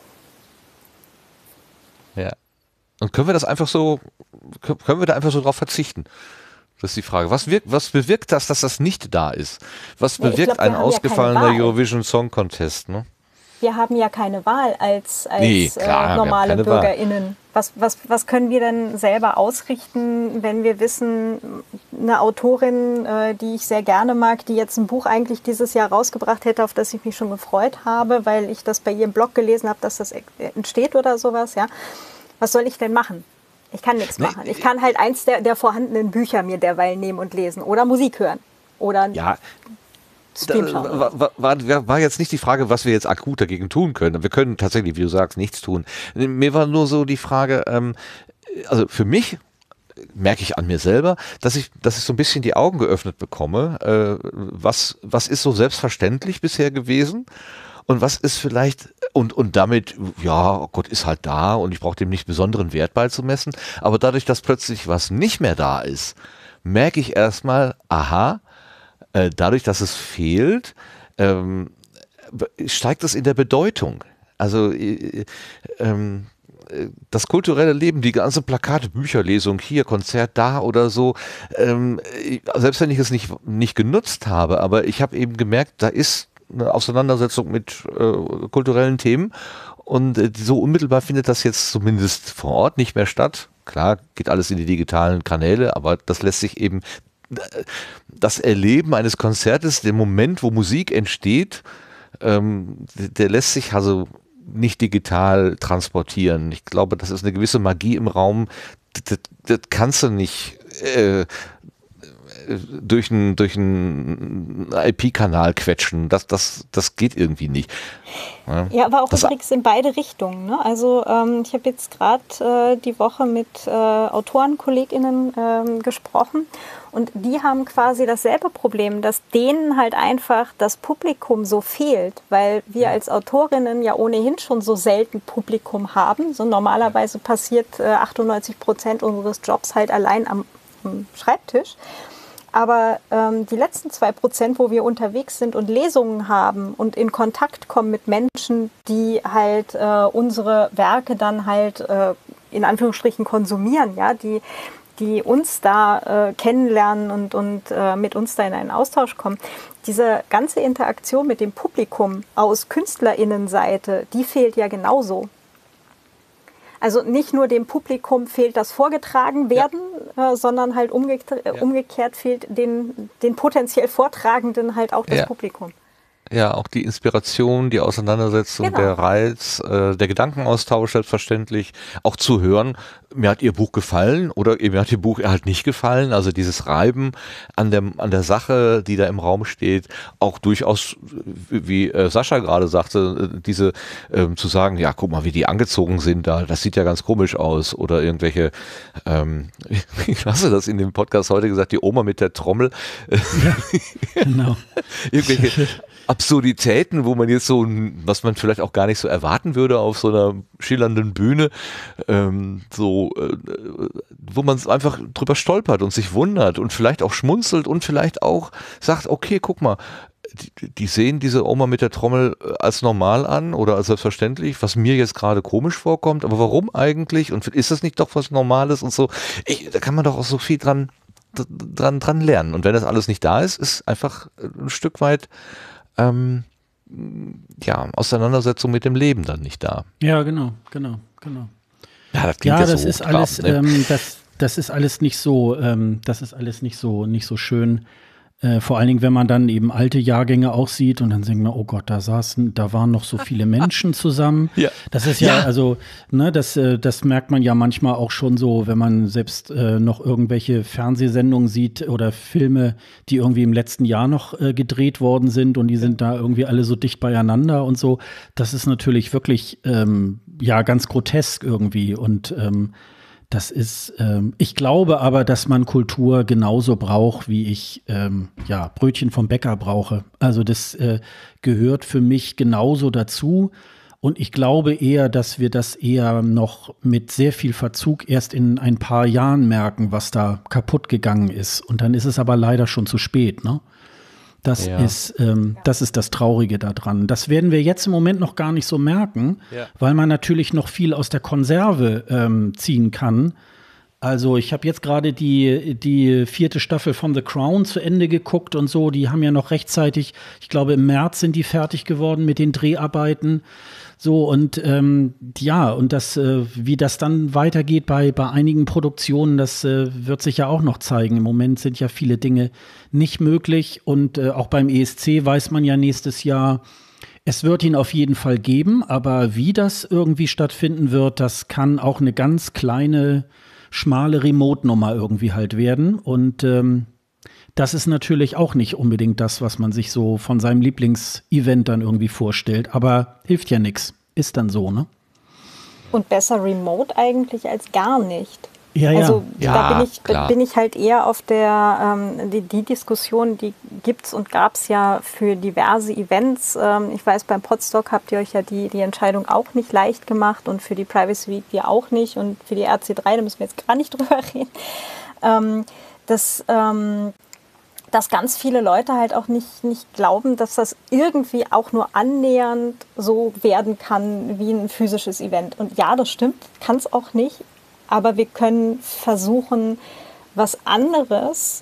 Ja. Und können wir das einfach so, können wir da einfach so drauf verzichten? Das ist die Frage. Was, wirkt, was bewirkt das, dass das nicht da ist? Was Nee, bewirkt glaub, wir ein haben ja ausgefallener keine Wahl. Eurovision Song Contest? Ne? Wir haben ja keine Wahl als, als Nee, klar, äh, wir haben normale keine Wahl. BürgerInnen. Was, was, was können wir denn selber ausrichten, wenn wir wissen, eine Autorin, äh, die ich sehr gerne mag, die jetzt ein Buch eigentlich dieses Jahr rausgebracht hätte, auf das ich mich schon gefreut habe, weil ich das bei ihrem Blog gelesen habe, dass das entsteht oder sowas, ja. Was soll ich denn machen? Ich kann nichts Nee, machen. Ich kann halt eins der, der vorhandenen Bücher mir derweil nehmen und lesen oder Musik hören oder Ja, Stream da, schauen. war, war, war jetzt nicht die Frage, was wir jetzt akut dagegen tun können. Wir können tatsächlich, wie du sagst, nichts tun. Mir war nur so die Frage, ähm, also für mich merke ich an mir selber, dass ich, dass ich so ein bisschen die Augen geöffnet bekomme. Äh, was, was ist so selbstverständlich bisher gewesen? Und was ist vielleicht, und, und damit, ja, oh Gott, ist halt da und ich brauche dem nicht besonderen Wert beizumessen. Aber dadurch, dass plötzlich was nicht mehr da ist, merke ich erstmal, aha, äh, dadurch, dass es fehlt, ähm, steigt es in der Bedeutung. Also äh, ähm, das kulturelle Leben, die ganze Plakate, Bücherlesung, hier, Konzert, da oder so, ähm, selbst wenn ich es nicht, nicht genutzt habe, aber ich habe eben gemerkt, da ist eine Auseinandersetzung mit äh, kulturellen Themen und äh, so unmittelbar findet das jetzt zumindest vor Ort nicht mehr statt. Klar, geht alles in die digitalen Kanäle, aber das lässt sich eben, das Erleben eines Konzertes, der Moment, wo Musik entsteht, ähm, der lässt sich also nicht digital transportieren. Ich glaube, das ist eine gewisse Magie im Raum, das, das kannst du nicht äh, durch einen durch einen I P-Kanal quetschen. Das, das, das geht irgendwie nicht. Ja, Ja, aber auch das, übrigens in beide Richtungen. Ne? Also ähm, ich habe jetzt gerade äh, die Woche mit äh, AutorenkollegInnen ähm, gesprochen und die haben quasi dasselbe Problem, dass denen halt einfach das Publikum so fehlt, weil wir als Autorinnen ja ohnehin schon so selten Publikum haben. So normalerweise passiert äh, achtundneunzig Prozent unseres Jobs halt allein am, am Schreibtisch. Aber ähm, die letzten zwei Prozent, wo wir unterwegs sind und Lesungen haben und in Kontakt kommen mit Menschen, die halt äh, unsere Werke dann halt äh, in Anführungsstrichen konsumieren, ja, die, die uns da äh, kennenlernen und, und äh, mit uns da in einen Austausch kommen. Diese ganze Interaktion mit dem Publikum aus KünstlerInnenseite, die fehlt ja genauso. Also nicht nur dem Publikum fehlt das vorgetragen werden, ja. äh, sondern halt umge ja. umgekehrt fehlt den, den potenziell Vortragenden halt auch das ja. Publikum. Ja, auch die Inspiration, die Auseinandersetzung, Genau. der Reiz, äh, der Gedankenaustausch selbstverständlich, auch zu hören, mir hat Ihr Buch gefallen oder mir hat Ihr Buch halt nicht gefallen, also dieses Reiben an der, an der Sache, die da im Raum steht, auch durchaus, wie, wie äh, Sascha gerade sagte, äh, diese ähm, zu sagen, ja, guck mal, wie die angezogen sind da, das sieht ja ganz komisch aus oder irgendwelche, ähm, wie hast du das in dem Podcast heute gesagt, die Oma mit der Trommel, Ja, genau. irgendwelche Absurditäten, wo man jetzt so, was man vielleicht auch gar nicht so erwarten würde auf so einer schillernden Bühne, ähm, so, äh, wo man einfach drüber stolpert und sich wundert und vielleicht auch schmunzelt und vielleicht auch sagt, okay, guck mal, die, die sehen diese Oma mit der Trommel als normal an oder als selbstverständlich, was mir jetzt gerade komisch vorkommt, aber warum eigentlich und ist das nicht doch was Normales und so, ich, da kann man doch auch so viel dran, dran, dran lernen und wenn das alles nicht da ist, ist einfach ein Stück weit Ähm, ja, Auseinandersetzung mit dem Leben dann nicht da. Ja, genau, genau, genau. Ja, das, klingt Ja, jetzt das so ist alles, hochtrabend, ne? ähm, das, das ist alles nicht so, ähm, das ist alles nicht so, nicht so schön. Äh, vor allen Dingen, wenn man dann eben alte Jahrgänge auch sieht und dann denkt man, oh Gott, da saßen, da waren noch so viele Menschen zusammen. Ja. Das ist ja, Ja. also, ne, das, äh, das merkt man ja manchmal auch schon so, wenn man selbst äh, noch irgendwelche Fernsehsendungen sieht oder Filme, die irgendwie im letzten Jahr noch äh, gedreht worden sind und die sind da irgendwie alle so dicht beieinander und so. Das ist natürlich wirklich, ähm, ja, ganz grotesk irgendwie und ähm, das ist, ähm, ich glaube aber, dass man Kultur genauso braucht, wie ich ähm, ja, Brötchen vom Bäcker brauche. Also das äh, gehört für mich genauso dazu. Und ich glaube eher, dass wir das eher noch mit sehr viel Verzug erst in ein paar Jahren merken, was da kaputt gegangen ist. Und dann ist es aber leider schon zu spät, ne? Das, Ja. ist, ähm, das ist das Traurige daran. Das werden wir jetzt im Moment noch gar nicht so merken, Ja. weil man natürlich noch viel aus der Konserve ähm, ziehen kann. Also ich habe jetzt gerade die, die vierte Staffel von The Crown zu Ende geguckt und so. Die haben ja noch rechtzeitig, ich glaube im März sind die fertig geworden mit den Dreharbeiten. So und ähm, ja, und das, äh, wie das dann weitergeht bei, bei einigen Produktionen, das äh, wird sich ja auch noch zeigen. Im Moment sind ja viele Dinge nicht möglich und äh, auch beim E S C weiß man ja nächstes Jahr, es wird ihn auf jeden Fall geben, aber wie das irgendwie stattfinden wird, das kann auch eine ganz kleine, schmale Remote-Nummer irgendwie halt werden und ähm, das ist natürlich auch nicht unbedingt das, was man sich so von seinem Lieblingsevent dann irgendwie vorstellt. Aber hilft ja nichts. Ist dann so, ne? Und besser remote eigentlich als gar nicht. Ja, ja. Also Ja, da bin ich, klar. bin ich halt eher auf der, ähm, die, die Diskussion, die gibt's und gab's ja für diverse Events. Ähm, ich weiß, beim Podstock habt ihr euch ja die, die Entscheidung auch nicht leicht gemacht und für die Privacy Week ja auch nicht und für die R C drei, da müssen wir jetzt gar nicht drüber reden. Ähm, das, ähm, dass ganz viele Leute halt auch nicht, nicht glauben, dass das irgendwie auch nur annähernd so werden kann wie ein physisches Event. Und ja, das stimmt, kann es auch nicht. Aber wir können versuchen, was anderes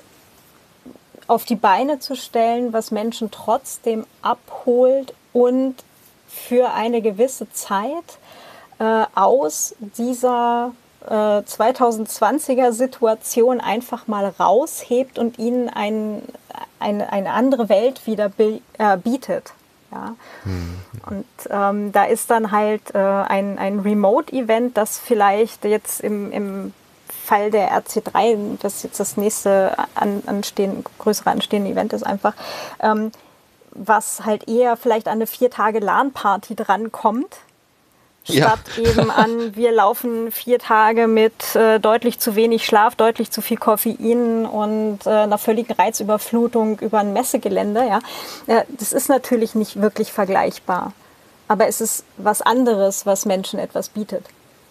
auf die Beine zu stellen, was Menschen trotzdem abholt und für eine gewisse Zeit äh, aus dieser äh, zweitausendzwanziger Situation einfach mal raushebt und ihnen ein, eine, eine andere Welt wieder be- äh, bietet. Ja. Und ähm, da ist dann halt äh, ein, ein Remote-Event, das vielleicht jetzt im, im Fall der R C drei, das jetzt das nächste an, anstehen, größere anstehende Event ist einfach, ähm, was halt eher vielleicht an eine vier Tage LAN-Party drankommt, statt Ja. eben an, wir laufen vier Tage mit äh, deutlich zu wenig Schlaf, deutlich zu viel Koffein und äh, einer völligen Reizüberflutung über ein Messegelände. Ja. Äh, das ist natürlich nicht wirklich vergleichbar. Aber es ist was anderes, was Menschen etwas bietet.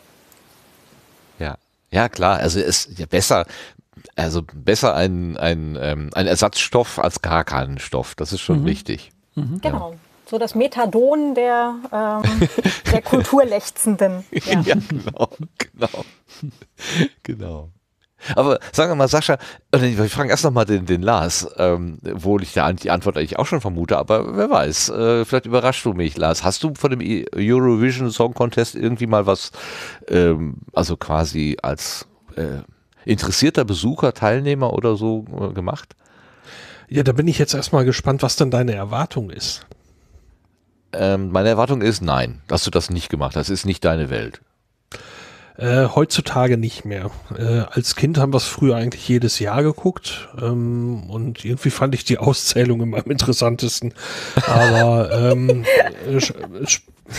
Ja, ja klar, also es ist ja besser, also besser ein, ein, ähm, ein Ersatzstoff als gar keinen Stoff, das ist schon Mhm. wichtig. Genau. So das Methadon der, ähm, der Kulturlechzenden. Ja. Ja, genau, genau, genau. Aber sagen wir mal, Sascha, ich frage erst nochmal den, den Lars, ähm, wo ich da die Antwort eigentlich auch schon vermute, aber wer weiß, äh, vielleicht überraschst du mich, Lars. Hast du von dem Eurovision Song Contest irgendwie mal was, ähm, also quasi als äh, interessierter Besucher, Teilnehmer oder so äh, gemacht? Ja, da bin ich jetzt erstmal gespannt, was denn deine Erwartung ist. Ähm, meine Erwartung ist nein, dass du das nicht gemacht hast. Das ist nicht deine Welt. Äh, heutzutage nicht mehr. Äh, als Kind haben wir es früher eigentlich jedes Jahr geguckt ähm, und irgendwie fand ich die Auszählung immer am interessantesten. Aber ähm, sch sch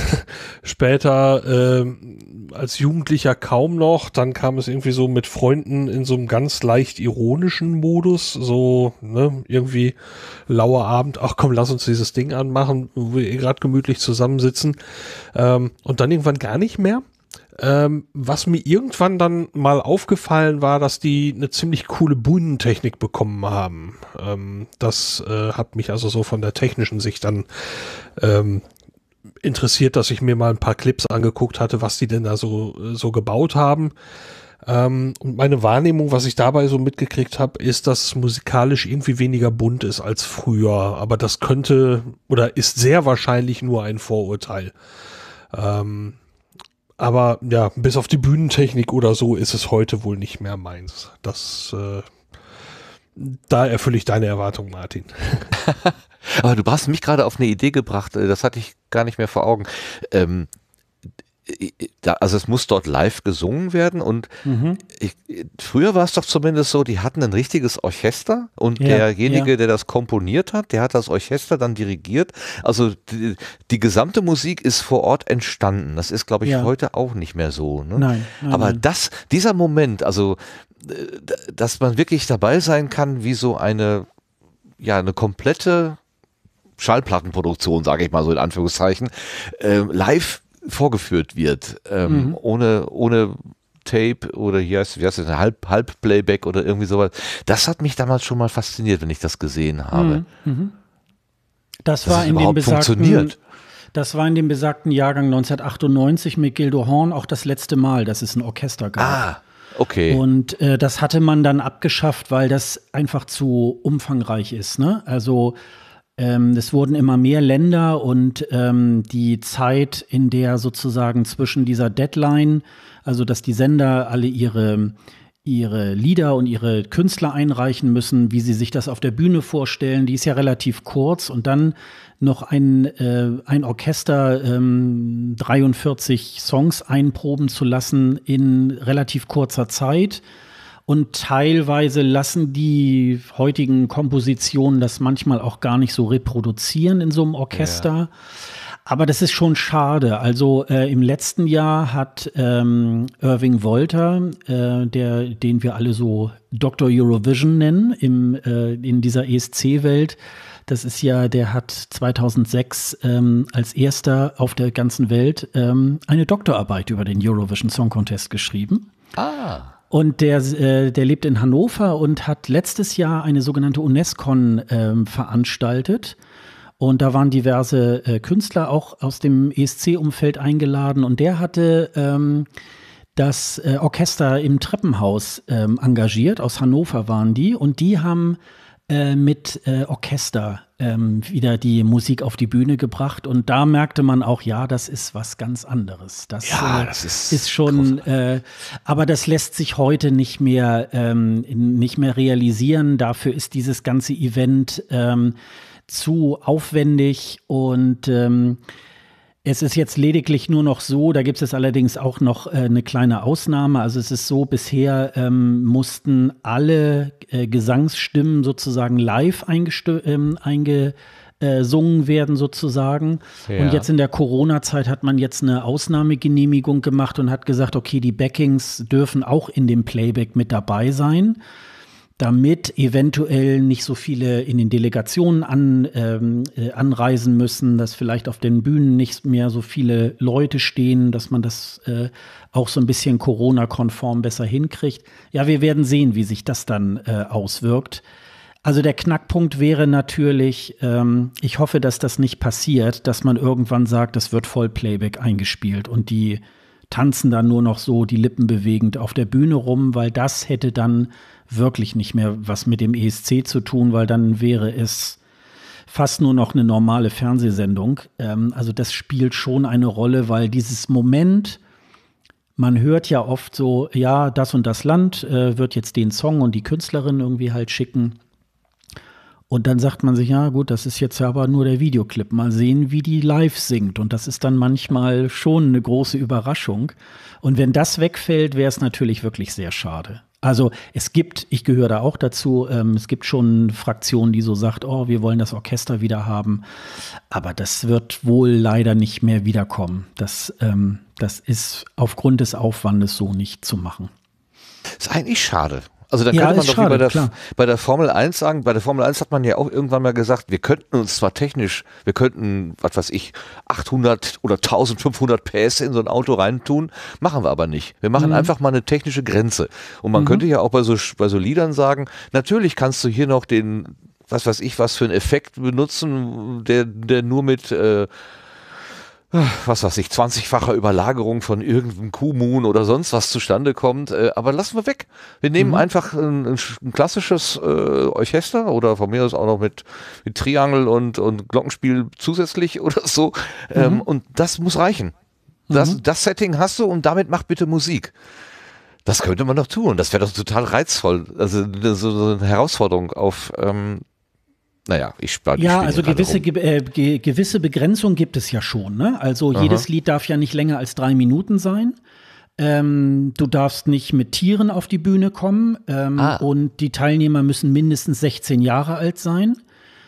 später äh, als Jugendlicher kaum noch, dann kam es irgendwie so mit Freunden in so einem ganz leicht ironischen Modus, so ne, irgendwie lauer Abend, ach komm, lass uns dieses Ding anmachen, wo wir eh gerade gemütlich zusammensitzen ähm, und dann irgendwann gar nicht mehr. Ähm, was mir irgendwann dann mal aufgefallen war, dass die eine ziemlich coole Bühnentechnik bekommen haben. Ähm, das äh, hat mich also so von der technischen Sicht dann ähm, interessiert, dass ich mir mal ein paar Clips angeguckt hatte, was die denn da so, so gebaut haben. Ähm, und meine Wahrnehmung, was ich dabei so mitgekriegt habe, ist, dass es musikalisch irgendwie weniger bunt ist als früher. Aber das könnte oder ist sehr wahrscheinlich nur ein Vorurteil. Ähm, aber ja, bis auf die Bühnentechnik oder so ist es heute wohl nicht mehr meins. Das, äh, da erfülle ich deine Erwartung, Martin. Aber du hast mich gerade auf eine Idee gebracht, das hatte ich gar nicht mehr vor Augen. Ähm, da, also es muss dort live gesungen werden und mhm. ich, früher war es doch zumindest so, die hatten ein richtiges Orchester und ja, derjenige, ja. der das komponiert hat, der hat das Orchester dann dirigiert. Also die, die gesamte Musik ist vor Ort entstanden. Das ist, glaube ich, ja. heute auch nicht mehr so. Ne? Nein, nein, Aber nein. das, dieser Moment, also dass man wirklich dabei sein kann, wie so eine, ja, eine komplette Schallplattenproduktion, sage ich mal so in Anführungszeichen, äh, live vorgeführt wird, ähm, mhm. ohne, ohne Tape oder hier heißt, wie heißt das, Halb, Halbplayback oder irgendwie sowas. Das hat mich damals schon mal fasziniert, wenn ich das gesehen habe. Mhm. Mhm. Das, das war in dem besagten, das war in dem besagten Jahrgang neunzehnhundertachtundneunzig mit Gildo Horn auch das letzte Mal, dass es ein Orchester gab. Ah, okay. Und äh, das hatte man dann abgeschafft, weil das einfach zu umfangreich ist, ne? Also Ähm, es wurden immer mehr Länder und ähm, die Zeit, in der sozusagen zwischen dieser Deadline, also dass die Sender alle ihre, ihre Lieder und ihre Künstler einreichen müssen, wie sie sich das auf der Bühne vorstellen, die ist ja relativ kurz und dann noch ein, äh, ein Orchester ähm, dreiundvierzig Songs einproben zu lassen in relativ kurzer Zeit. Und teilweise lassen die heutigen Kompositionen das manchmal auch gar nicht so reproduzieren in so einem Orchester. Ja. Aber das ist schon schade. Also äh, im letzten Jahr hat ähm, Irving Wolter, äh, der, den wir alle so Doktor Eurovision nennen, im, äh, in dieser E S C-Welt, das ist ja, der hat zweitausendsechs ähm, als erster auf der ganzen Welt ähm, eine Doktorarbeit über den Eurovision Song Contest geschrieben. Ah. Und der, äh, der lebt in Hannover und hat letztes Jahr eine sogenannte UNESCO ähm, veranstaltet. Und da waren diverse äh, Künstler auch aus dem E S C-Umfeld eingeladen. Und der hatte ähm, das äh, Orchester im Treppenhaus ähm, engagiert. Aus Hannover waren die. Und die haben äh, mit äh, Orchester ähm, wieder die Musik auf die Bühne gebracht. Und da merkte man auch, ja, das ist was ganz anderes. Das, ja, äh, das ist, ist schon, äh, aber das lässt sich heute nicht mehr, ähm, nicht mehr realisieren. Dafür ist dieses ganze Event ähm, zu aufwendig und ähm, es ist jetzt lediglich nur noch so, da gibt es allerdings auch noch äh, eine kleine Ausnahme. Also es ist so, bisher ähm, mussten alle äh, Gesangsstimmen sozusagen live ähm, eingesungen werden sozusagen. Ja. Und jetzt in der Corona-Zeit hat man jetzt eine Ausnahmegenehmigung gemacht und hat gesagt, okay, die Backings dürfen auch in dem Playback mit dabei sein, damit eventuell nicht so viele in den Delegationen an, ähm, äh, anreisen müssen, dass vielleicht auf den Bühnen nicht mehr so viele Leute stehen, dass man das äh, auch so ein bisschen Corona-konform besser hinkriegt. Ja, wir werden sehen, wie sich das dann äh, auswirkt. Also der Knackpunkt wäre natürlich, ähm, ich hoffe, dass das nicht passiert, dass man irgendwann sagt, das wird Vollplayback eingespielt und die tanzen dann nur noch so die Lippen bewegend auf der Bühne rum, weil das hätte dann wirklich nicht mehr was mit dem E S C zu tun, weil dann wäre es fast nur noch eine normale Fernsehsendung. Ähm, also das spielt schon eine Rolle, weil dieses Moment, man hört ja oft so, ja, das und das Land äh, wird jetzt den Song und die Künstlerin irgendwie halt schicken. Und dann sagt man sich, ja gut, das ist jetzt aber nur der Videoclip. Mal sehen, wie die live singt. Und das ist dann manchmal schon eine große Überraschung. Und wenn das wegfällt, wäre es natürlich wirklich sehr schade. Also es gibt, ich gehöre da auch dazu, ähm, es gibt schon Fraktionen, die so sagt, oh, wir wollen das Orchester wieder haben. Aber das wird wohl leider nicht mehr wiederkommen. Das, ähm, das ist aufgrund des Aufwandes so nicht zu machen. Ist eigentlich schade. Also dann Ja, könnte man ist doch schade, wie bei der, klar. bei der Formel eins sagen, bei der Formel eins hat man ja auch irgendwann mal gesagt, wir könnten uns zwar technisch, wir könnten, was weiß ich, achthundert oder eintausendfünfhundert P S in so ein Auto reintun, machen wir aber nicht. Wir machen Mhm. einfach mal eine technische Grenze. Und man Mhm. könnte ja auch bei so, bei so Liedern sagen, natürlich kannst du hier noch den, was weiß ich, was für einen Effekt benutzen, der, der nur mit, äh, was weiß ich, zwanzigfacher Überlagerung von irgendeinem Q-Moon oder sonst was zustande kommt, äh, aber lassen wir weg. Wir nehmen Mhm. einfach ein, ein, ein klassisches äh, Orchester oder von mir aus auch noch mit, mit Triangel und, und Glockenspiel zusätzlich oder so ähm, Mhm. und das muss reichen. Das, Mhm. das Setting hast du und damit mach bitte Musik. Das könnte man doch tun. Das wäre doch total reizvoll. Also so, so eine Herausforderung auf ähm, naja, ich spare die Ja, Spiele also gerade gewisse, rum. ge äh, ge gewisse Begrenzung gibt es ja schon. Ne? Also Aha. jedes Lied darf ja nicht länger als drei Minuten sein. Ähm, du darfst nicht mit Tieren auf die Bühne kommen ähm, Ah. und die Teilnehmer müssen mindestens sechzehn Jahre alt sein.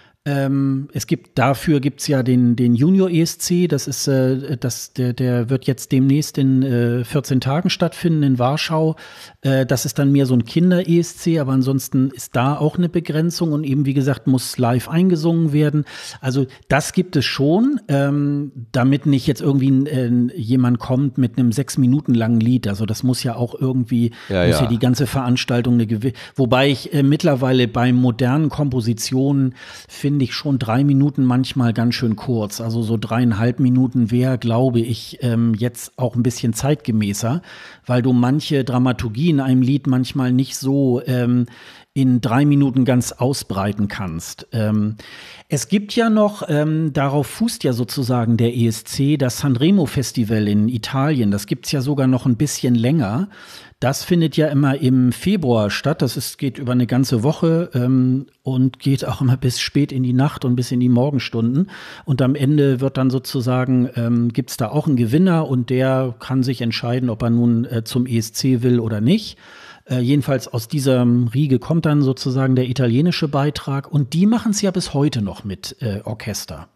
Ähm, es gibt, dafür gibt es ja den, den Junior E S C, das ist, äh, das, der, der wird jetzt demnächst in äh, vierzehn Tagen stattfinden in Warschau. Äh, das ist dann mehr so ein Kinder-E S C, aber ansonsten ist da auch eine Begrenzung und eben, wie gesagt, muss live eingesungen werden. Also das gibt es schon, ähm, damit nicht jetzt irgendwie äh, jemand kommt mit einem sechs Minuten langen Lied. Also das muss ja auch irgendwie, Ja, muss ja, ja. die ganze Veranstaltung eine gewisse, wobei ich äh, mittlerweile bei modernen Kompositionen finde ich schon drei Minuten manchmal ganz schön kurz. Also so dreieinhalb Minuten wäre, glaube ich, ähm, jetzt auch ein bisschen zeitgemäßer, weil du manche Dramaturgie in einem Lied manchmal nicht so ähm, in drei Minuten ganz ausbreiten kannst. Ähm, es gibt ja noch, ähm, darauf fußt ja sozusagen der E S C, das Sanremo Festival in Italien. Das gibt's ja sogar noch ein bisschen länger. Das findet ja immer im Februar statt. Das ist, geht über eine ganze Woche ähm, und geht auch immer bis spät in die Nacht und bis in die Morgenstunden. Und am Ende wird dann sozusagen, ähm, gibt es da auch einen Gewinner und der kann sich entscheiden, ob er nun äh, zum E S C will oder nicht. Äh, jedenfalls aus dieser Riege kommt dann sozusagen der italienische Beitrag. Und die machen es ja bis heute noch mit äh, Orchester.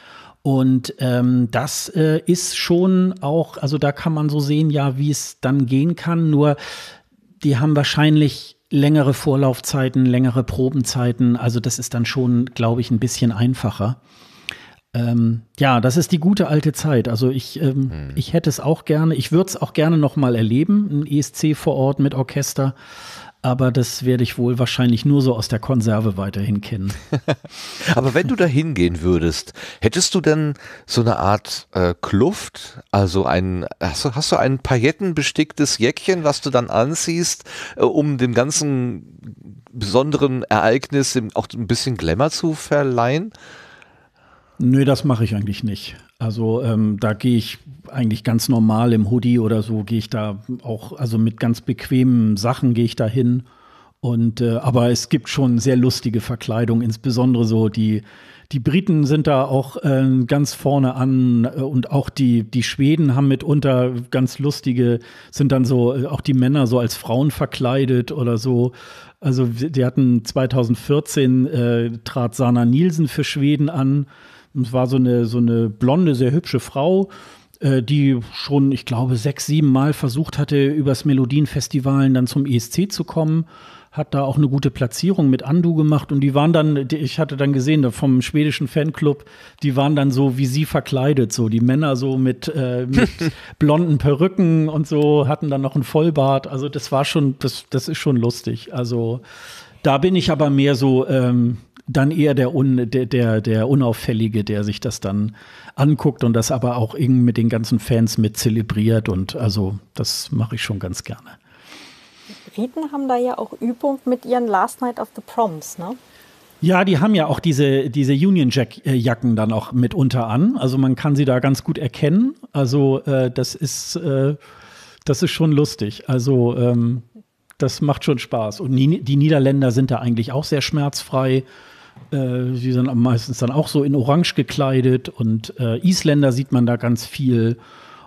Und ähm, das äh, ist schon auch, also da kann man so sehen, ja, wie es dann gehen kann. Nur die haben wahrscheinlich längere Vorlaufzeiten, längere Probenzeiten. Also das ist dann schon, glaube ich, ein bisschen einfacher. Ähm, ja, das ist die gute alte Zeit. Also ich, ähm, hm. ich hätte es auch gerne, ich würde es auch gerne noch mal erleben, ein E S C vor Ort mit Orchester. Aber das werde ich wohl wahrscheinlich nur so aus der Konserve weiterhin kennen. Aber wenn du da hingehen würdest, hättest du denn so eine Art äh, Kluft, also ein, hast du, hast du ein paillettenbesticktes Jäckchen, was du dann anziehst, äh, um dem ganzen besonderen Ereignis auch ein bisschen Glamour zu verleihen? Nö, das mache ich eigentlich nicht. Also ähm, da gehe ich eigentlich ganz normal im Hoodie oder so, gehe ich da auch, also mit ganz bequemen Sachen gehe ich da hin. Und äh, aber es gibt schon sehr lustige Verkleidung, insbesondere so die die Briten sind da auch äh, ganz vorne an äh, und auch die die Schweden haben mitunter ganz lustige, sind dann so äh, auch die Männer so als Frauen verkleidet oder so. Also die hatten zweitausendvierzehn äh, trat Sanna Nielsen für Schweden an. Es war so eine, so eine blonde, sehr hübsche Frau, äh, die schon, ich glaube, sechs, sieben Mal versucht hatte, übers Melodienfestivalen dann zum E S C zu kommen. Hat da auch eine gute Platzierung mit Andu gemacht. Und die waren dann, ich hatte dann gesehen, vom schwedischen Fanclub, die waren dann so wie sie verkleidet. So die Männer so mit, äh, mit blonden Perücken und so, hatten dann noch einen Vollbart. Also das war schon, das, das ist schon lustig. Also da bin ich aber mehr so, ähm, dann eher der, Un, der, der, der Unauffällige, der sich das dann anguckt und das aber auch irgendwie mit den ganzen Fans mit zelebriert. Und also das mache ich schon ganz gerne. Die Briten haben da ja auch Übung mit ihren Last Night of the Proms, ne? Ja, die haben ja auch diese, diese Union Jack-Jacken dann auch mitunter an. Also man kann sie da ganz gut erkennen. Also äh, das ist, äh, das ist schon lustig. Also ähm, das macht schon Spaß. Und die, die Niederländer sind da eigentlich auch sehr schmerzfrei. Äh, die sind meistens dann auch so in Orange gekleidet. Und äh, Isländer sieht man da ganz viel.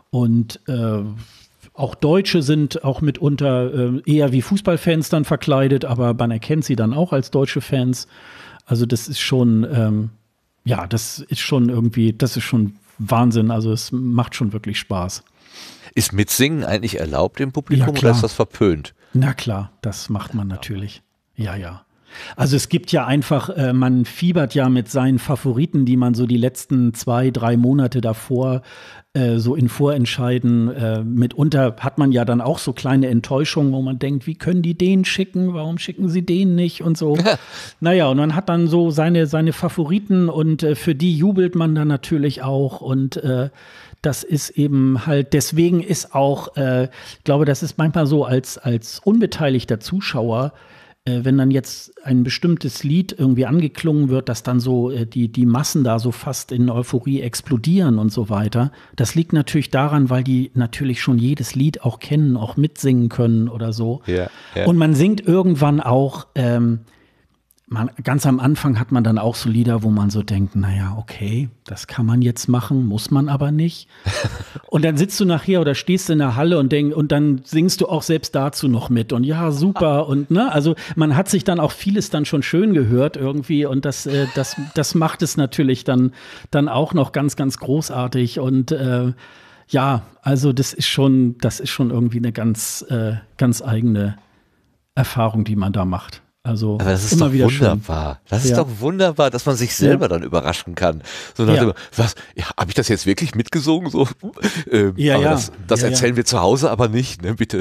Und äh, auch Deutsche sind auch mitunter äh, eher wie Fußballfans dann verkleidet, aber man erkennt sie dann auch als deutsche Fans. Also das ist schon, ähm, ja, das ist schon irgendwie, das ist schon Wahnsinn. Also es macht schon wirklich Spaß. Ist Mitsingen eigentlich erlaubt im Publikum Ja, oder klar. ist das verpönt? Na klar, das macht man natürlich. Ja, ja. Also es gibt ja einfach, äh, man fiebert ja mit seinen Favoriten, die man so die letzten zwei, drei Monate davor äh, so in Vorentscheiden, äh, mitunter hat man ja dann auch so kleine Enttäuschungen, wo man denkt, wie können die den schicken, warum schicken sie den nicht und so. Naja, und man hat dann so seine, seine Favoriten und äh, für die jubelt man dann natürlich auch und äh, das ist eben halt, deswegen ist auch, äh, ich glaube, das ist manchmal so als, als unbeteiligter Zuschauer, äh, wenn dann jetzt ein bestimmtes Lied irgendwie angeklungen wird, dass dann so äh, die, die Massen da so fast in Euphorie explodieren und so weiter. Das liegt natürlich daran, weil die natürlich schon jedes Lied auch kennen, auch mitsingen können oder so. Ja, ja. Und man singt irgendwann auch, ähm, man, ganz am Anfang hat man dann auch so Lieder, wo man so denkt, naja, okay, das kann man jetzt machen, muss man aber nicht. Und dann sitzt du nachher oder stehst in der Halle und denk, und dann singst du auch selbst dazu noch mit und ja, super und ne, also man hat sich dann auch vieles dann schon schön gehört irgendwie und das, äh, das, das macht es natürlich dann, dann auch noch ganz, ganz großartig und äh, ja, also das ist schon, das ist schon irgendwie eine ganz, äh, ganz eigene Erfahrung, die man da macht. Also Aber das ist immer doch wieder wunderbar. schön. Das ist Ja. doch wunderbar, dass man sich selber Ja. dann überraschen kann. So nach Ja. dem, was, ja, habe ich das jetzt wirklich mitgesungen? So, ähm, Ja, aber ja. das, das Ja, erzählen ja. wir zu Hause aber nicht, ne, bitte.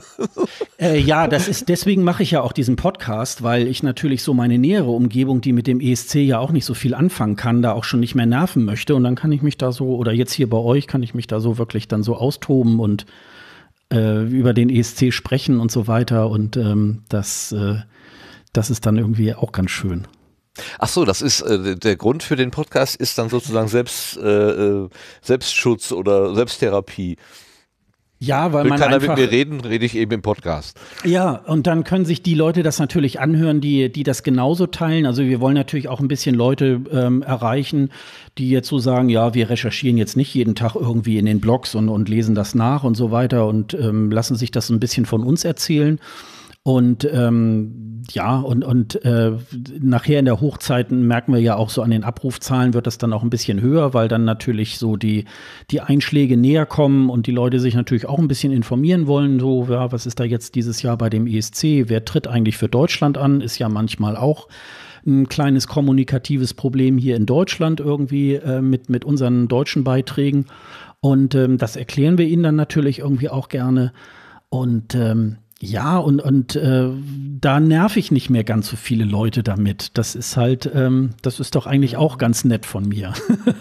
Äh, ja, das ist, deswegen mache ich ja auch diesen Podcast, weil ich natürlich so meine nähere Umgebung, die mit dem E S C ja auch nicht so viel anfangen kann, da auch schon nicht mehr nerven möchte. Und dann kann ich mich da so, oder jetzt hier bei euch, kann ich mich da so wirklich dann so austoben und äh, über den E S C sprechen und so weiter. Und ähm, das, äh, das ist dann irgendwie auch ganz schön. Ach so, das ist äh, der Grund für den Podcast ist dann sozusagen Selbst, äh, Selbstschutz oder Selbsttherapie. Ja, weil Will man keiner einfach, mit mir reden, rede ich eben im Podcast. Ja, und dann können sich die Leute das natürlich anhören, die, die das genauso teilen. Also wir wollen natürlich auch ein bisschen Leute ähm, erreichen, die jetzt so sagen, ja, wir recherchieren jetzt nicht jeden Tag irgendwie in den Blogs und, und lesen das nach und so weiter und ähm, lassen sich das ein bisschen von uns erzählen. Und ähm, ja, und, und äh, nachher in der Hochzeit merken wir ja auch so an den Abrufzahlen wird das dann auch ein bisschen höher, weil dann natürlich so die, die Einschläge näher kommen und die Leute sich natürlich auch ein bisschen informieren wollen. So, ja, was ist da jetzt dieses Jahr bei dem E S C? Wer tritt eigentlich für Deutschland an? Ist ja manchmal auch ein kleines kommunikatives Problem hier in Deutschland irgendwie äh, mit, mit unseren deutschen Beiträgen. Und ähm, das erklären wir ihnen dann natürlich irgendwie auch gerne. Und ähm, ja, und, und äh, da nerv ich nicht mehr ganz so viele Leute damit. Das ist halt, ähm, das ist doch eigentlich auch ganz nett von mir.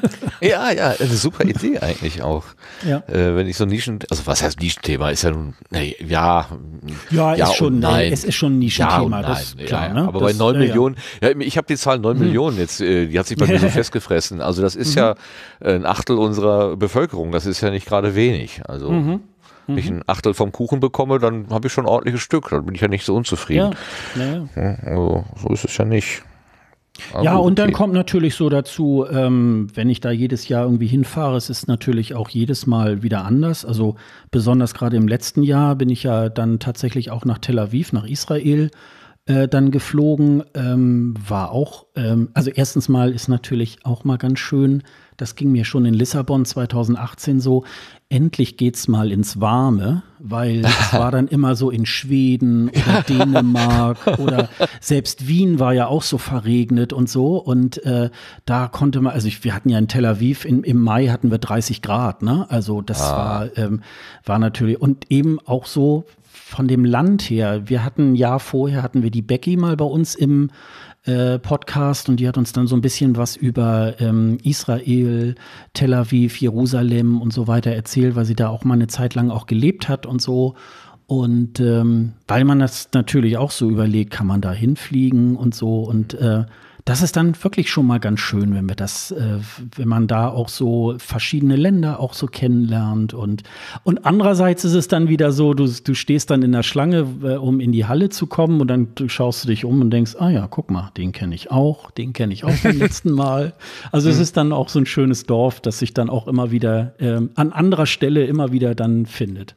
Ja, ja, eine super Idee eigentlich auch. Ja. Äh, wenn ich so Nischen, also was heißt Nischenthema, ist ja nun, nee, ja, Ja, ja ist schon, und nein. äh, es ist schon ein Ja und Nischenthema, nein. das ist Ja, klar. ja, Ne? aber das, bei neun ja, ja. Millionen, ja, ich habe die Zahl neun Hm. Millionen jetzt, äh, die hat sich bei mir so festgefressen. Also das ist ja ein Achtel unserer Bevölkerung, das ist ja nicht gerade wenig. Also Mhm. wenn ich ein Achtel vom Kuchen bekomme, dann habe ich schon ein ordentliches Stück, dann bin ich ja nicht so unzufrieden. Ja, ja, ja. Ja, also so ist es ja nicht. Aber Ja, und dann okay. kommt natürlich so dazu, ähm, wenn ich da jedes Jahr irgendwie hinfahre, es ist natürlich auch jedes Mal wieder anders. Also besonders gerade im letzten Jahr bin ich ja dann tatsächlich auch nach Tel Aviv, nach Israel äh, dann geflogen. Ähm, war auch, ähm, also erstens mal ist natürlich auch mal ganz schön, das ging mir schon in Lissabon zweitausendachtzehn so, endlich geht's mal ins Warme, weil es war dann immer so in Schweden oder Dänemark oder selbst Wien war ja auch so verregnet und so und äh, da konnte man, also ich, wir hatten ja in Tel Aviv, in, im Mai hatten wir dreißig Grad, ne? Also das Ah. war, ähm, war natürlich und eben auch so von dem Land her. Wir hatten ein Jahr vorher, hatten wir die Becky mal bei uns im äh, Podcast und die hat uns dann so ein bisschen was über ähm, Israel, Tel Aviv, Jerusalem und so weiter erzählt, weil sie da auch mal eine Zeit lang auch gelebt hat und so. Und ähm, weil man das natürlich auch so überlegt, kann man da hinfliegen und so. Und äh, das ist dann wirklich schon mal ganz schön, wenn wir das, äh, wenn man da auch so verschiedene Länder auch so kennenlernt. Und, und andererseits ist es dann wieder so, du, du stehst dann in der Schlange, äh, um in die Halle zu kommen und dann schaust du dich um und denkst, ah ja, guck mal, den kenne ich auch, den kenne ich auch beim letzten Mal. Also es ist dann auch so ein schönes Dorf, das sich dann auch immer wieder äh, an anderer Stelle immer wieder dann findet.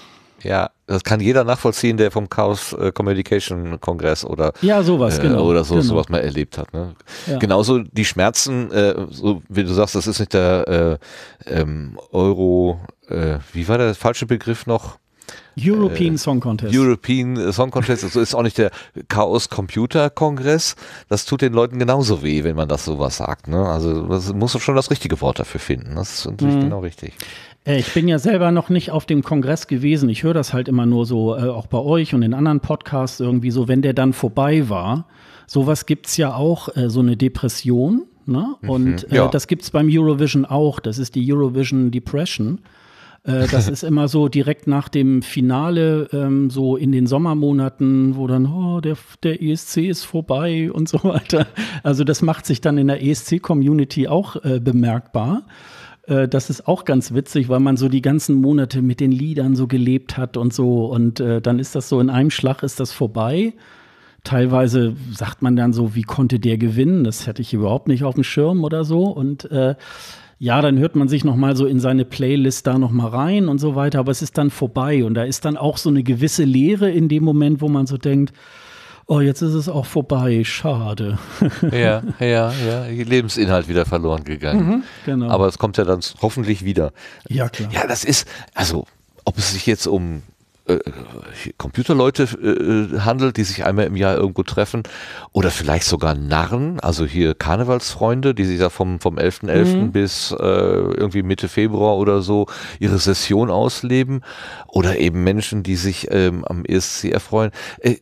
Ja, das kann jeder nachvollziehen, der vom Chaos äh, Communication Kongress oder ja, sowas, äh, genau, oder so genau. sowas mal erlebt hat. Ne? Ja. Genauso die Schmerzen, äh, so wie du sagst, das ist nicht der äh, ähm, Euro, äh, wie war der falsche Begriff noch? European äh, Song Contest. European Song Contest, so ist auch nicht der Chaos Computer Kongress. Das tut den Leuten genauso weh, wenn man das sowas sagt. Ne? Also das muss man schon das richtige Wort dafür finden. Das ist natürlich mhm. genau richtig. Ich bin ja selber noch nicht auf dem Kongress gewesen. Ich höre das halt immer nur so, äh, auch bei euch und in anderen Podcasts irgendwie so, wenn der dann vorbei war. Sowas gibt's ja auch, äh, so eine Depression. Ne? Und äh, ja. das gibt's beim Eurovision auch. Das ist die Eurovision Depression. Äh, das ist immer so direkt nach dem Finale, ähm, so in den Sommermonaten, wo dann, oh, der, der E S C ist vorbei und so weiter. Also das macht sich dann in der E S C-Community auch äh, bemerkbar. Das ist auch ganz witzig, weil man so die ganzen Monate mit den Liedern so gelebt hat und so. Und äh, dann ist das so, in einem Schlag ist das vorbei. Teilweise sagt man dann so, wie konnte der gewinnen? Das hätte ich überhaupt nicht auf dem Schirm oder so. Und äh, ja, dann hört man sich noch mal so in seine Playlist da noch mal rein und so weiter. Aber es ist dann vorbei. Und da ist dann auch so eine gewisse Leere in dem Moment, wo man so denkt, oh, jetzt ist es auch vorbei, schade. Ja, ja, ja, Lebensinhalt wieder verloren gegangen. Mhm, genau. Aber es kommt ja dann hoffentlich wieder. Ja, klar. Ja, das ist, also, ob es sich jetzt um äh, Computerleute äh, handelt, die sich einmal im Jahr irgendwo treffen oder vielleicht sogar Narren, also hier Karnevalsfreunde, die sich da vom, vom elften elften Mhm. bis äh, irgendwie Mitte Februar oder so ihre Session ausleben oder eben Menschen, die sich ähm, am E S C erfreuen. Äh,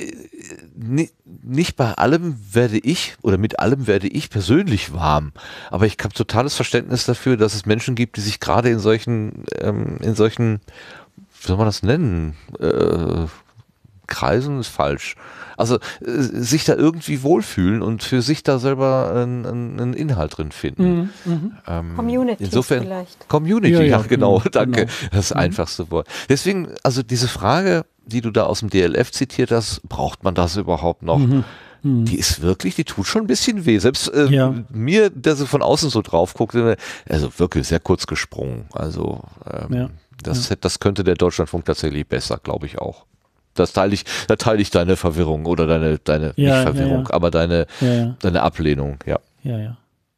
Nicht bei allem werde ich oder mit allem werde ich persönlich warm, aber ich habe totales Verständnis dafür, dass es Menschen gibt, die sich gerade in solchen, ähm, in solchen, wie soll man das nennen, äh, Kreisen ist falsch. Also äh, sich da irgendwie wohlfühlen und für sich da selber einen, einen Inhalt drin finden. Mhm. Ähm, Community insofern, vielleicht. Community, ja, Ja, ja, ja, genau, genau, danke. genau. Das ist das einfachste Wort. Deswegen, also diese Frage, die du da aus dem D L F zitiert hast, braucht man das überhaupt noch? Mhm. Mhm. Die ist wirklich, die tut schon ein bisschen weh. Selbst äh, Ja. mir, der so von außen so drauf guckt, also wirklich sehr kurz gesprungen. Also ähm, Ja. das, das könnte der Deutschlandfunk tatsächlich besser, glaube ich auch. Das teile ich, da teile ich deine Verwirrung oder deine, deine Ja, nicht Verwirrung, ja, ja. aber deine, Ja, ja, deine Ablehnung, ja. ja, ja.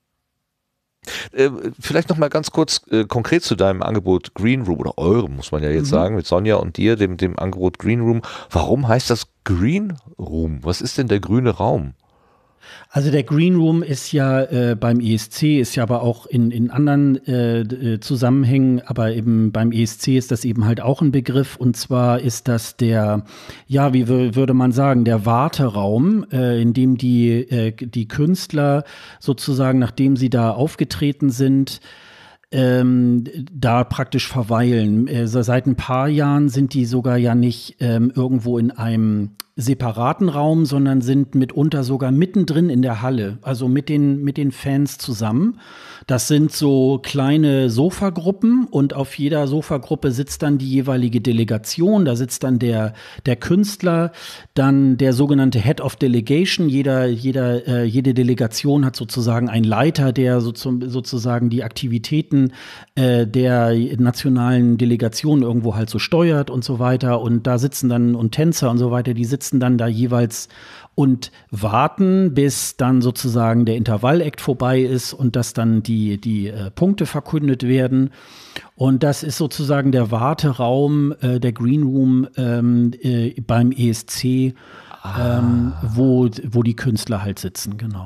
Äh, vielleicht noch mal ganz kurz äh, konkret zu deinem Angebot Green Room oder eurem, muss man ja jetzt Mhm. sagen, mit Sonja und dir, dem, dem Angebot Green Room. Warum heißt das Green Room? Was ist denn der grüne Raum? Also der Green Room ist ja äh, beim E S C, ist ja aber auch in, in anderen äh, äh, Zusammenhängen, aber eben beim E S C ist das eben halt auch ein Begriff. Und zwar ist das der, ja, wie wür- würde man sagen, der Warteraum, äh, in dem die, äh, die Künstler sozusagen, nachdem sie da aufgetreten sind, ähm, da praktisch verweilen. Äh, so seit ein paar Jahren sind die sogar ja nicht ähm, irgendwo in einem separaten Raum, sondern sind mitunter sogar mittendrin in der Halle, also mit den, mit den Fans zusammen. Das sind so kleine Sofagruppen und auf jeder Sofagruppe sitzt dann die jeweilige Delegation. Da sitzt dann der, der Künstler, dann der sogenannte Head of Delegation. Jeder, jeder, äh, jede Delegation hat sozusagen einen Leiter, der so zum, sozusagen die Aktivitäten äh, der nationalen Delegation irgendwo halt so steuert und so weiter. Und da sitzen dann und Tänzer und so weiter, die sitzen dann da jeweils und warten, bis dann sozusagen der Intervall-Act vorbei ist und dass dann die, die äh, Punkte verkündet werden. Und das ist sozusagen der Warteraum, äh, der Green Room ähm, äh, beim E S C, ähm, wo, wo die Künstler halt sitzen, genau.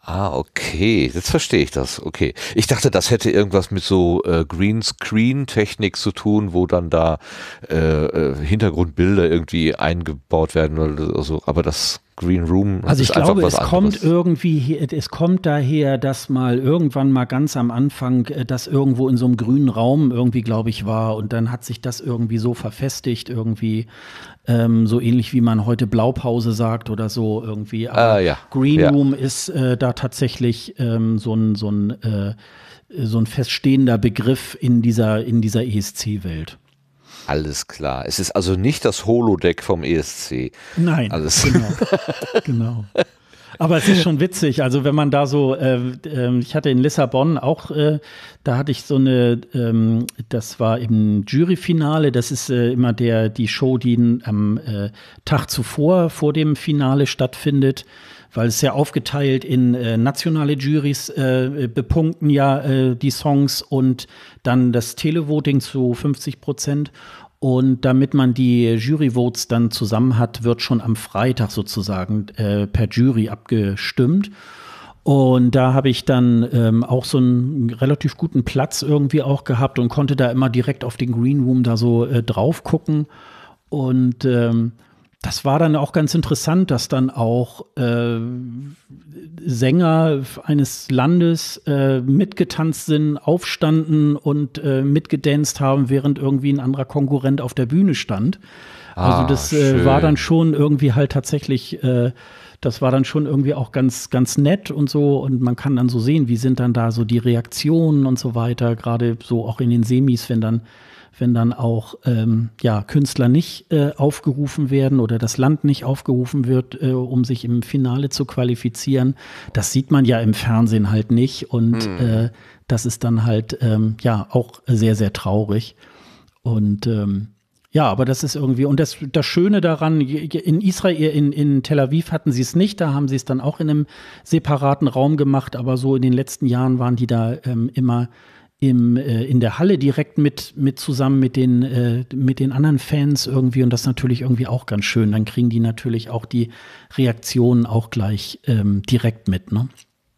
Ah, okay, jetzt verstehe ich das. Okay. Ich dachte, das hätte irgendwas mit so äh, Greenscreen-Technik zu tun, wo dann da äh, äh, Hintergrundbilder irgendwie eingebaut werden oder so, aber das Green Room Also ich ist einfach glaube, was es anderes. kommt irgendwie, hier- es kommt daher, dass mal irgendwann mal ganz am Anfang äh, das irgendwo in so einem grünen Raum irgendwie, glaube ich, war und dann hat sich das irgendwie so verfestigt irgendwie, ähm, so ähnlich wie man heute Blaupause sagt oder so irgendwie. Aber Ah, ja. Green Ja. Room ist äh, da tatsächlich ähm, so ein so ein äh, so ein feststehender Begriff in dieser in dieser E S C-Welt. Alles klar. Es ist also nicht das Holodeck vom E S C. Nein, Alles. genau, genau. Aber es ist schon witzig, also wenn man da so, äh, äh, ich hatte in Lissabon auch, äh, da hatte ich so eine, ähm, das war im Juryfinale, das ist äh, immer der die Show, die am äh, Tag zuvor, vor dem Finale stattfindet, weil es ja aufgeteilt in äh, nationale Juries äh, bepunkten ja äh, die Songs und dann das Televoting zu fünfzig Prozent. Und damit man die Juryvotes dann zusammen hat, wird schon am Freitag sozusagen äh, per Jury abgestimmt. Und da habe ich dann ähm, auch so einen relativ guten Platz irgendwie auch gehabt und konnte da immer direkt auf den Green Room da so äh, drauf gucken. Und ähm, das war dann auch ganz interessant, dass dann auch äh, Sänger eines Landes äh, mitgetanzt sind, aufstanden und äh, mitgedanzt haben, während irgendwie ein anderer Konkurrent auf der Bühne stand. Also Ah, das äh, schön. war dann schon irgendwie halt tatsächlich, äh, das war dann schon irgendwie auch ganz, ganz nett und so. Und man kann dann so sehen, wie sind dann da so die Reaktionen und so weiter, gerade so auch in den Semis, wenn dann wenn dann auch ähm, ja, Künstler nicht äh, aufgerufen werden oder das Land nicht aufgerufen wird, äh, um sich im Finale zu qualifizieren. Das sieht man ja im Fernsehen halt nicht und Hm. äh, das ist dann halt ähm, ja auch sehr, sehr traurig. Und ähm, ja, aber das ist irgendwie, und das, das Schöne daran, in Israel, in, in Tel Aviv hatten sie es nicht, da haben sie es dann auch in einem separaten Raum gemacht, aber so in den letzten Jahren waren die da ähm, immer im, äh, in der Halle direkt mit, mit zusammen mit den, äh, mit den anderen Fans irgendwie und das ist natürlich irgendwie auch ganz schön. Dann kriegen die natürlich auch die Reaktionen auch gleich ähm, direkt mit, ne?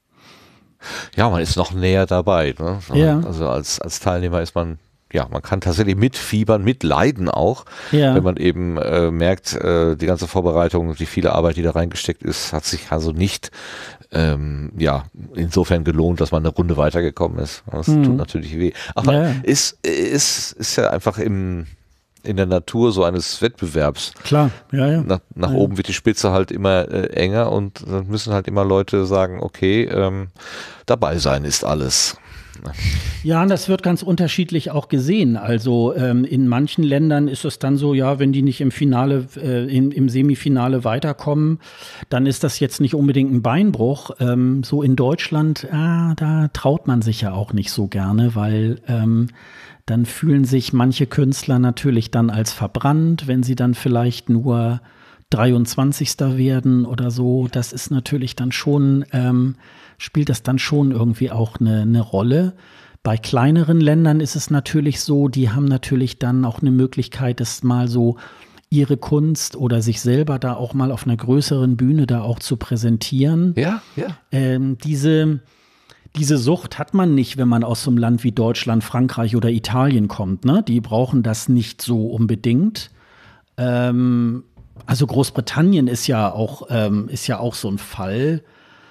Ja, man ist noch näher dabei. Ne? Ja. Also als, als Teilnehmer ist man, ja, man kann tatsächlich mitfiebern, mitleiden auch, Ja. wenn man eben äh, merkt, äh, die ganze Vorbereitung, die viele Arbeit, die da reingesteckt ist, hat sich also nicht ähm, ja, insofern gelohnt, dass man eine Runde weitergekommen ist. Das Mhm. tut natürlich weh. Aber Ja. ist, ist, ist ja einfach im, in der Natur so eines Wettbewerbs. Klar, ja, ja. Nach, nach Ja. oben wird die Spitze halt immer äh, enger und dann müssen halt immer Leute sagen, okay, ähm, dabei sein ist alles. Ja, und das wird ganz unterschiedlich auch gesehen. Also ähm, in manchen Ländern ist es dann so, ja, wenn die nicht im Finale, äh, in, im Semifinale weiterkommen, dann ist das jetzt nicht unbedingt ein Beinbruch. Ähm, so in Deutschland, ah, da traut man sich ja auch nicht so gerne, weil ähm, dann fühlen sich manche Künstler natürlich dann als verbrannt, wenn sie dann vielleicht nur dreiundzwanzigster werden oder so. Das ist natürlich dann schon, ähm, spielt das dann schon irgendwie auch eine, eine Rolle. Bei kleineren Ländern ist es natürlich so, die haben natürlich dann auch eine Möglichkeit, das mal so ihre Kunst oder sich selber da auch mal auf einer größeren Bühne da auch zu präsentieren. Ja, ja. Ähm, diese, diese Sucht hat man nicht, wenn man aus so einem Land wie Deutschland, Frankreich oder Italien kommt. Ne? Die brauchen das nicht so unbedingt. Ähm, also Großbritannien ist ja auch, ähm, ist ja auch so ein Fall.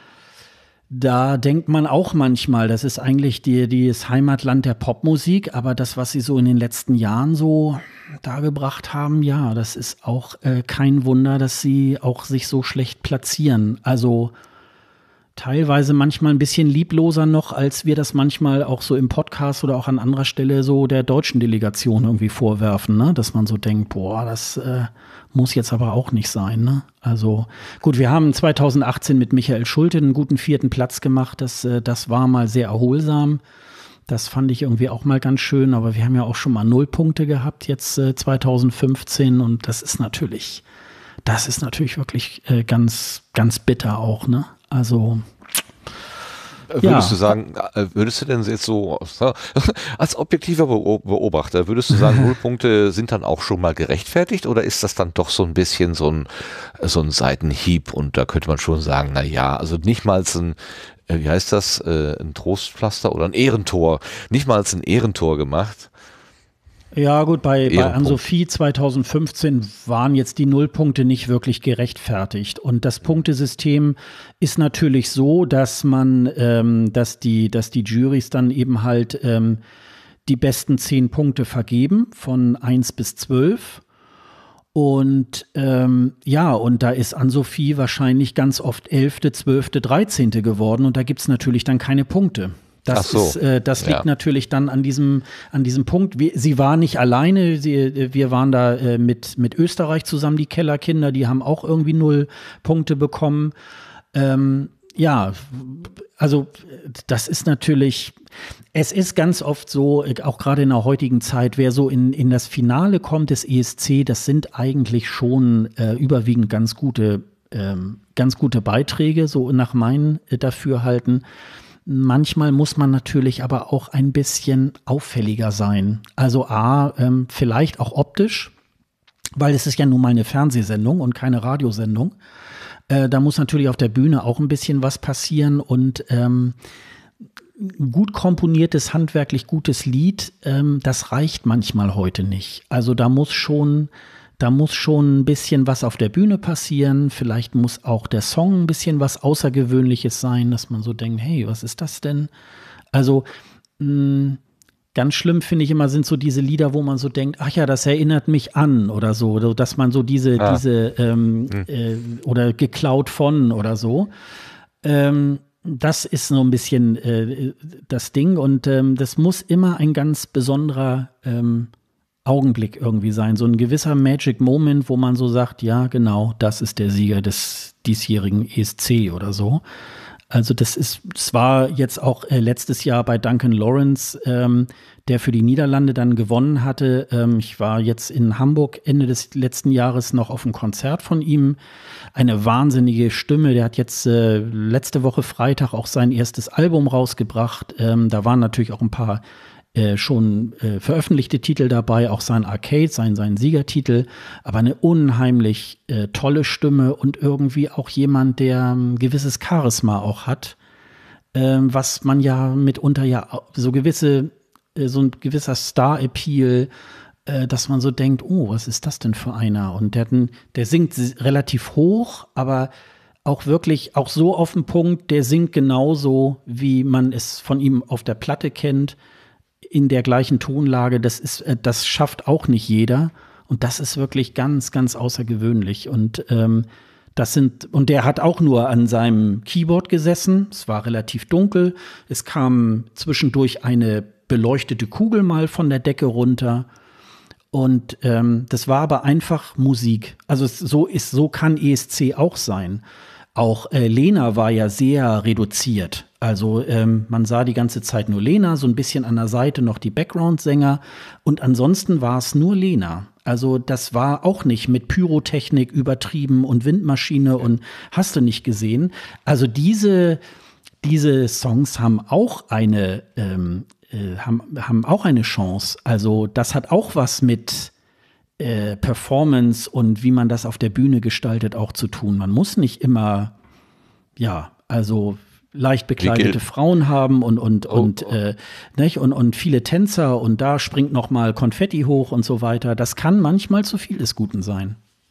Da denkt man auch manchmal, das ist eigentlich die, die das Heimatland der Popmusik, aber das, was sie so in den letzten Jahren so dargebracht haben, ja, das ist auch äh, kein Wunder, dass sie auch sich so schlecht platzieren. Also teilweise manchmal ein bisschen liebloser noch, als wir das manchmal auch so im Podcast oder auch an anderer Stelle so der deutschen Delegation irgendwie vorwerfen, ne? Dass man so denkt, boah, das äh, muss jetzt aber auch nicht sein, ne? Also gut, wir haben zwanzig achtzehn mit Michael Schulte einen guten vierten Platz gemacht, das, äh, das war mal sehr erholsam. Das fand ich irgendwie auch mal ganz schön, aber wir haben ja auch schon mal null Punkte gehabt jetzt äh, zwanzig fünfzehn und das ist natürlich, das ist natürlich wirklich äh, ganz, ganz bitter auch, ne? Also Würdest Ja. du sagen, äh, würdest du denn jetzt so, als objektiver Beo- Beobachter, würdest du sagen, Nullpunkte sind dann auch schon mal gerechtfertigt oder ist das dann doch so ein bisschen so ein, so ein Seitenhieb und da könnte man schon sagen, na ja, also nicht mal ein, äh, wie heißt das, äh, ein Trostpflaster oder ein Ehrentor, nicht mal ein Ehrentor gemacht. Ja, gut, bei, bei Ehrenpunkt. An-Sophie zwanzig fünfzehn waren jetzt die Nullpunkte nicht wirklich gerechtfertigt. Und das Punktesystem ist natürlich so, dass man, ähm, dass die, dass die Jurys dann eben halt ähm, die besten zehn Punkte vergeben von eins bis zwölf. Und ähm, ja, und da ist An-Sophie wahrscheinlich ganz oft elfte, zwölfte, dreizehnte geworden und da gibt es natürlich dann keine Punkte. Das, Ach so. ist, äh, das liegt Ja. natürlich dann an diesem, an diesem Punkt. Wir, sie war nicht alleine, sie, wir waren da äh, mit, mit Österreich zusammen, die Kellerkinder, die haben auch irgendwie null Punkte bekommen. Ähm, ja, also das ist natürlich, es ist ganz oft so, auch gerade in der heutigen Zeit, wer so in, in das Finale kommt des E S C, das sind eigentlich schon äh, überwiegend ganz gute, ähm, ganz gute Beiträge, so nach meinem äh, Dafürhalten. Manchmal muss man natürlich aber auch ein bisschen auffälliger sein. Also A, ähm, vielleicht auch optisch, weil es ist ja nun mal eine Fernsehsendung und keine Radiosendung. Äh, da muss natürlich auf der Bühne auch ein bisschen was passieren und ähm, gut komponiertes, handwerklich gutes Lied, ähm, das reicht manchmal heute nicht. Also da muss schon, da muss schon ein bisschen was auf der Bühne passieren. Vielleicht muss auch der Song ein bisschen was Außergewöhnliches sein, dass man so denkt, hey, was ist das denn? Also mh, ganz schlimm finde ich immer sind so diese Lieder, wo man so denkt, ach ja, das erinnert mich an oder so, dass man so diese, Ah. diese ähm, Hm. äh, oder geklaut von oder so. Ähm, das ist so ein bisschen äh, das Ding und ähm, das muss immer ein ganz besonderer ähm, Augenblick irgendwie sein, so ein gewisser Magic Moment, wo man so sagt, ja genau, das ist der Sieger des diesjährigen E S C oder so. Also das ist, es war jetzt auch äh, letztes Jahr bei Duncan Lawrence, ähm, der für die Niederlande dann gewonnen hatte. Ähm, ich war jetzt in Hamburg Ende des letzten Jahres noch auf einem Konzert von ihm. Eine wahnsinnige Stimme. Der hat jetzt äh, letzte Woche Freitag auch sein erstes Album rausgebracht. Ähm, da waren natürlich auch ein paar äh, schon äh, veröffentlichte Titel dabei, auch sein Arcade, sein, sein Siegertitel. Aber eine unheimlich äh, tolle Stimme und irgendwie auch jemand, der ein gewisses Charisma auch hat, ähm, was man ja mitunter ja au- so gewisse, äh, so ein gewisser Star-Appeal, äh, dass man so denkt, oh, was ist das denn für einer? Und der, hat ein, der singt s- relativ hoch, aber auch wirklich, auch so auf den Punkt, der singt genauso, wie man es von ihm auf der Platte kennt, in der gleichen Tonlage. Das ist, äh, das schafft auch nicht jeder. Und das ist wirklich ganz, ganz außergewöhnlich. Und ähm, das sind, und der hat auch nur an seinem Keyboard gesessen. Es war relativ dunkel. Es kam zwischendurch eine beleuchtete Kugel mal von der Decke runter. Und ähm, das war aber einfach Musik. Also es, so ist, so kann E S C auch sein. Auch äh, Lena war ja sehr reduziert. Also ähm, man sah die ganze Zeit nur Lena, so ein bisschen an der Seite noch die Background-Sänger. Und ansonsten war es nur Lena. Also das war auch nicht mit Pyrotechnik übertrieben und Windmaschine und hast du nicht gesehen. Also diese, diese Songs haben auch eine, ähm, äh, haben, haben auch eine Chance. Also das hat auch was mit äh, Performance und wie man das auf der Bühne gestaltet auch zu tun. Man muss nicht immer, ja, also leicht bekleidete gilt- Frauen haben und und Oh, und oh. Äh, nicht? und und viele Tänzer und da springt noch mal Konfetti hoch und so weiter. Das kann manchmal zu viel des Guten sein.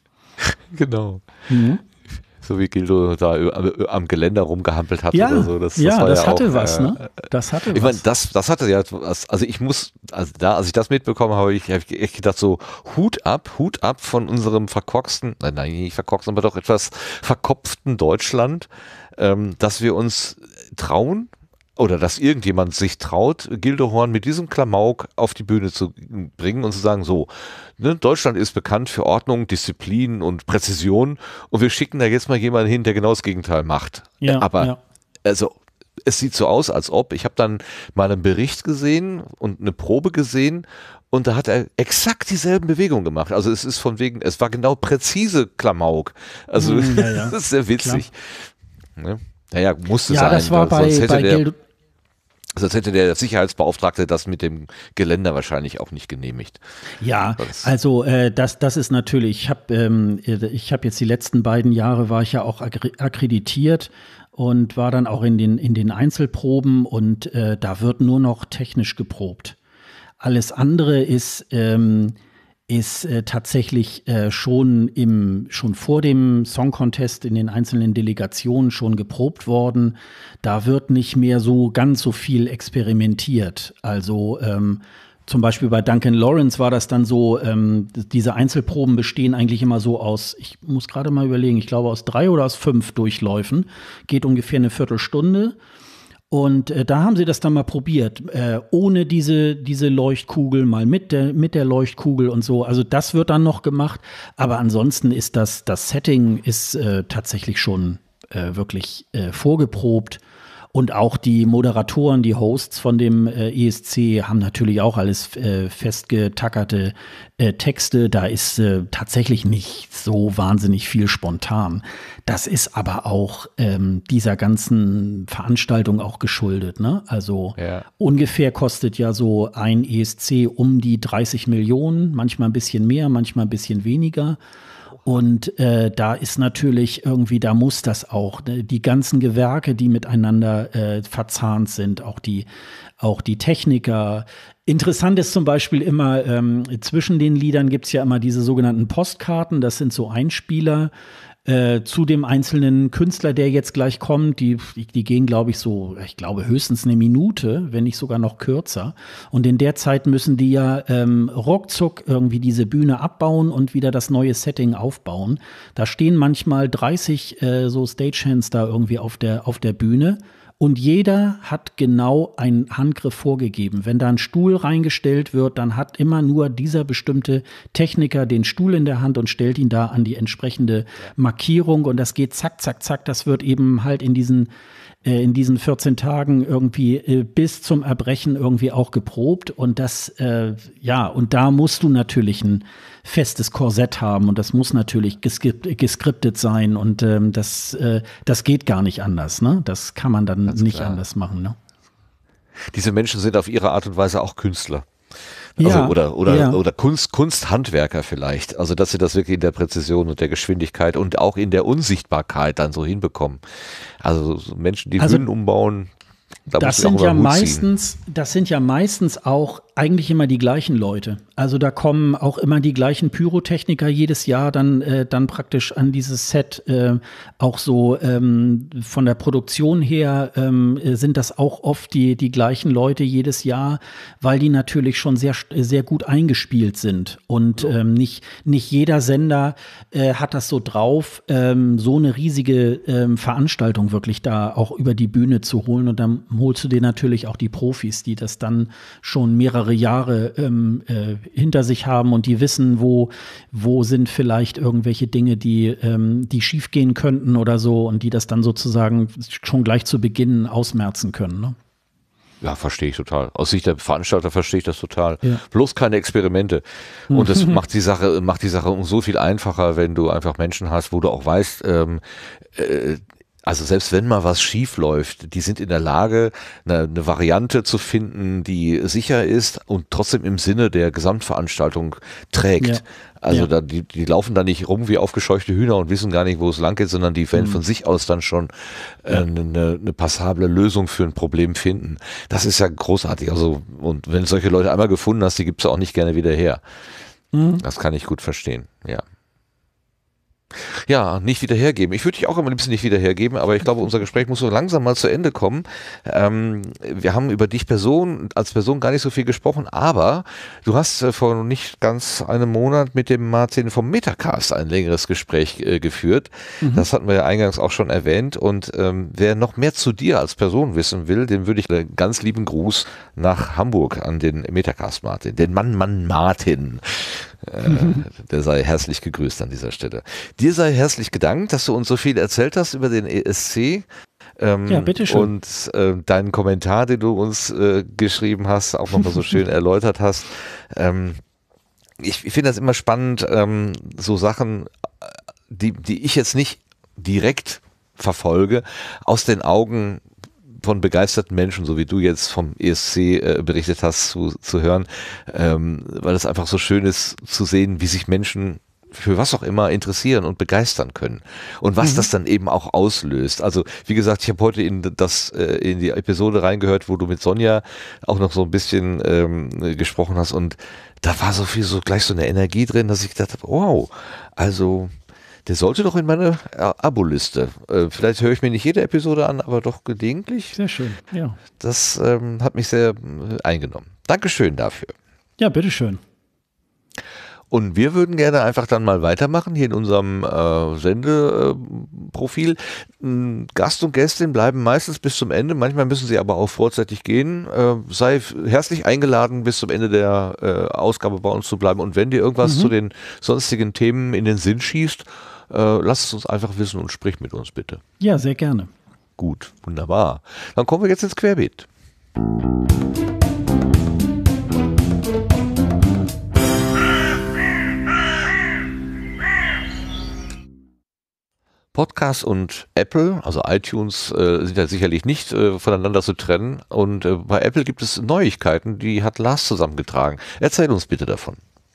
Genau. Mhm. So wie Gildo da ö- am Geländer rumgehampelt hat Ja, oder so. Das, ja, war das ja hatte auch, was, äh, ne? Das hatte Ich meine, was. das, das hatte ja was, also ich muss, also da, als ich das mitbekommen habe, ich habe echt gedacht so, Hut ab, Hut ab von unserem verkorksten, nein, nein, nicht verkorksten, aber doch etwas verkopften Deutschland, ähm, dass wir uns trauen, oder dass irgendjemand sich traut, Gildo Horn mit diesem Klamauk auf die Bühne zu bringen und zu sagen, so, ne, Deutschland ist bekannt für Ordnung, Disziplin und Präzision und wir schicken da jetzt mal jemanden hin, der genau das Gegenteil macht. Ja, Aber, ja. also, es sieht so aus, als ob, ich habe dann mal einen Bericht gesehen und eine Probe gesehen und da hat er exakt dieselben Bewegungen gemacht. Also es ist von wegen, es war genau präzise Klamauk. Also Mm, ja, ja. das ist sehr witzig. Ne? Naja, musste Ja, sein. das war weil sonst bei, hätte bei der, Geld. sonst hätte der Sicherheitsbeauftragte das mit dem Geländer wahrscheinlich auch nicht genehmigt. Ja, Das- also äh, das, das ist natürlich, ich habe ähm, ich hab jetzt die letzten beiden Jahre, war ich ja auch akkre- akkreditiert und war dann auch in den, in den Einzelproben und äh, da wird nur noch technisch geprobt. Alles andere ist, ähm, ist äh, tatsächlich äh, schon im schon vor dem Song Contest in den einzelnen Delegationen schon geprobt worden. Da wird nicht mehr so ganz so viel experimentiert. Also ähm, zum Beispiel bei Duncan Lawrence war das dann so, ähm, diese Einzelproben bestehen eigentlich immer so aus, ich muss gerade mal überlegen, ich glaube aus drei oder aus fünf Durchläufen, geht ungefähr eine Viertelstunde. Und äh, da haben sie das dann mal probiert, äh, ohne diese, diese Leuchtkugel, mal mit der, mit der Leuchtkugel und so. Also das wird dann noch gemacht. Aber ansonsten ist das, das Setting ist äh, tatsächlich schon äh, wirklich äh, vorgeprobt. Und auch die Moderatoren, die Hosts von dem äh, E S C haben natürlich auch alles äh, festgetackerte äh, Texte. Da ist äh, tatsächlich nicht so wahnsinnig viel spontan. Das ist aber auch ähm, dieser ganzen Veranstaltung auch geschuldet, ne? Also Ja. ungefähr kostet ja so ein E S C um die dreißig Millionen, manchmal ein bisschen mehr, manchmal ein bisschen weniger. Und äh, da ist natürlich irgendwie, da muss das auch, ne, die ganzen Gewerke, die miteinander äh, verzahnt sind, auch die, auch die Techniker. Interessant ist zum Beispiel immer, ähm, zwischen den Liedern gibt's ja immer diese sogenannten Postkarten, das sind so Einspieler äh, zu dem einzelnen Künstler, der jetzt gleich kommt. Die, die, die gehen, glaube ich, so, ich glaube, höchstens eine Minute, wenn nicht sogar noch kürzer. Und in der Zeit müssen die ja ähm, ruckzuck irgendwie diese Bühne abbauen und wieder das neue Setting aufbauen. Da stehen manchmal dreißig äh, so Stagehands da irgendwie auf der, auf der Bühne. Und jeder hat genau einen Handgriff vorgegeben. Wenn da ein Stuhl reingestellt wird, dann hat immer nur dieser bestimmte Techniker den Stuhl in der Hand und stellt ihn da an die entsprechende Markierung. Und das geht zack, zack, zack. Das wird eben halt in diesen, äh, in diesen vierzehn Tagen irgendwie äh, bis zum Erbrechen irgendwie auch geprobt. Und das, äh, ja, und da musst du natürlich ein festes Korsett haben und das muss natürlich geskript, geskriptet sein und ähm, das, äh, das geht gar nicht anders, ne? Das kann man dann Ganz nicht klar. anders machen, ne? Diese Menschen sind auf ihre Art und Weise auch Künstler. Also Ja, oder oder ja. oder Kunst Kunsthandwerker vielleicht. Also dass sie das wirklich in der Präzision und der Geschwindigkeit und auch in der Unsichtbarkeit dann so hinbekommen. Also so Menschen, die Also, Bühnen umbauen, da Das muss man auch sind ja immer Hut ziehen. meistens, das sind ja meistens auch eigentlich immer die gleichen Leute. Also da kommen auch immer die gleichen Pyrotechniker jedes Jahr dann, äh, dann praktisch an dieses Set. Äh, auch so ähm, von der Produktion her ähm, sind das auch oft die, die gleichen Leute jedes Jahr, weil die natürlich schon sehr, sehr gut eingespielt sind. Und ähm, nicht, nicht jeder Sender äh, hat das so drauf, ähm, so eine riesige ähm, Veranstaltung wirklich da auch über die Bühne zu holen. Und dann holst du dir natürlich auch die Profis, die das dann schon mehrere Jahre ähm, äh, hinter sich haben und die wissen, wo, wo sind vielleicht irgendwelche Dinge, die, ähm, die schief gehen könnten oder so und die das dann sozusagen schon gleich zu Beginn ausmerzen können. Ne? Ja, verstehe ich total. Aus Sicht der Veranstalter verstehe ich das total. Ja. Bloß keine Experimente. Und das macht die Sache, macht die Sache um so viel einfacher, wenn du einfach Menschen hast, wo du auch weißt, ähm, äh, also selbst wenn mal was schief läuft, die sind in der Lage, eine, eine Variante zu finden, die sicher ist und trotzdem im Sinne der Gesamtveranstaltung trägt. Ja. Also Ja. da, die, die laufen da nicht rum wie aufgescheuchte Hühner und wissen gar nicht, wo es lang geht, sondern die werden von sich aus dann schon äh, eine, eine passable Lösung für ein Problem finden. Das ist ja großartig. Also und wenn du solche Leute einmal gefunden hast, die gibt's auch nicht gerne wieder her. Das kann ich gut verstehen, ja. Ja, nicht wieder hergeben. Ich würde dich auch am liebsten nicht wieder hergeben, aber ich glaube, unser Gespräch muss so langsam mal zu Ende kommen. Ähm, wir haben über dich Person, als Person gar nicht so viel gesprochen, aber du hast äh, vor nicht ganz einem Monat mit dem Martin vom Metacast ein längeres Gespräch äh, geführt. Mhm. Das hatten wir ja eingangs auch schon erwähnt und ähm, wer noch mehr zu dir als Person wissen will, dem würde ich einen ganz lieben Gruß nach Hamburg an den Metacast Martin, den Mann, Mann Martin. Äh, der sei herzlich gegrüßt an dieser Stelle. Dir sei herzlich gedankt, dass du uns so viel erzählt hast über den E S C. Ähm, ja, bitteschön. Und äh, deinen Kommentar, den du uns äh, geschrieben hast, auch nochmal so schön erläutert hast. Ähm, ich ich finde das immer spannend, ähm, so Sachen, die, die ich jetzt nicht direkt verfolge, aus den Augen von begeisterten Menschen, so wie du jetzt vom E S C äh, berichtet hast, zu, zu hören, ähm, weil es einfach so schön ist zu sehen, wie sich Menschen für was auch immer interessieren und begeistern können und was mhm. das dann eben auch auslöst. Also wie gesagt, ich habe heute in das äh, in die Episode reingehört, wo du mit Sonja auch noch so ein bisschen ähm, gesprochen hast und da war so viel, so gleich so eine Energie drin, dass ich gedacht habe, wow, also der sollte doch in meine Abo-Liste. Äh, vielleicht höre ich mir nicht jede Episode an, aber doch gelegentlich. Sehr schön, ja. Das ähm, hat mich sehr äh, eingenommen. Dankeschön dafür. Ja, bitteschön. Und wir würden gerne einfach dann mal weitermachen hier in unserem äh, Sendeprofil. Äh, Gast und Gästin bleiben meistens bis zum Ende, manchmal müssen sie aber auch vorzeitig gehen. Äh, sei herzlich eingeladen, bis zum Ende der äh, Ausgabe bei uns zu bleiben. Und wenn dir irgendwas mhm. zu den sonstigen Themen in den Sinn schießt, äh, lass es uns einfach wissen und sprich mit uns bitte. Ja, sehr gerne. Gut, wunderbar. Dann kommen wir jetzt ins Querbeet. Podcast und Apple, also iTunes, äh, sind ja sicherlich nicht äh, voneinander zu trennen. Und äh, bei Apple gibt es Neuigkeiten, die hat Lars zusammengetragen. Erzähl uns bitte davon.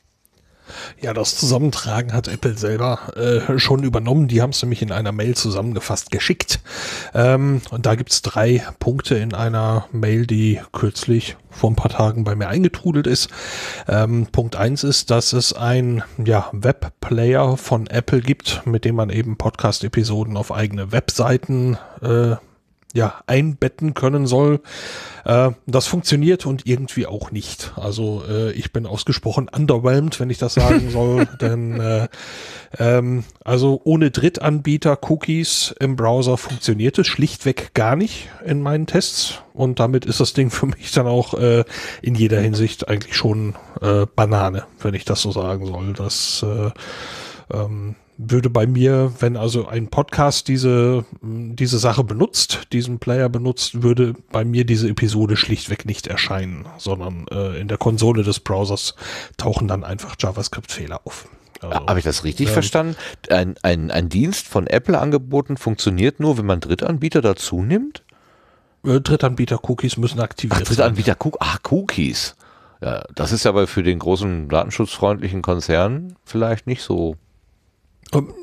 Ja, das Zusammentragen hat Apple selber äh, schon übernommen. Die haben es nämlich in einer Mail zusammengefasst geschickt. Ähm, und da gibt es drei Punkte in einer Mail, die kürzlich vor ein paar Tagen bei mir eingetrudelt ist. Ähm, Punkt eins ist, dass es ein ja, Webplayer von Apple gibt, mit dem man eben Podcast-Episoden auf eigene Webseiten äh, ja, einbetten können soll. Äh, das funktioniert und irgendwie auch nicht. Also äh, ich bin ausgesprochen underwhelmed, wenn ich das sagen soll, denn äh, ähm, also ohne Drittanbieter-Cookies im Browser funktioniert es schlichtweg gar nicht in meinen Tests und damit ist das Ding für mich dann auch äh, in jeder Hinsicht eigentlich schon äh, Banane, wenn ich das so sagen soll. Das äh, ähm, würde bei mir, wenn also ein Podcast diese, diese Sache benutzt, diesen Player benutzt, würde bei mir diese Episode schlichtweg nicht erscheinen, sondern äh, in der Konsole des Browsers tauchen dann einfach JavaScript-Fehler auf. Also, habe ich das richtig ähm, verstanden? Ein, ein, ein Dienst von Apple angeboten funktioniert nur, wenn man Drittanbieter dazu nimmt? Äh, Drittanbieter-Cookies müssen aktiviert Ach, Drittanbieter sein. Ach, Cookies. Ja, das ist aber für den großen datenschutzfreundlichen Konzern vielleicht nicht so. Ähm,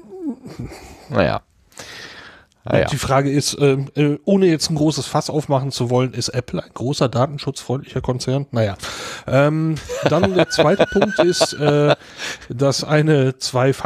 naja. naja. Die Frage ist, äh, ohne jetzt ein großes Fass aufmachen zu wollen, ist Apple ein großer datenschutzfreundlicher Konzern? Naja. Ähm, dann der zweite Punkt ist, äh, dass eine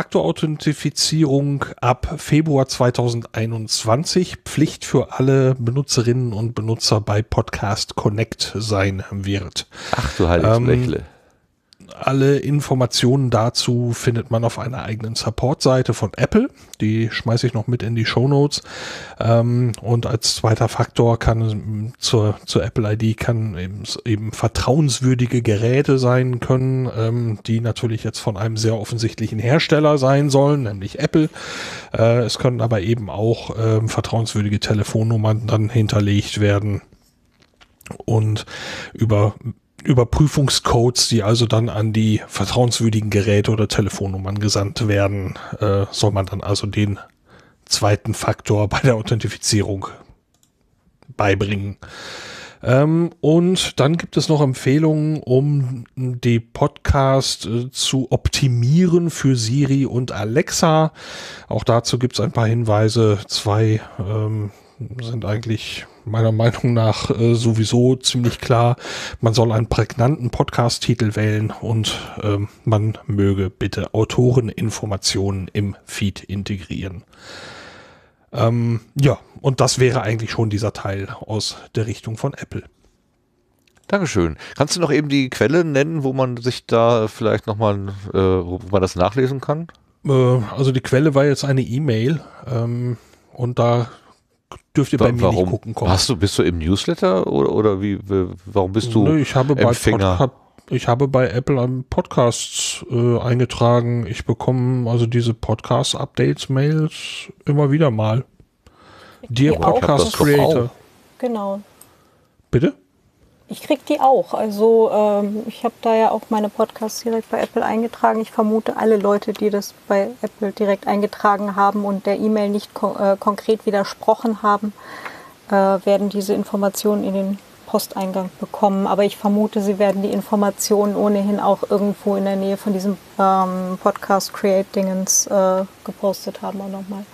Zwei-Faktor-Authentifizierung ab Februar zweitausendeinundzwanzig Pflicht für alle Benutzerinnen und Benutzer bei Podcast Connect sein wird. Ach du heiliges ähm, Blechle. Alle Informationen dazu findet man auf einer eigenen Support-Seite von Apple. Die schmeiße ich noch mit in die Shownotes. Ähm, und als zweiter Faktor kann zur, zur Apple I D kann eben, eben vertrauenswürdige Geräte sein können, ähm, die natürlich jetzt von einem sehr offensichtlichen Hersteller sein sollen, nämlich Apple. Äh, es können aber eben auch ähm, vertrauenswürdige Telefonnummern dann hinterlegt werden. Und über Überprüfungscodes, die also dann an die vertrauenswürdigen Geräte oder Telefonnummern gesandt werden, äh, soll man dann also den zweiten Faktor bei der Authentifizierung beibringen. Ähm, und dann gibt es noch Empfehlungen, um die Podcast äh, zu optimieren für Siri und Alexa. Auch dazu gibt es ein paar Hinweise. Zwei ähm, sind eigentlich meiner Meinung nach äh, sowieso ziemlich klar. Man soll einen prägnanten Podcast-Titel wählen und ähm, man möge bitte Autoreninformationen im Feed integrieren. Ähm, ja, und das wäre eigentlich schon dieser Teil aus der Richtung von Apple. Dankeschön. Kannst du noch eben die Quelle nennen, wo man sich da vielleicht nochmal, äh, wo man das nachlesen kann? Äh, also die Quelle war jetzt eine E-Mail ähm, und da dürft ihr bei mir warum? nicht gucken kommen. Hast du, bist du im Newsletter oder, oder wie, warum bist du Nö, ich habe bei Empfänger? Podca- ich habe bei Apple einen Podcast äh, eingetragen. Ich bekomme also diese Podcast-Updates-Mails immer wieder mal. Dear Die auch. Podcast Ich hab das doch Creator. auch. Genau. Bitte? Ich krieg die auch. Also ähm, ich habe da ja auch meine Podcasts direkt bei Apple eingetragen. Ich vermute, alle Leute, die das bei Apple direkt eingetragen haben und der E-Mail nicht kon äh, konkret widersprochen haben, äh, werden diese Informationen in den Posteingang bekommen. Aber ich vermute, sie werden die Informationen ohnehin auch irgendwo in der Nähe von diesem ähm, Podcast Create-Dingens äh, gepostet haben auch nochmal.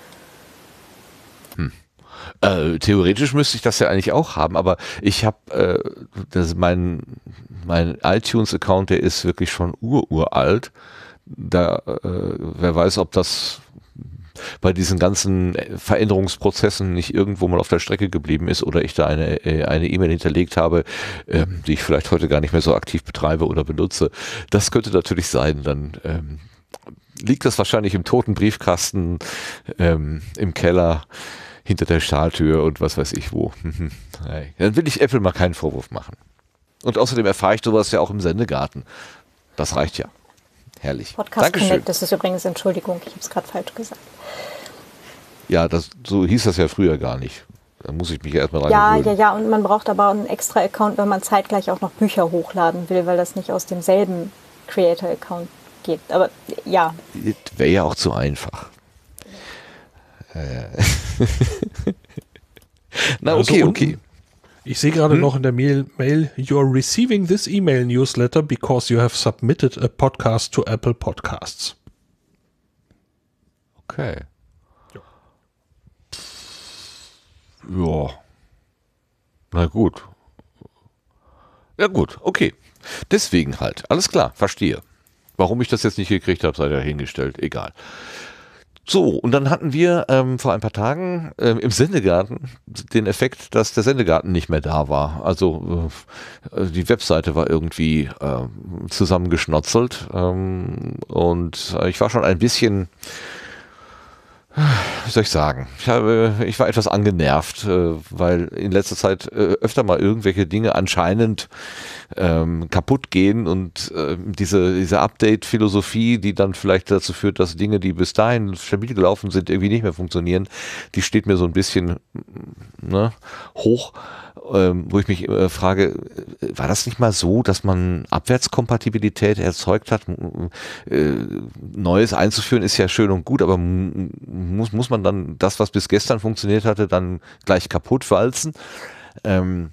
Hm. Äh, theoretisch müsste ich das ja eigentlich auch haben, aber ich habe äh, das mein mein iTunes-Account, der ist wirklich schon ururalt. Da äh, wer weiß, ob das bei diesen ganzen Veränderungsprozessen nicht irgendwo mal auf der Strecke geblieben ist oder ich da eine eine E-Mail hinterlegt habe, ähm, die ich vielleicht heute gar nicht mehr so aktiv betreibe oder benutze. Das könnte natürlich sein. Dann ähm, liegt das wahrscheinlich im toten Briefkasten ähm, im Keller hinter der Stahltür und was weiß ich wo. Dann will ich Apple mal keinen Vorwurf machen. Und außerdem erfahre ich sowas ja auch im Sendegarten. Das reicht ja. Herrlich. Podcast Dankeschön. Connect, das ist übrigens, Entschuldigung, ich habe es gerade falsch gesagt. Ja, das, so hieß das ja früher gar nicht. Da muss ich mich erstmal rein Ja, gewöhnen. ja, ja, und man braucht aber einen extra Account, wenn man zeitgleich auch noch Bücher hochladen will, weil das nicht aus demselben Creator-Account geht. Aber ja. Das wäre ja auch zu einfach. Äh. Na, okay, Also okay. unten, ich sehe gerade Hm? noch in der Mail, Mail, you are receiving this email newsletter because you have submitted a podcast to Apple Podcasts. Okay. Ja. Na gut. Ja gut, okay. Deswegen halt. Alles klar, verstehe. Warum ich das jetzt nicht gekriegt habe, sei dahingestellt. Egal. So, und dann hatten wir ähm, vor ein paar Tagen ähm, im Sendegarten den Effekt, dass der Sendegarten nicht mehr da war. Also äh, die Webseite war irgendwie äh, zusammengeschnotzelt ähm, und äh, ich war schon ein bisschen, wie soll ich sagen, ich, habe, ich war etwas angenervt, äh, weil in letzter Zeit äh, öfter mal irgendwelche Dinge anscheinend ähm, kaputt gehen und äh, diese, diese Update-Philosophie, die dann vielleicht dazu führt, dass Dinge, die bis dahin stabil gelaufen sind, irgendwie nicht mehr funktionieren, die steht mir so ein bisschen ne, hoch. Ähm, wo ich mich äh, frage, war das nicht mal so, dass man Abwärtskompatibilität erzeugt hat? Äh, Neues einzuführen ist ja schön und gut, aber muss, muss man dann das, was bis gestern funktioniert hatte, dann gleich kaputt walzen? Ähm,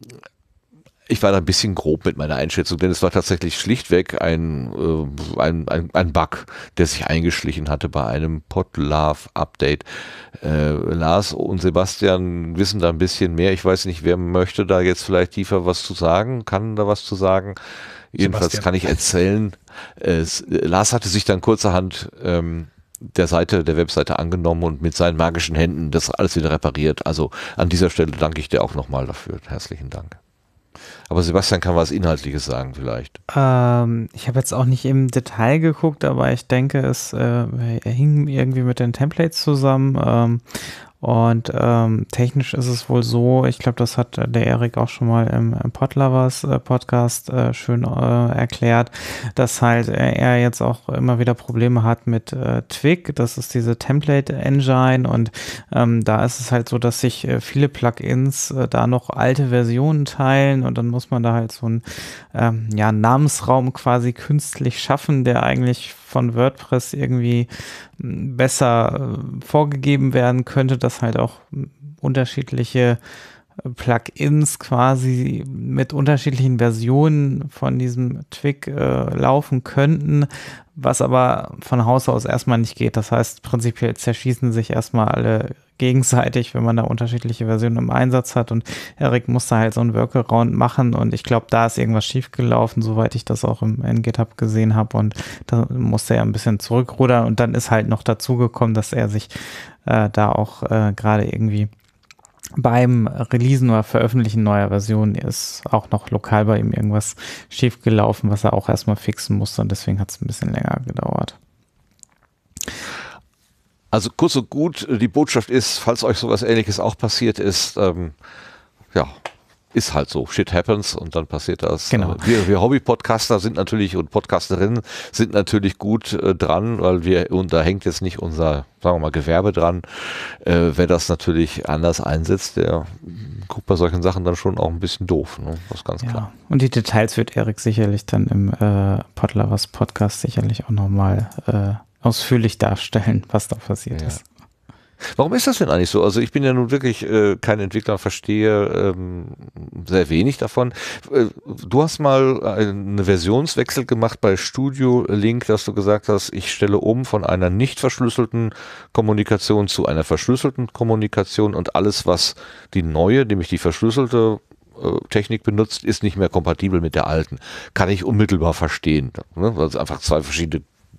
Ich war da ein bisschen grob mit meiner Einschätzung, denn es war tatsächlich schlichtweg ein, äh, ein, ein, ein Bug, der sich eingeschlichen hatte bei einem Podlove-Update. Äh, Lars und Sebastian wissen da ein bisschen mehr. Ich weiß nicht, wer möchte da jetzt vielleicht tiefer was zu sagen, kann da was zu sagen. Jedenfalls Sebastian. kann ich erzählen, äh, es, Lars hatte sich dann kurzerhand ähm, der Seite, der Webseite angenommen und mit seinen magischen Händen das alles wieder repariert. Also an dieser Stelle danke ich dir auch nochmal dafür. Herzlichen Dank. Aber Sebastian kann was Inhaltliches sagen vielleicht. Ähm, ich habe jetzt auch nicht im Detail geguckt, aber ich denke, es äh, hing irgendwie mit den Templates zusammen. Ähm, und ähm, technisch ist es wohl so, ich glaube, das hat der Erik auch schon mal im, im Podlovers äh, Podcast äh, schön äh, erklärt, dass halt äh, er jetzt auch immer wieder Probleme hat mit äh, Twig. Das ist diese Template-Engine und ähm, da ist es halt so, dass sich äh, viele Plugins äh, da noch alte Versionen teilen und dann muss man da halt so einen ähm, ja, Namensraum quasi künstlich schaffen, der eigentlich von WordPress irgendwie besser äh, vorgegeben werden könnte, dass halt auch unterschiedliche Plugins quasi mit unterschiedlichen Versionen von diesem Twig äh, laufen könnten, was aber von Haus aus erstmal nicht geht. Das heißt, prinzipiell zerschießen sich erstmal alle gegenseitig, wenn man da unterschiedliche Versionen im Einsatz hat und Erik musste halt so einen Workaround machen und ich glaube, da ist irgendwas schiefgelaufen, soweit ich das auch im in GitHub gesehen habe und da musste er ein bisschen zurückrudern und dann ist halt noch dazu gekommen, dass er sich äh, da auch äh, gerade irgendwie beim Releasen oder Veröffentlichen neuer Versionen ist auch noch lokal bei ihm irgendwas schiefgelaufen, was er auch erstmal fixen musste und deswegen hat es ein bisschen länger gedauert. Also kurz und gut, die Botschaft ist, falls euch sowas Ähnliches auch passiert ist, ähm, ja, ist halt so. Shit happens und dann passiert das. Genau. Wir, wir Hobby-Podcaster sind natürlich und Podcasterinnen sind natürlich gut äh, dran, weil wir, und da hängt jetzt nicht unser, sagen wir mal, Gewerbe dran. Äh, wer das natürlich anders einsetzt, der guckt bei solchen Sachen dann schon auch ein bisschen doof. Ne? Das ist ganz Ja. klar. Und die Details wird Erik sicherlich dann im äh, Podlovers Podcast sicherlich auch nochmal äh, ausführlich darstellen, was da passiert Ja. ist. Warum ist das denn eigentlich so? Also ich bin ja nun wirklich äh, kein Entwickler, verstehe ähm, sehr wenig davon. Äh, du hast mal einen Versionswechsel gemacht bei Studio Link, dass du gesagt hast, ich stelle um von einer nicht verschlüsselten Kommunikation zu einer verschlüsselten Kommunikation und alles, was die neue, nämlich die verschlüsselte äh, Technik benutzt, ist nicht mehr kompatibel mit der alten. Kann ich unmittelbar verstehen, ne? Weil es einfach zwei verschiedene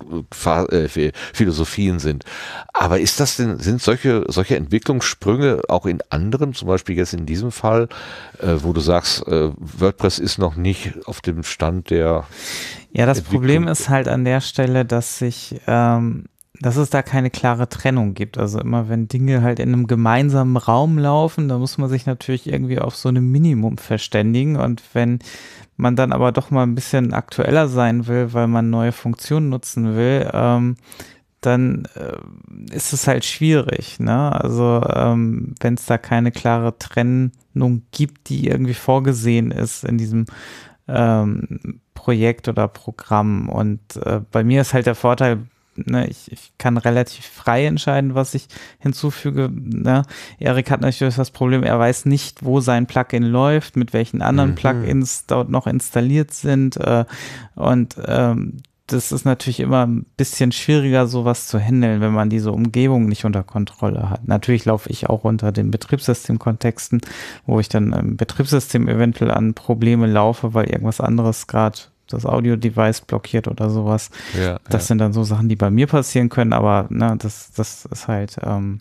Philosophien sind. Aber ist das denn, sind solche, solche Entwicklungssprünge auch in anderen, zum Beispiel jetzt in diesem Fall, äh, wo du sagst, äh, WordPress ist noch nicht auf dem Stand der Ja, das Entwicklung? Problem ist halt an der Stelle, dass sich, ähm, dass es da keine klare Trennung gibt. Also immer wenn Dinge halt in einem gemeinsamen Raum laufen, da muss man sich natürlich irgendwie auf so ein Minimum verständigen. Und wenn man dann aber doch mal ein bisschen aktueller sein will, weil man neue Funktionen nutzen will, ähm, dann äh, ist es halt schwierig, ne? Also ähm, wenn es da keine klare Trennung gibt, die irgendwie vorgesehen ist in diesem ähm, Projekt oder Programm. Und äh, bei mir ist halt der Vorteil, ne, ich, ich kann relativ frei entscheiden, was ich hinzufüge. Ne? Erik hat natürlich das Problem, er weiß nicht, wo sein Plugin läuft, mit welchen anderen Mhm. Plugins dort noch installiert sind. Äh, und ähm, das ist natürlich immer ein bisschen schwieriger, sowas zu handeln, wenn man diese Umgebung nicht unter Kontrolle hat. Natürlich laufe ich auch unter den Betriebssystemkontexten, wo ich dann im Betriebssystem eventuell an Probleme laufe, weil irgendwas anderes gerade das Audio-Device blockiert oder sowas. Ja, Das ja. sind dann so Sachen, die bei mir passieren können, aber ne, das, das ist halt ähm,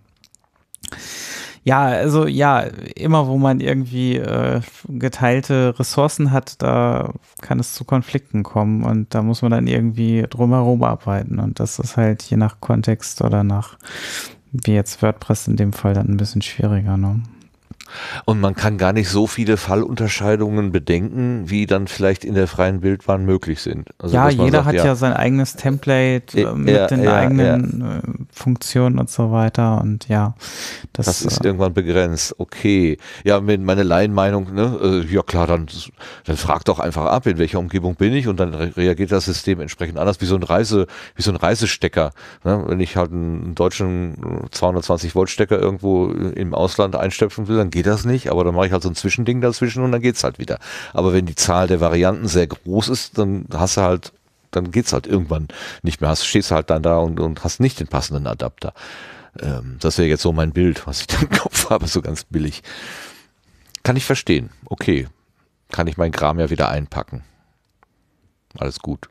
ja, also ja, immer wo man irgendwie äh, geteilte Ressourcen hat, da kann es zu Konflikten kommen und da muss man dann irgendwie drumherum arbeiten und das ist halt je nach Kontext oder nach, wie jetzt WordPress in dem Fall, dann ein bisschen schwieriger, ne? Und man kann gar nicht so viele Fallunterscheidungen bedenken, wie dann vielleicht in der freien Wildbahn möglich sind. Also, ja, dass man jeder sagt, hat ja, sein eigenes Template äh, Ja, mit den ja, eigenen Äh, Funktionen und so weiter und ja, das, Das ist äh, irgendwann begrenzt. Okay. Ja, mit meine Laienmeinung, ne? Äh, ja klar, dann, dann frag doch einfach ab, in welcher Umgebung bin ich und dann re reagiert das System entsprechend anders, wie so ein Reise, wie so ein Reisestecker. Ne? Wenn ich halt einen deutschen zweihundertzwanzig Volt Stecker irgendwo im Ausland einstöpfen will, dann geht das nicht, aber dann mache ich halt so ein Zwischending dazwischen und dann geht's halt wieder. Aber wenn die Zahl der Varianten sehr groß ist, dann hast du halt, dann geht's halt irgendwann nicht mehr. Hast, stehst halt dann da und, und hast nicht den passenden Adapter. Ähm, das wäre jetzt so mein Bild, was ich da im Kopf habe, so ganz billig. Kann ich verstehen. Okay. Kann ich meinen Kram ja wieder einpacken. Alles gut.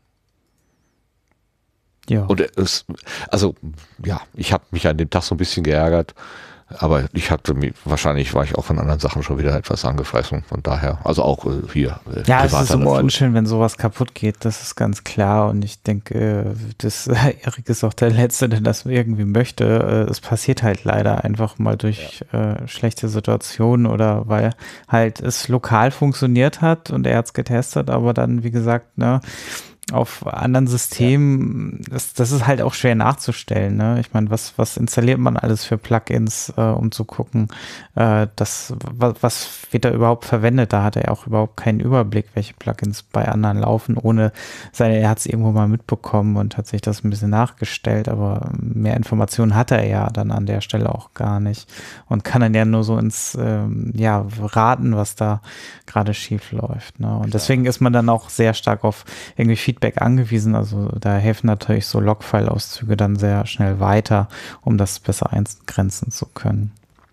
ja. Und es, also, ja, ich habe mich an dem Tag so ein bisschen geärgert, aber ich hatte mich, wahrscheinlich war ich auch von anderen Sachen schon wieder etwas angefressen, von daher, also auch äh, hier. Äh, Ja, es ist privater immer Natur. unschön, wenn sowas kaputt geht, das ist ganz klar und ich denke, äh, das, äh, Erik ist auch der Letzte, der das irgendwie möchte. Äh, Es passiert halt leider einfach mal durch äh, schlechte Situationen oder weil halt es lokal funktioniert hat und er hat es getestet, aber dann, wie gesagt, ne, auf anderen Systemen, das, das ist halt auch schwer nachzustellen. Ne? Ich meine, was, was installiert man alles für Plugins, äh, um zu gucken, äh, das, was, was wird da überhaupt verwendet? Da hat er auch überhaupt keinen Überblick, welche Plugins bei anderen laufen, ohne seine, er hat es irgendwo mal mitbekommen und hat sich das ein bisschen nachgestellt, aber mehr Informationen hat er ja dann an der Stelle auch gar nicht und kann dann ja nur so ins, ähm, ja, raten, was da gerade schief läuft. Ne? Und deswegen ist man dann auch sehr stark auf irgendwie Feedback angewiesen, also da helfen natürlich so Logfile-Auszüge dann sehr schnell weiter, um das besser eingrenzen zu können.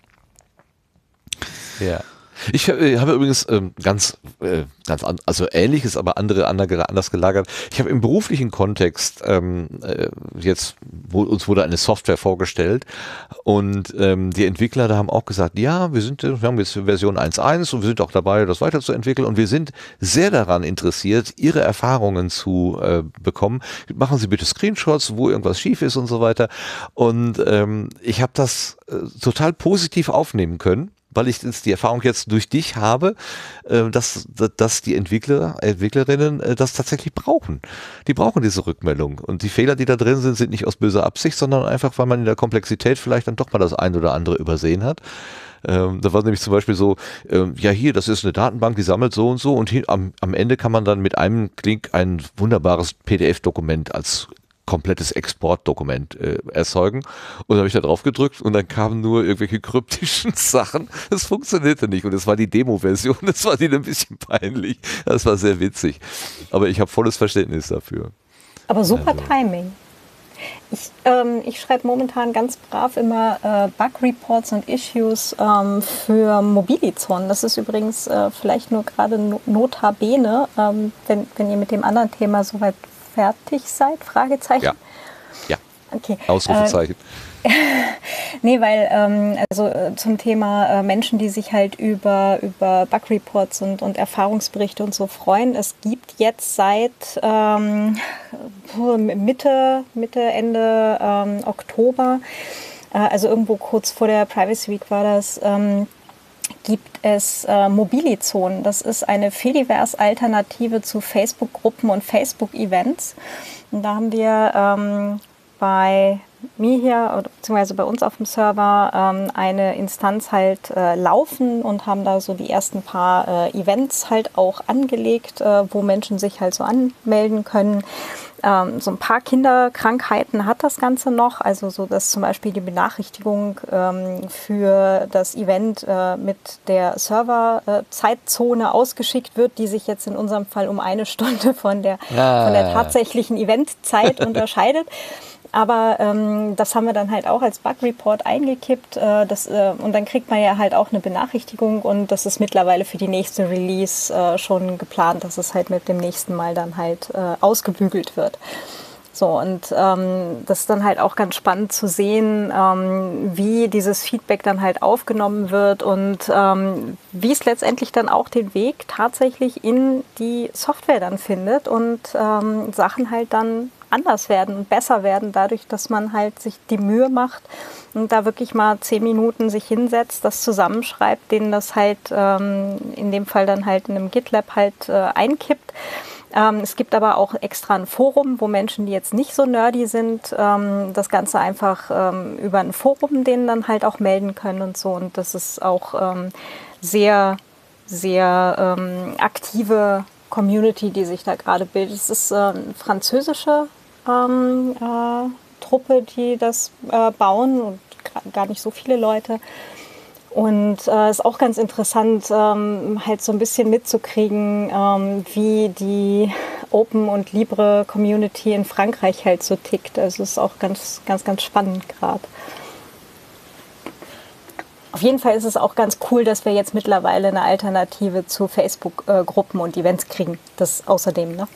Ja. Ich äh, habe übrigens ähm, ganz, äh, ganz an, also ähnliches, aber andere, andere anders gelagert. Ich habe im beruflichen Kontext ähm, äh, jetzt, wo, uns wurde eine Software vorgestellt und ähm, die Entwickler da haben auch gesagt, ja, wir sind, wir haben jetzt Version eins Punkt eins und wir sind auch dabei, das weiterzuentwickeln und wir sind sehr daran interessiert, Ihre Erfahrungen zu äh, bekommen. Machen Sie bitte Screenshots, wo irgendwas schief ist und so weiter. Und ähm, ich habe das äh, total positiv aufnehmen können. weil ich jetzt die Erfahrung jetzt durch dich habe, äh, dass, dass die Entwickler, Entwicklerinnen äh, das tatsächlich brauchen. Die brauchen diese Rückmeldung. Und die Fehler, die da drin sind, sind nicht aus böser Absicht, sondern einfach, weil man in der Komplexität vielleicht dann doch mal das ein oder andere übersehen hat. Ähm, da war nämlich zum Beispiel so, ähm, ja hier, das ist eine Datenbank, die sammelt so und so und hier, am, am Ende kann man dann mit einem Klick ein wunderbares P D F-Dokument als komplettes Exportdokument äh, erzeugen. Und dann habe ich da drauf gedrückt und dann kamen nur irgendwelche kryptischen Sachen. Das funktionierte nicht und das war die Demo-Version. Das war denen ein bisschen peinlich. Das war sehr witzig. Aber ich habe volles Verständnis dafür. Aber super Also. Timing. Ich, ähm, ich schreibe momentan ganz brav immer äh, Bug-Reports und Issues ähm, für Mobilizonen. Das ist übrigens äh, vielleicht nur gerade no- notabene, ähm, wenn, wenn ihr mit dem anderen Thema soweit fertig seid, Fragezeichen. Ja, ja. Okay. Ausrufezeichen. Äh, nee, weil ähm, also äh, zum Thema äh, Menschen, die sich halt über, über Bug-Reports und, und Erfahrungsberichte und so freuen. Es gibt jetzt seit ähm, Mitte, Mitte, Ende ähm, Oktober, äh, also irgendwo kurz vor der Privacy Week war das, ähm, gibt es äh, Mobilizonen. Das ist eine Fediverse-Alternative zu Facebook-Gruppen und Facebook-Events. Und da haben wir ähm, bei mir hier, oder beziehungsweise bei uns auf dem Server, ähm, eine Instanz halt äh, laufen und haben da so die ersten paar äh, Events halt auch angelegt, äh, wo Menschen sich halt so anmelden können. Ähm, so ein paar Kinderkrankheiten hat das Ganze noch, also so, dass zum Beispiel die Benachrichtigung ähm, für das Event äh, mit der Server-Zeitzone äh, ausgeschickt wird, die sich jetzt in unserem Fall um eine Stunde von der, Ah. von der tatsächlichen Eventzeit unterscheidet. Aber ähm, das haben wir dann halt auch als Bug-Report eingekippt äh, das, äh, und dann kriegt man ja halt auch eine Benachrichtigung und das ist mittlerweile für die nächste Release äh, schon geplant, dass es halt mit dem nächsten Mal dann halt äh, ausgebügelt wird. So, und ähm, das ist dann halt auch ganz spannend zu sehen, ähm, wie dieses Feedback dann halt aufgenommen wird und ähm, wie es letztendlich dann auch den Weg tatsächlich in die Software dann findet und ähm, Sachen halt dann anders werden und besser werden, dadurch, dass man halt sich die Mühe macht und da wirklich mal zehn Minuten sich hinsetzt, das zusammenschreibt, denen das halt ähm, in dem Fall dann halt in einem GitLab halt äh, einkippt. Ähm, es gibt aber auch extra ein Forum, wo Menschen, die jetzt nicht so nerdy sind, ähm, das Ganze einfach ähm, über ein Forum denen dann halt auch melden können und so. Und das ist auch ähm, sehr, sehr ähm, aktive Community, die sich da gerade bildet. Es ist äh, eine französische ähm, äh, Truppe, die das äh, bauen und gar nicht so viele Leute. Und äh, ist auch ganz interessant, ähm, halt so ein bisschen mitzukriegen, ähm, wie die Open- und Libre-Community in Frankreich halt so tickt. Also ist auch ganz, ganz, ganz spannend gerade. Auf jeden Fall ist es auch ganz cool, dass wir jetzt mittlerweile eine Alternative zu Facebook-Gruppen äh, und Events kriegen. Das außerdem, ne?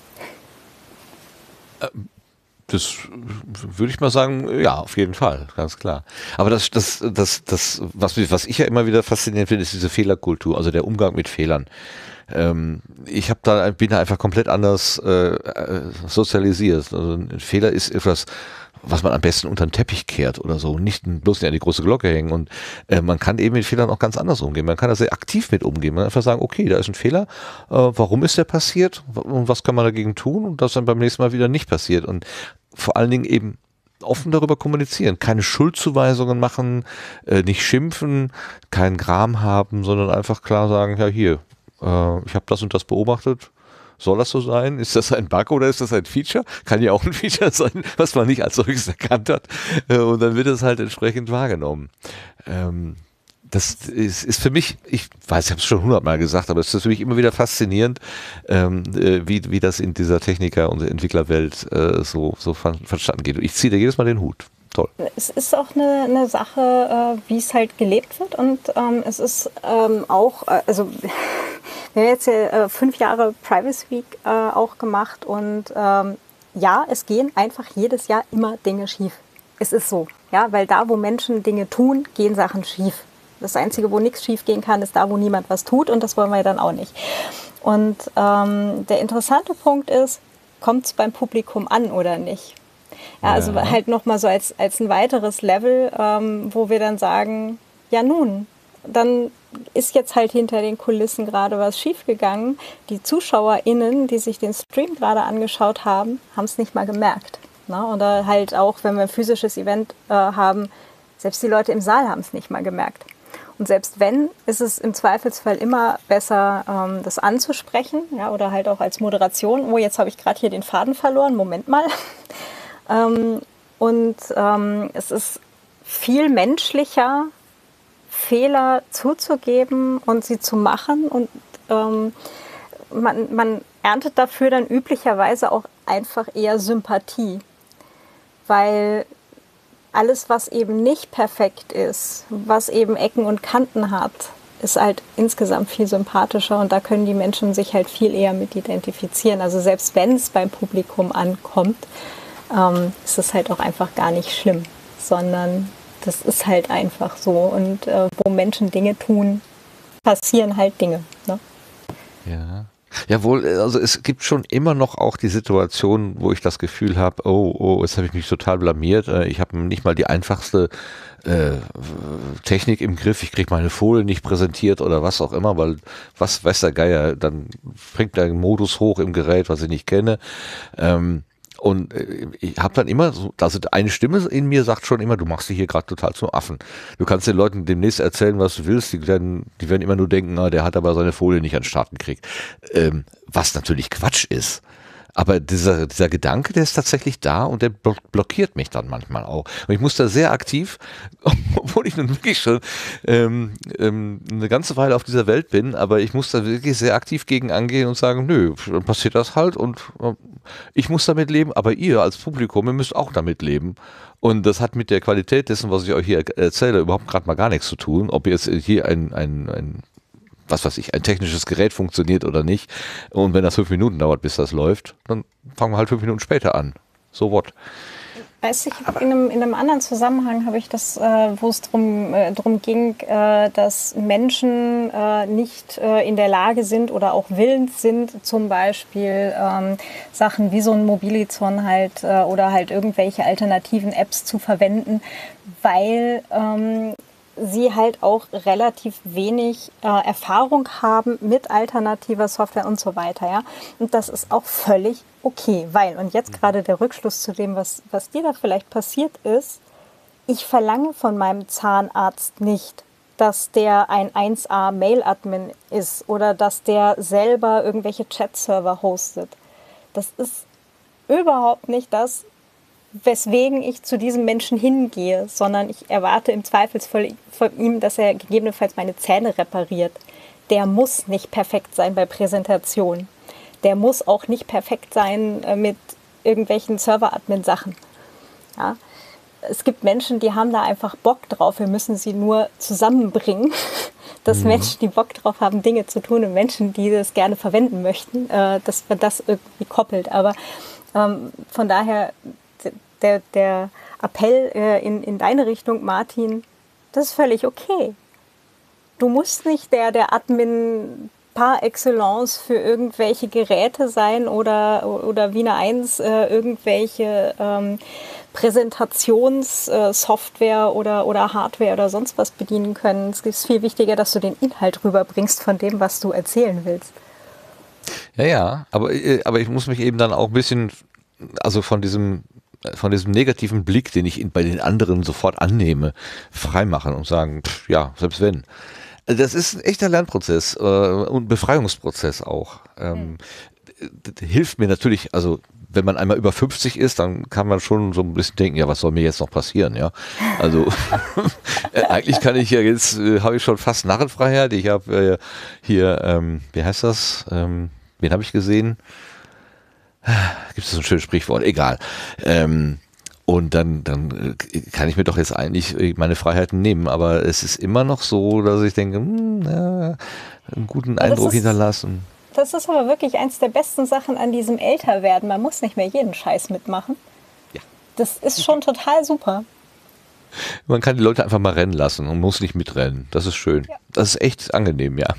Das würde ich mal sagen, ja, auf jeden Fall, ganz klar. Aber das, das, das, das, was, was ich ja immer wieder faszinierend finde, ist diese Fehlerkultur, also der Umgang mit Fehlern. Ähm, ich habe da, bin da einfach komplett anders äh, sozialisiert. Also ein Fehler ist etwas, was man am besten unter den Teppich kehrt oder so, nicht bloß nicht an die große Glocke hängen. Und äh, man kann eben mit Fehlern auch ganz anders umgehen. Man kann da sehr aktiv mit umgehen. Man kann einfach sagen, okay, da ist ein Fehler, äh, warum ist der passiert und was kann man dagegen tun und das dann beim nächsten Mal wieder nicht passiert. Und vor allen Dingen eben offen darüber kommunizieren, keine Schuldzuweisungen machen, äh, nicht schimpfen, keinen Gram haben, sondern einfach klar sagen, ja hier, äh, ich habe das und das beobachtet. Soll das so sein? Ist das ein Bug oder ist das ein Feature? Kann ja auch ein Feature sein, was man nicht als solches erkannt hat. Und dann wird es halt entsprechend wahrgenommen. Ähm, das ist, ist für mich, ich weiß, ich habe es schon hundertmal gesagt, aber es ist für mich immer wieder faszinierend, ähm, wie, wie das in dieser Techniker- und Entwicklerwelt äh, so, so ver verstanden geht. Ich ziehe da jedes Mal den Hut. Toll. Es ist auch eine, eine Sache, äh, wie es halt gelebt wird und ähm, es ist ähm, auch, äh, also wir haben jetzt ja äh, fünf Jahre Privacy Week äh, auch gemacht und ähm, ja, es gehen einfach jedes Jahr immer Dinge schief. Es ist so, ja, weil da, wo Menschen Dinge tun, gehen Sachen schief. Das Einzige, wo nichts schief gehen kann, ist da, wo niemand was tut und das wollen wir dann auch nicht. Und ähm, der interessante Punkt ist, kommt es beim Publikum an oder nicht? Ja, also ja. halt nochmal so als, als ein weiteres Level, ähm, wo wir dann sagen, ja nun, dann ist jetzt halt hinter den Kulissen gerade was schiefgegangen. Die ZuschauerInnen, die sich den Stream gerade angeschaut haben, haben es nicht mal gemerkt. Ne? Oder halt auch, wenn wir ein physisches Event äh, haben, selbst die Leute im Saal haben es nicht mal gemerkt. Und selbst wenn, ist es im Zweifelsfall immer besser, ähm, das anzusprechen, ja, oder halt auch als Moderation. Oh, jetzt habe ich gerade hier den Faden verloren, Moment mal. ähm, und ähm, es ist viel menschlicher, Fehler zuzugeben und sie zu machen. Und ähm, man, man erntet dafür dann üblicherweise auch einfach eher Sympathie. Weil alles, was eben nicht perfekt ist, was eben Ecken und Kanten hat, ist halt insgesamt viel sympathischer und da können die Menschen sich halt viel eher mit identifizieren. Also selbst wenn es beim Publikum ankommt, ähm, ist es halt auch einfach gar nicht schlimm, sondern das ist halt einfach so. Und äh, wo Menschen Dinge tun, passieren halt Dinge. Ne? Ja. Jawohl, also es gibt schon immer noch auch die Situation, wo ich das Gefühl habe, oh, oh, jetzt habe ich mich total blamiert. Ich habe nicht mal die einfachste äh, Technik im Griff. Ich kriege meine Folie nicht präsentiert oder was auch immer, weil was weiß der Geier, dann bringt der Modus hoch im Gerät, was ich nicht kenne. Ähm, Und ich habe dann immer, so, also eine Stimme in mir sagt schon immer, du machst dich hier gerade total zum Affen. Du kannst den Leuten demnächst erzählen, was du willst. Die werden, die werden immer nur denken, ah, der hat aber seine Folie nicht an den Start gekriegt. Ähm, was natürlich Quatsch ist. Aber dieser, dieser Gedanke, der ist tatsächlich da und der blockiert mich dann manchmal auch. Und ich muss da sehr aktiv, obwohl ich nun wirklich schon ähm, ähm, eine ganze Weile auf dieser Welt bin, aber ich muss da wirklich sehr aktiv gegen angehen und sagen, nö, dann passiert das halt und äh, ich muss damit leben, aber ihr als Publikum, ihr müsst auch damit leben. Und das hat mit der Qualität dessen, was ich euch hier erzähle, überhaupt gerade mal gar nichts zu tun. Ob jetzt hier ein, ein, ein was weiß ich, ein technisches Gerät funktioniert oder nicht. Und wenn das fünf Minuten dauert, bis das läuft, dann fangen wir halt fünf Minuten später an. So what? Weiß ich, in einem, in einem anderen Zusammenhang habe ich das, äh, wo es drum, äh, drum ging, äh, dass Menschen äh, nicht äh, in der Lage sind oder auch willens sind, zum Beispiel ähm, Sachen wie so ein Mobilizon halt äh, oder halt irgendwelche alternativen Apps zu verwenden, weil ähm, sie halt auch relativ wenig äh, Erfahrung haben mit alternativer Software und so weiter. Ja? Und das ist auch völlig okay, weil, und jetzt gerade der Rückschluss zu dem, was, was dir da vielleicht passiert ist, ich verlange von meinem Zahnarzt nicht, dass der ein eins A Mail-Admin ist oder dass der selber irgendwelche Chat-Server hostet. Das ist überhaupt nicht das, weswegen ich zu diesem Menschen hingehe, sondern ich erwarte im Zweifelsfall von ihm, dass er gegebenenfalls meine Zähne repariert. Der muss nicht perfekt sein bei Präsentation. Der muss auch nicht perfekt sein mit irgendwelchen Server-Admin-Sachen. Ja? Es gibt Menschen, die haben da einfach Bock drauf. Wir müssen sie nur zusammenbringen, dass mhm. Menschen, die Bock drauf haben, Dinge zu tun und Menschen, die das gerne verwenden möchten, dass man das irgendwie koppelt. Aber ähm, von daher Der, der Appell äh, in, in deine Richtung, Martin, das ist völlig okay. Du musst nicht der, der Admin par excellence für irgendwelche Geräte sein oder, oder Wiener eins äh, irgendwelche ähm, Präsentationssoftware äh, oder, oder Hardware oder sonst was bedienen können. Es ist viel wichtiger, dass du den Inhalt rüberbringst von dem, was du erzählen willst. Ja, ja, aber, aber ich muss mich eben dann auch ein bisschen, also von diesem von diesem negativen Blick, den ich bei den anderen sofort annehme, freimachen und sagen, pff, ja, selbst wenn. Das ist ein echter Lernprozess äh, und Befreiungsprozess auch. Ähm, das hilft mir natürlich, also wenn man einmal über fünfzig ist, dann kann man schon so ein bisschen denken, ja, was soll mir jetzt noch passieren, ja? Also eigentlich kann ich ja jetzt, äh, habe ich schon fast Narrenfreiheit. Ich habe äh, hier, ähm, wie heißt das? Ähm, wen habe ich gesehen? Gibt es so ein schönes Sprichwort, egal. Ähm, und dann, dann kann ich mir doch jetzt eigentlich meine Freiheiten nehmen, aber es ist immer noch so, dass ich denke, hm, ja, einen guten Eindruck ist, hinterlassen. Das ist aber wirklich eins der besten Sachen an diesem Älterwerden. Man muss nicht mehr jeden Scheiß mitmachen. Ja. Das ist schon total super. Man kann die Leute einfach mal rennen lassen und muss nicht mitrennen. Das ist schön. Ja. Das ist echt angenehm, ja.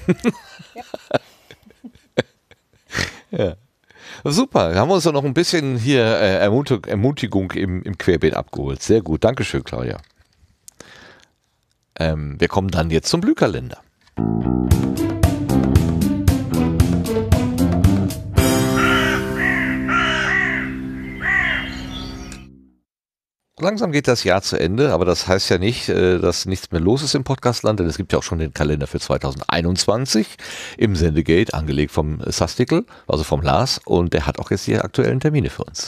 Ja. Ja. Super, haben wir uns doch noch ein bisschen hier äh, Ermutig- Ermutigung im, im Querbeet abgeholt. Sehr gut, Dankeschön, Claudia. Ähm, wir kommen dann jetzt zum Blühkalender. Langsam geht das Jahr zu Ende, aber das heißt ja nicht, dass nichts mehr los ist im Podcastland, denn es gibt ja auch schon den Kalender für zweitausendeinundzwanzig im Sendegate, angelegt vom Sastikel, also vom Lars, und der hat auch jetzt die aktuellen Termine für uns.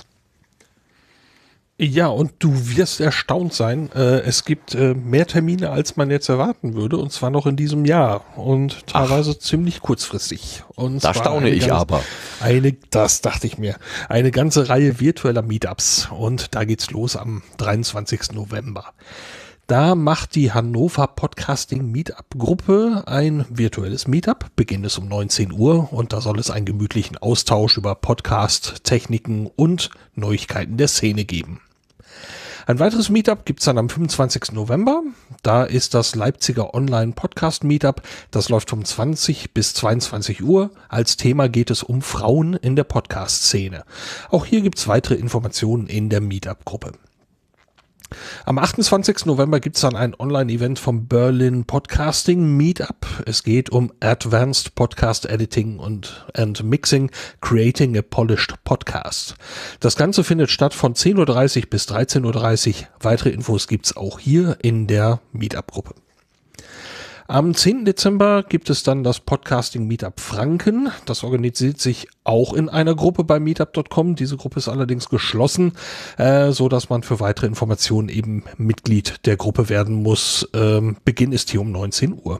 Ja, und du wirst erstaunt sein, äh, es gibt äh, mehr Termine, als man jetzt erwarten würde, und zwar noch in diesem Jahr und teilweise Ach, ziemlich kurzfristig. Und da staune ich ganz, aber. Eine, das dachte ich mir, eine ganze Reihe virtueller Meetups, und da geht's los am dreiundzwanzigsten November. Da macht die Hannover Podcasting Meetup Gruppe ein virtuelles Meetup, beginnt es um neunzehn Uhr, und da soll es einen gemütlichen Austausch über Podcast, Techniken und Neuigkeiten der Szene geben. Ein weiteres Meetup gibt's dann am fünfundzwanzigsten November. Da ist das Leipziger Online-Podcast-Meetup. Das läuft von zwanzig bis zweiundzwanzig Uhr. Als Thema geht es um Frauen in der Podcast-Szene. Auch hier gibt's weitere Informationen in der Meetup-Gruppe. Am achtundzwanzigsten November gibt es dann ein Online-Event vom Berlin Podcasting Meetup. Es geht um Advanced Podcast Editing und and Mixing, Creating a Polished Podcast. Das Ganze findet statt von zehn Uhr dreißig bis dreizehn Uhr dreißig. Weitere Infos gibt es auch hier in der Meetup-Gruppe. Am zehnten Dezember gibt es dann das Podcasting Meetup Franken. Das organisiert sich auch in einer Gruppe bei meetup punkt com. Diese Gruppe ist allerdings geschlossen, äh, so dass man für weitere Informationen eben Mitglied der Gruppe werden muss. Ähm, Beginn ist hier um neunzehn Uhr.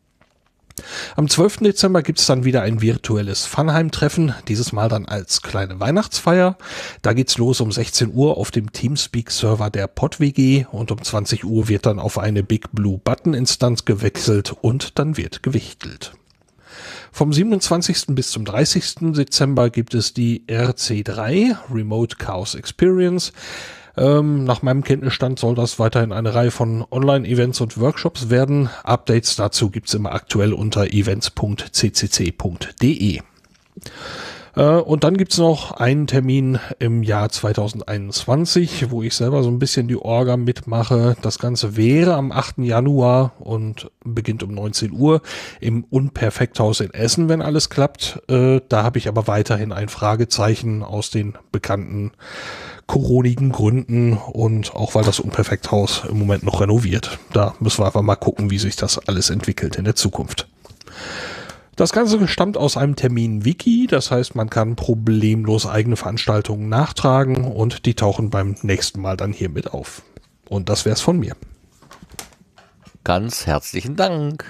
Am zwölften Dezember gibt es dann wieder ein virtuelles Funheim-Treffen, dieses Mal dann als kleine Weihnachtsfeier. Da geht's los um sechzehn Uhr auf dem Teamspeak-Server der PodWG, und um zwanzig Uhr wird dann auf eine Big Blue Button-Instanz gewechselt und dann wird gewichtelt. Vom siebenundzwanzigsten bis zum dreißigsten Dezember gibt es die R C drei, Remote Chaos Experience. Ähm, nach meinem Kenntnisstand soll das weiterhin eine Reihe von Online-Events und Workshops werden. Updates dazu gibt's immer aktuell unter events punkt c c c punkt d e. Äh, und dann gibt's noch einen Termin im Jahr zweitausendeinundzwanzig, wo ich selber so ein bisschen die Orga mitmache. Das Ganze wäre am achten Januar und beginnt um neunzehn Uhr im Unperfekthaus in Essen, wenn alles klappt. Äh, da habe ich aber weiterhin ein Fragezeichen aus den bekannten coronigen Gründen und auch weil das Unperfekthaus im Moment noch renoviert. Da müssen wir einfach mal gucken, wie sich das alles entwickelt in der Zukunft. Das Ganze stammt aus einem Termin-Wiki, das heißt, man kann problemlos eigene Veranstaltungen nachtragen und die tauchen beim nächsten Mal dann hier mit auf. Und das wär's von mir. Ganz herzlichen Dank.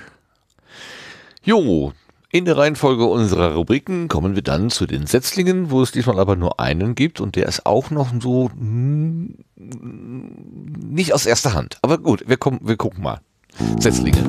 Jo, in der Reihenfolge unserer Rubriken kommen wir dann zu den Setzlingen, wo es diesmal aber nur einen gibt, und der ist auch noch so mm, nicht aus erster Hand. Aber gut, wir, kommen, wir gucken mal. Setzlinge.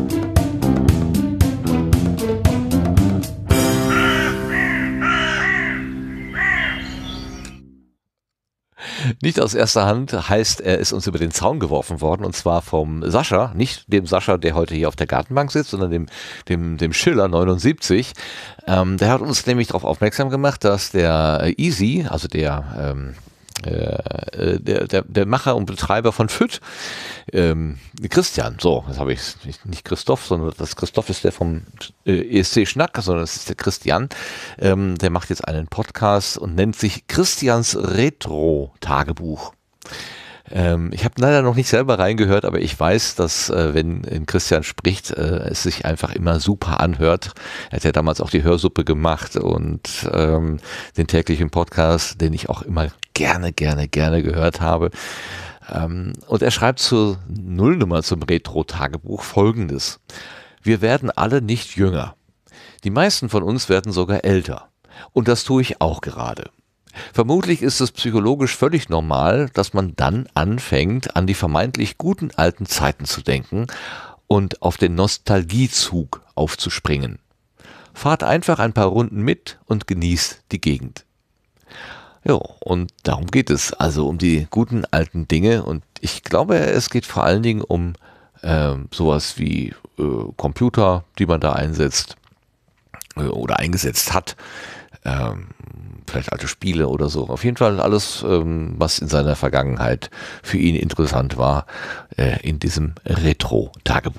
Nicht aus erster Hand heißt, er ist uns über den Zaun geworfen worden, und zwar vom Sascha, nicht dem Sascha, der heute hier auf der Gartenbank sitzt, sondern dem, dem, dem Schiller neunundsiebzig. Ähm, der hat uns nämlich darauf aufmerksam gemacht, dass der Easy, also der, ähm, äh, der, der, der Macher und Betreiber von F Ü T, ähm, Christian, so, das habe ich nicht, nicht Christoph, sondern das Christoph ist der vom äh, E S C Schnack, sondern das ist der Christian. Ähm, der macht jetzt einen Podcast und nennt sich Christians Retro-Tagebuch. Ähm, ich habe leider noch nicht selber reingehört, aber ich weiß, dass äh, wenn in Christian spricht, äh, es sich einfach immer super anhört. Er hat ja damals auch die Hörsuppe gemacht und ähm, den täglichen Podcast, den ich auch immer gerne, gerne, gerne gehört habe. Ähm, und er schreibt zur Nullnummer zum Retro-Tagebuch Folgendes: Wir werden alle nicht jünger. Die meisten von uns werden sogar älter. Und das tue ich auch gerade. Vermutlich ist es psychologisch völlig normal, dass man dann anfängt, an die vermeintlich guten alten Zeiten zu denken und auf den Nostalgiezug aufzuspringen. Fahrt einfach ein paar Runden mit und genießt die Gegend. Ja, und darum geht es, also um die guten alten Dinge, und ich glaube, es geht vor allen Dingen um äh, sowas wie äh, Computer, die man da einsetzt äh, oder eingesetzt hat, ähm, vielleicht alte Spiele oder so. Auf jeden Fall alles, ähm, was in seiner Vergangenheit für ihn interessant war, äh, in diesem Retro-Tagebuch.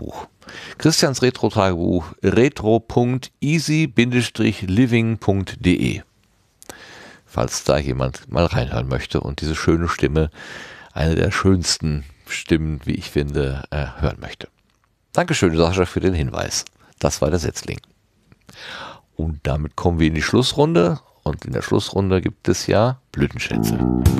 Christians Retro-Tagebuch retro punkt easy living punkt de. Falls da jemand mal reinhören möchte und diese schöne Stimme, eine der schönsten Stimmen, wie ich finde, äh, hören möchte. Dankeschön, Sascha, für den Hinweis. Das war der Setzling. Und damit kommen wir in die Schlussrunde. Und in der Schlussrunde gibt es ja Blütenschätze.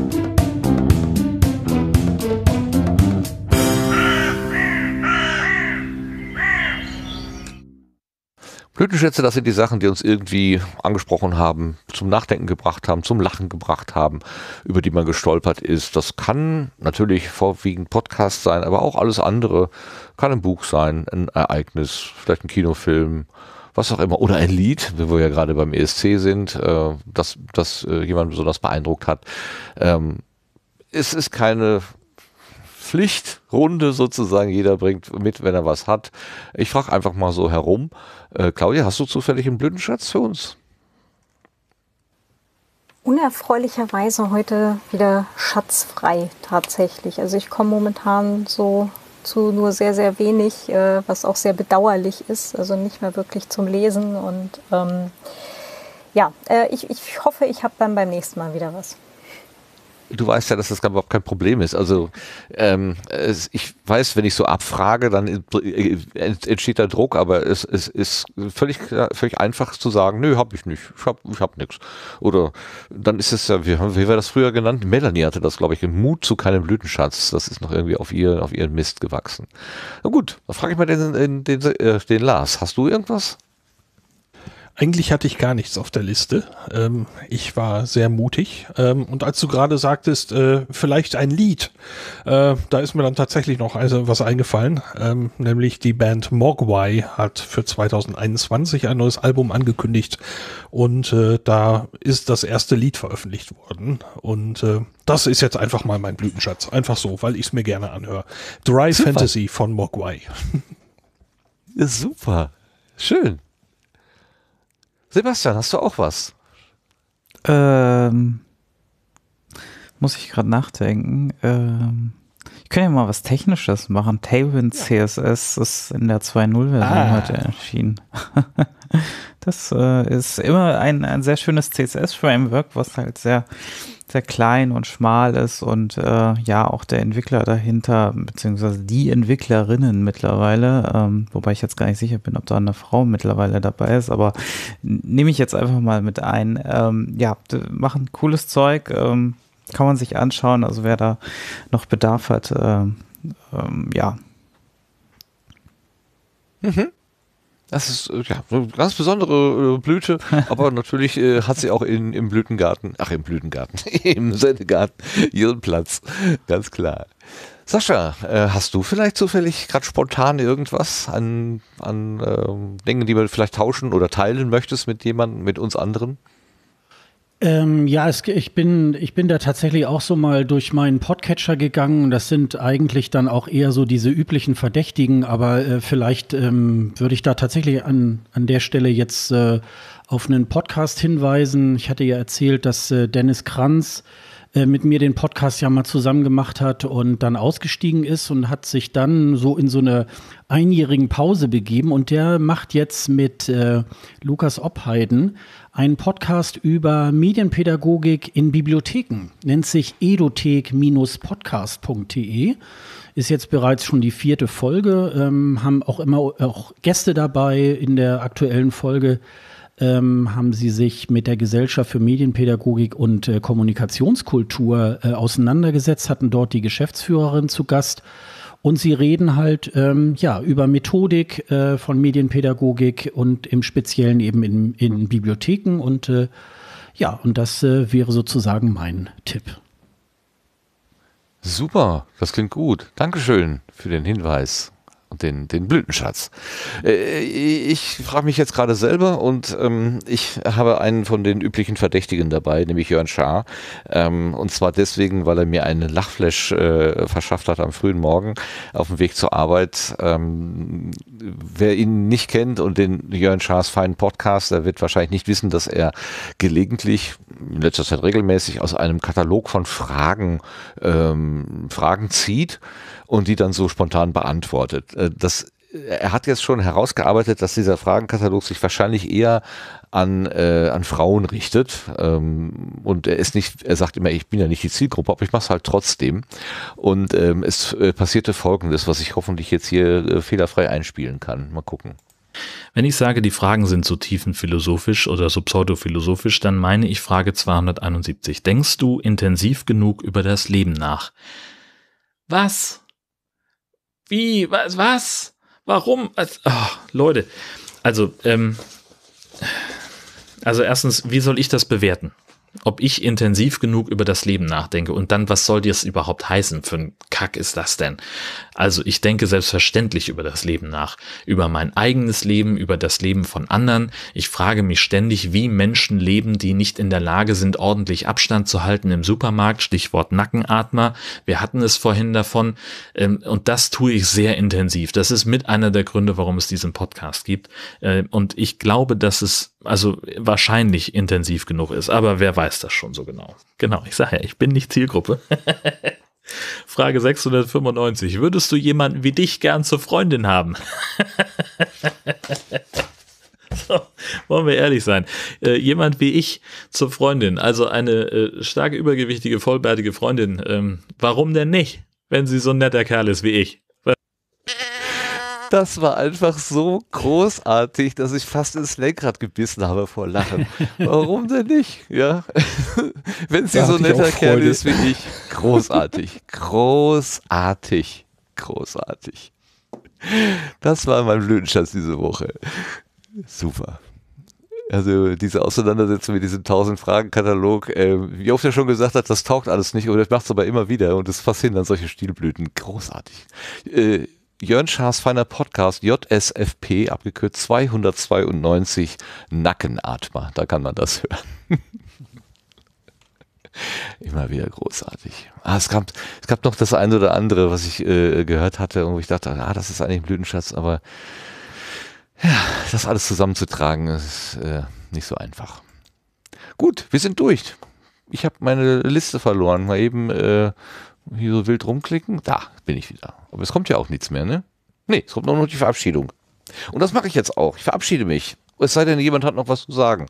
Blütenschätze, das sind die Sachen, die uns irgendwie angesprochen haben, zum Nachdenken gebracht haben, zum Lachen gebracht haben, über die man gestolpert ist. Das kann natürlich vorwiegend Podcast sein, aber auch alles andere. Kann ein Buch sein, ein Ereignis, vielleicht ein Kinofilm, was auch immer. Oder ein Lied, wenn wir ja gerade beim E S C sind, äh, das, das äh, jemand besonders beeindruckt hat. Ähm, es ist keine Pflichtrunde sozusagen, jeder bringt mit, wenn er was hat. Ich frage einfach mal so herum. Äh, Claudia, hast du zufällig einen Blütenschatz für uns? Unerfreulicherweise heute wieder schatzfrei tatsächlich. Also ich komme momentan so zu nur sehr, sehr wenig, äh, was auch sehr bedauerlich ist. Also nicht mehr wirklich zum Lesen. Und ähm, ja, äh, ich, ich hoffe, ich habe dann beim nächsten Mal wieder was. Du weißt ja, dass das überhaupt kein Problem ist. Also ähm, es, ich weiß, wenn ich so abfrage, dann entsteht da Druck, aber es, es ist völlig, völlig einfach zu sagen, nö, hab ich nicht, ich hab, ich hab nichts. Oder dann ist es ja, wie, wie wir das früher genannt, Melanie hatte das, glaube ich, Mut zu keinem Blütenschatz. Das ist noch irgendwie auf, ihr, auf ihren Mist gewachsen. Na gut, dann frage ich mal den, den, den, äh, den Lars. Hast du irgendwas? Eigentlich hatte ich gar nichts auf der Liste. Ähm, ich war sehr mutig. Ähm, und als du gerade sagtest, äh, vielleicht ein Lied, äh, da ist mir dann tatsächlich noch also was eingefallen. Ähm, nämlich die Band Mogwai hat für zwanzig einundzwanzig ein neues Album angekündigt. Und äh, da ist das erste Lied veröffentlicht worden. Und äh, das ist jetzt einfach mal mein Blütenschatz. Einfach so, weil ich es mir gerne anhöre. Dry Super. Fantasy von Mogwai. Ja, super. Schön. Sebastian, hast du auch was? Ähm, muss ich gerade nachdenken. Ähm, ich kann ja mal was Technisches machen. Tailwind C S S ist in der zwei Punkt null-Version Ah. heute erschienen. Das äh, ist immer ein, ein sehr schönes C S S-Framework, was halt sehr, sehr klein und schmal ist und äh, ja, auch der Entwickler dahinter, beziehungsweise die Entwicklerinnen mittlerweile, ähm, wobei ich jetzt gar nicht sicher bin, ob da eine Frau mittlerweile dabei ist, aber nehme ich jetzt einfach mal mit ein. Ähm, ja, machen cooles Zeug, ähm, kann man sich anschauen, also wer da noch Bedarf hat, ähm, ähm, ja. Mhm. Das ist äh, ja eine ganz besondere äh, Blüte, aber natürlich äh, hat sie auch in, im Blütengarten, ach im Blütengarten, im Sendegarten ihren Platz, ganz klar. Sascha, äh, hast du vielleicht zufällig gerade spontan irgendwas an, an ähm, Dingen, die wir vielleicht tauschen oder teilen möchtest mit jemandem, mit uns anderen? Ähm, ja, es, ich, bin, ich bin da tatsächlich auch so mal durch meinen Podcatcher gegangen. Das sind eigentlich dann auch eher so diese üblichen Verdächtigen, aber äh, vielleicht ähm, würde ich da tatsächlich an, an der Stelle jetzt äh, auf einen Podcast hinweisen. Ich hatte ja erzählt, dass äh, Dennis Kranz äh, mit mir den Podcast ja mal zusammen gemacht hat und dann ausgestiegen ist und hat sich dann so in so eine einjährigen Pause begeben. Und der macht jetzt mit äh, Lukas Oppheiden einen Podcast über Medienpädagogik in Bibliotheken, nennt sich edothek Podcast punkt de, ist jetzt bereits schon die vierte Folge, ähm, haben auch immer auch Gäste dabei. In der aktuellen Folge ähm, haben sie sich mit der Gesellschaft für Medienpädagogik und äh, Kommunikationskultur äh, auseinandergesetzt, hatten dort die Geschäftsführerin zu Gast. Und sie reden halt ähm, ja über Methodik äh, von Medienpädagogik und im Speziellen eben in, in Bibliotheken. Und äh, ja, und das äh, wäre sozusagen mein Tipp. Super, das klingt gut. Dankeschön für den Hinweis und den, den Blütenschatz. Äh, ich frage mich jetzt gerade selber und ähm, ich habe einen von den üblichen Verdächtigen dabei, nämlich Jörn Schaar. Ähm, und zwar deswegen, weil er mir einen Lachflash äh, verschafft hat am frühen Morgen auf dem Weg zur Arbeit. Ähm, wer ihn nicht kennt und den Jörn Schaars feinen Podcast, der wird wahrscheinlich nicht wissen, dass er gelegentlich, in letzter Zeit regelmäßig, aus einem Katalog von Fragen ähm, Fragen zieht und die dann so spontan beantwortet. Das er hat jetzt schon herausgearbeitet, dass dieser Fragenkatalog sich wahrscheinlich eher an, äh, an Frauen richtet. Ähm, und er ist nicht, er sagt immer, ich bin ja nicht die Zielgruppe, aber ich mache es halt trotzdem. Und ähm, es äh, passierte Folgendes, was ich hoffentlich jetzt hier äh, fehlerfrei einspielen kann. Mal gucken. Wenn ich sage, die Fragen sind so tiefenphilosophisch oder so pseudophilosophisch, dann meine ich Frage zweihunderteinundsiebzig. Denkst du intensiv genug über das Leben nach? Was? Wie? Was? Was? Warum? Also, oh, Leute, also, ähm, also erstens, wie soll ich das bewerten? Ob ich intensiv genug über das Leben nachdenke und dann, was soll das überhaupt heißen? Für ein Kack ist das denn? Also ich denke selbstverständlich über das Leben nach, über mein eigenes Leben, über das Leben von anderen. Ich frage mich ständig, wie Menschen leben, die nicht in der Lage sind, ordentlich Abstand zu halten im Supermarkt, Stichwort Nackenatmer. Wir hatten es vorhin davon und das tue ich sehr intensiv. Das ist mit einer der Gründe, warum es diesen Podcast gibt und ich glaube, dass es also wahrscheinlich intensiv genug ist, aber wer weiß das schon so genau. Genau, ich sage ja, ich bin nicht Zielgruppe. Frage sechshundertfünfundneunzig. Würdest du jemanden wie dich gern zur Freundin haben? So, wollen wir ehrlich sein. Äh, jemand wie ich zur Freundin, also eine äh, stark übergewichtige, vollbärtige Freundin, ähm, warum denn nicht, wenn sie so ein netter Kerl ist wie ich? Das war einfach so großartig, dass ich fast ins Lenkrad gebissen habe vor Lachen. Warum denn nicht? Ja, wenn sie Da so hatte ein ich netter auch Kerl Freude. ist wie ich. Großartig, großartig, großartig. Das war mein Blütenschatz diese Woche. Super. Also diese Auseinandersetzung mit diesem tausend-Fragen-Katalog, äh, wie oft er schon gesagt hat, das taugt alles nicht, oder das macht es aber immer wieder und es fasziniert dann solche Stilblüten. Großartig. Äh, Jörn Schaas feiner Podcast, J S F P, abgekürzt zweihundertzweiundneunzig, Nackenatmer. Da kann man das hören. Immer wieder großartig. Ah, es gab, es gab noch das eine oder andere, was ich äh, gehört hatte und wo ich dachte, ah, das ist eigentlich ein Blütenschatz, aber ja, das alles zusammenzutragen, ist äh, nicht so einfach. Gut, wir sind durch. Ich habe meine Liste verloren. Mal eben äh, hier so wild rumklicken. Da bin ich wieder. Aber es kommt ja auch nichts mehr, ne? Nee, es kommt nur noch die Verabschiedung. Und das mache ich jetzt auch. Ich verabschiede mich. Es sei denn, jemand hat noch was zu sagen.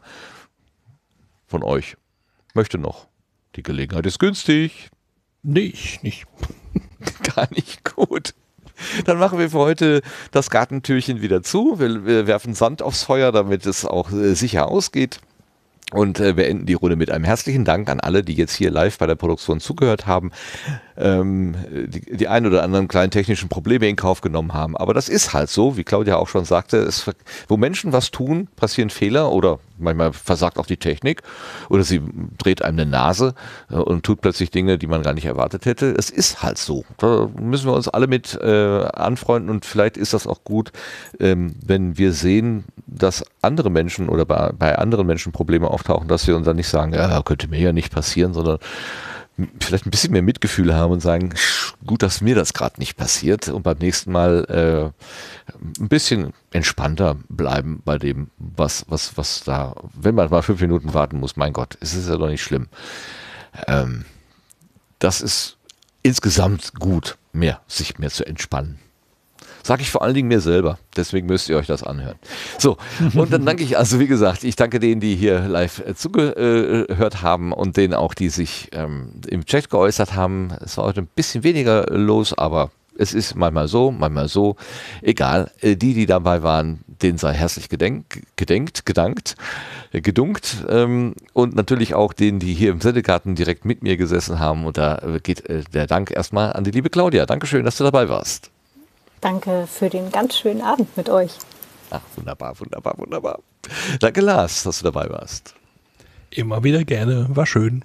Von euch. Möchte noch. Die Gelegenheit ist günstig. Nee, ich nicht. Gar nicht gut. Dann machen wir für heute das Gartentürchen wieder zu. Wir, wir werfen Sand aufs Feuer, damit es auch äh, sicher ausgeht. Und äh, beenden die Runde mit einem herzlichen Dank an alle, die jetzt hier live bei der Produktion zugehört haben, ähm, die, die ein oder anderen kleinen technischen Probleme in Kauf genommen haben. Aber das ist halt so, wie Claudia auch schon sagte, es, wo Menschen was tun, passieren Fehler oder manchmal versagt auch die Technik oder sie dreht einem eine Nase äh, und tut plötzlich Dinge, die man gar nicht erwartet hätte. Es ist halt so. Da müssen wir uns alle mit äh, anfreunden und vielleicht ist das auch gut, ähm, wenn wir sehen, dass andere Menschen oder bei, bei anderen Menschen Probleme auftauchen, dass wir uns dann nicht sagen, ja, könnte mir ja nicht passieren, sondern vielleicht ein bisschen mehr Mitgefühl haben und sagen, gut, dass mir das gerade nicht passiert und beim nächsten Mal äh, ein bisschen entspannter bleiben bei dem, was, was, was da, wenn man mal fünf Minuten warten muss, mein Gott, es ist ja doch nicht schlimm. Ähm, das ist insgesamt gut, mehr, sich mehr zu entspannen. Sage ich vor allen Dingen mir selber. Deswegen müsst ihr euch das anhören. So, und dann danke ich, also wie gesagt, ich danke denen, die hier live äh, zugehört haben und denen auch, die sich ähm, im Chat geäußert haben. Es war heute ein bisschen weniger los, aber es ist manchmal so, manchmal so. Egal, äh, die, die dabei waren, denen sei herzlich gedenk, gedenkt, gedankt, äh, gedunkt. Ähm, und natürlich auch denen, die hier im Sendegarten direkt mit mir gesessen haben. Und da äh, geht äh, der Dank erstmal an die liebe Claudia. Dankeschön, dass du dabei warst. Danke für den ganz schönen Abend mit euch. Ach, wunderbar, wunderbar, wunderbar. Danke, Lars, dass du dabei warst. Immer wieder gerne, war schön.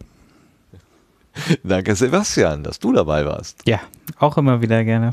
Danke, Sebastian, dass du dabei warst. Ja, auch immer wieder gerne.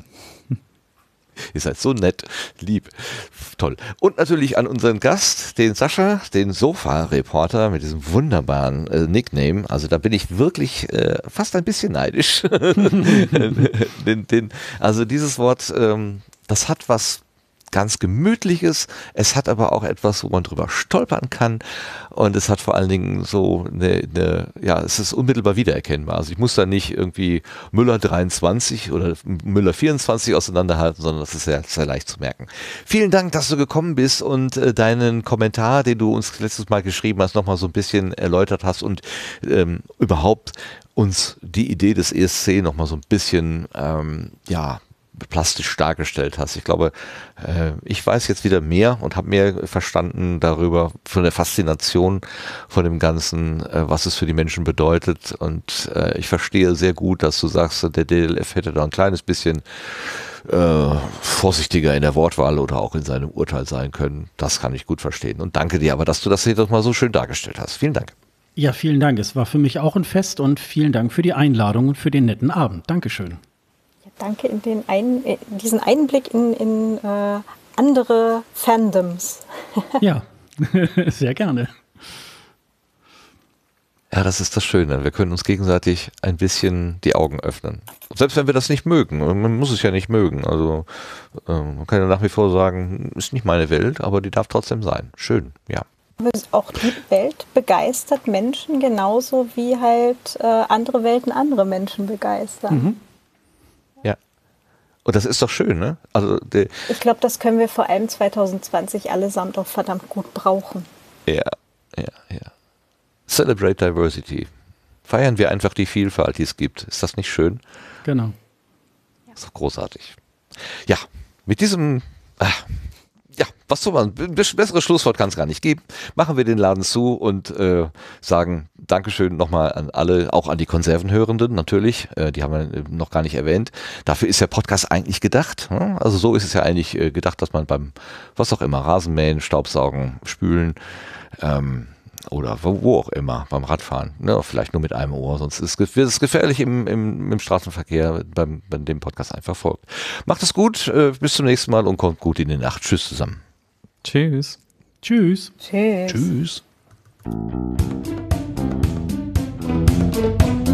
Ihr seid so nett, lieb, toll. Und natürlich an unseren Gast, den Sascha, den Sofa-Reporter mit diesem wunderbaren äh, Nickname. Also da bin ich wirklich äh, fast ein bisschen neidisch. den, den, also dieses Wort, ähm, das hat was ganz Gemütliches. Es hat aber auch etwas, wo man drüber stolpern kann. Und es hat vor allen Dingen so eine, eine ja, es ist unmittelbar wiedererkennbar. Also ich muss da nicht irgendwie Müller dreiundzwanzig oder Müller vierundzwanzig auseinanderhalten, sondern das ist sehr, sehr leicht zu merken. Vielen Dank, dass du gekommen bist und äh, deinen Kommentar, den du uns letztes Mal geschrieben hast, nochmal so ein bisschen erläutert hast und ähm, überhaupt uns die Idee des E S C nochmal so ein bisschen, ähm, ja, plastisch dargestellt hast. Ich glaube, äh, ich weiß jetzt wieder mehr und habe mehr verstanden darüber, von der Faszination von dem Ganzen, äh, was es für die Menschen bedeutet. Und äh, ich verstehe sehr gut, dass du sagst, der D L F hätte da ein kleines bisschen äh, vorsichtiger in der Wortwahl oder auch in seinem Urteil sein können. Das kann ich gut verstehen. Und danke dir aber, dass du das hier doch mal so schön dargestellt hast. Vielen Dank. Ja, vielen Dank. Es war für mich auch ein Fest und vielen Dank für die Einladung und für den netten Abend. Dankeschön. Danke in den ein, diesen Einblick in, in äh, andere Fandoms. Ja, sehr gerne. Ja, das ist das Schöne. Wir können uns gegenseitig ein bisschen die Augen öffnen. Selbst wenn wir das nicht mögen. Man muss es ja nicht mögen. Also man kann ja nach wie vor sagen, ist nicht meine Welt, aber die darf trotzdem sein. Schön, ja. Auch die Welt begeistert Menschen genauso wie halt äh, andere Welten andere Menschen begeistern. Mhm. Und das ist doch schön, ne? Also der, ich glaube, das können wir vor allem zwanzig zwanzig allesamt auch verdammt gut brauchen. Ja, ja, ja. Celebrate Diversity. Feiern wir einfach die Vielfalt, die es gibt. Ist das nicht schön? Genau. Das ist doch großartig. Ja, mit diesem, ach, ja, was soll man, ein besseres Schlusswort kann es gar nicht geben. Machen wir den Laden zu und äh, sagen Dankeschön nochmal an alle, auch an die Konservenhörenden natürlich, äh, die haben wir noch gar nicht erwähnt. Dafür ist der Podcast eigentlich gedacht. Ne? Also so ist es ja eigentlich äh, gedacht, dass man beim, was auch immer, Rasenmähen, Staubsaugen, Spülen ähm, oder wo, wo auch immer, beim Radfahren, ne? Vielleicht nur mit einem Ohr, sonst ist es, wird es gefährlich im, im, im Straßenverkehr, beim, bei dem Podcast einfach folgt. Macht es gut, äh, bis zum nächsten Mal und kommt gut in die Nacht. Tschüss zusammen. Tschüss. Tschüss. Tschüss. Tschüss.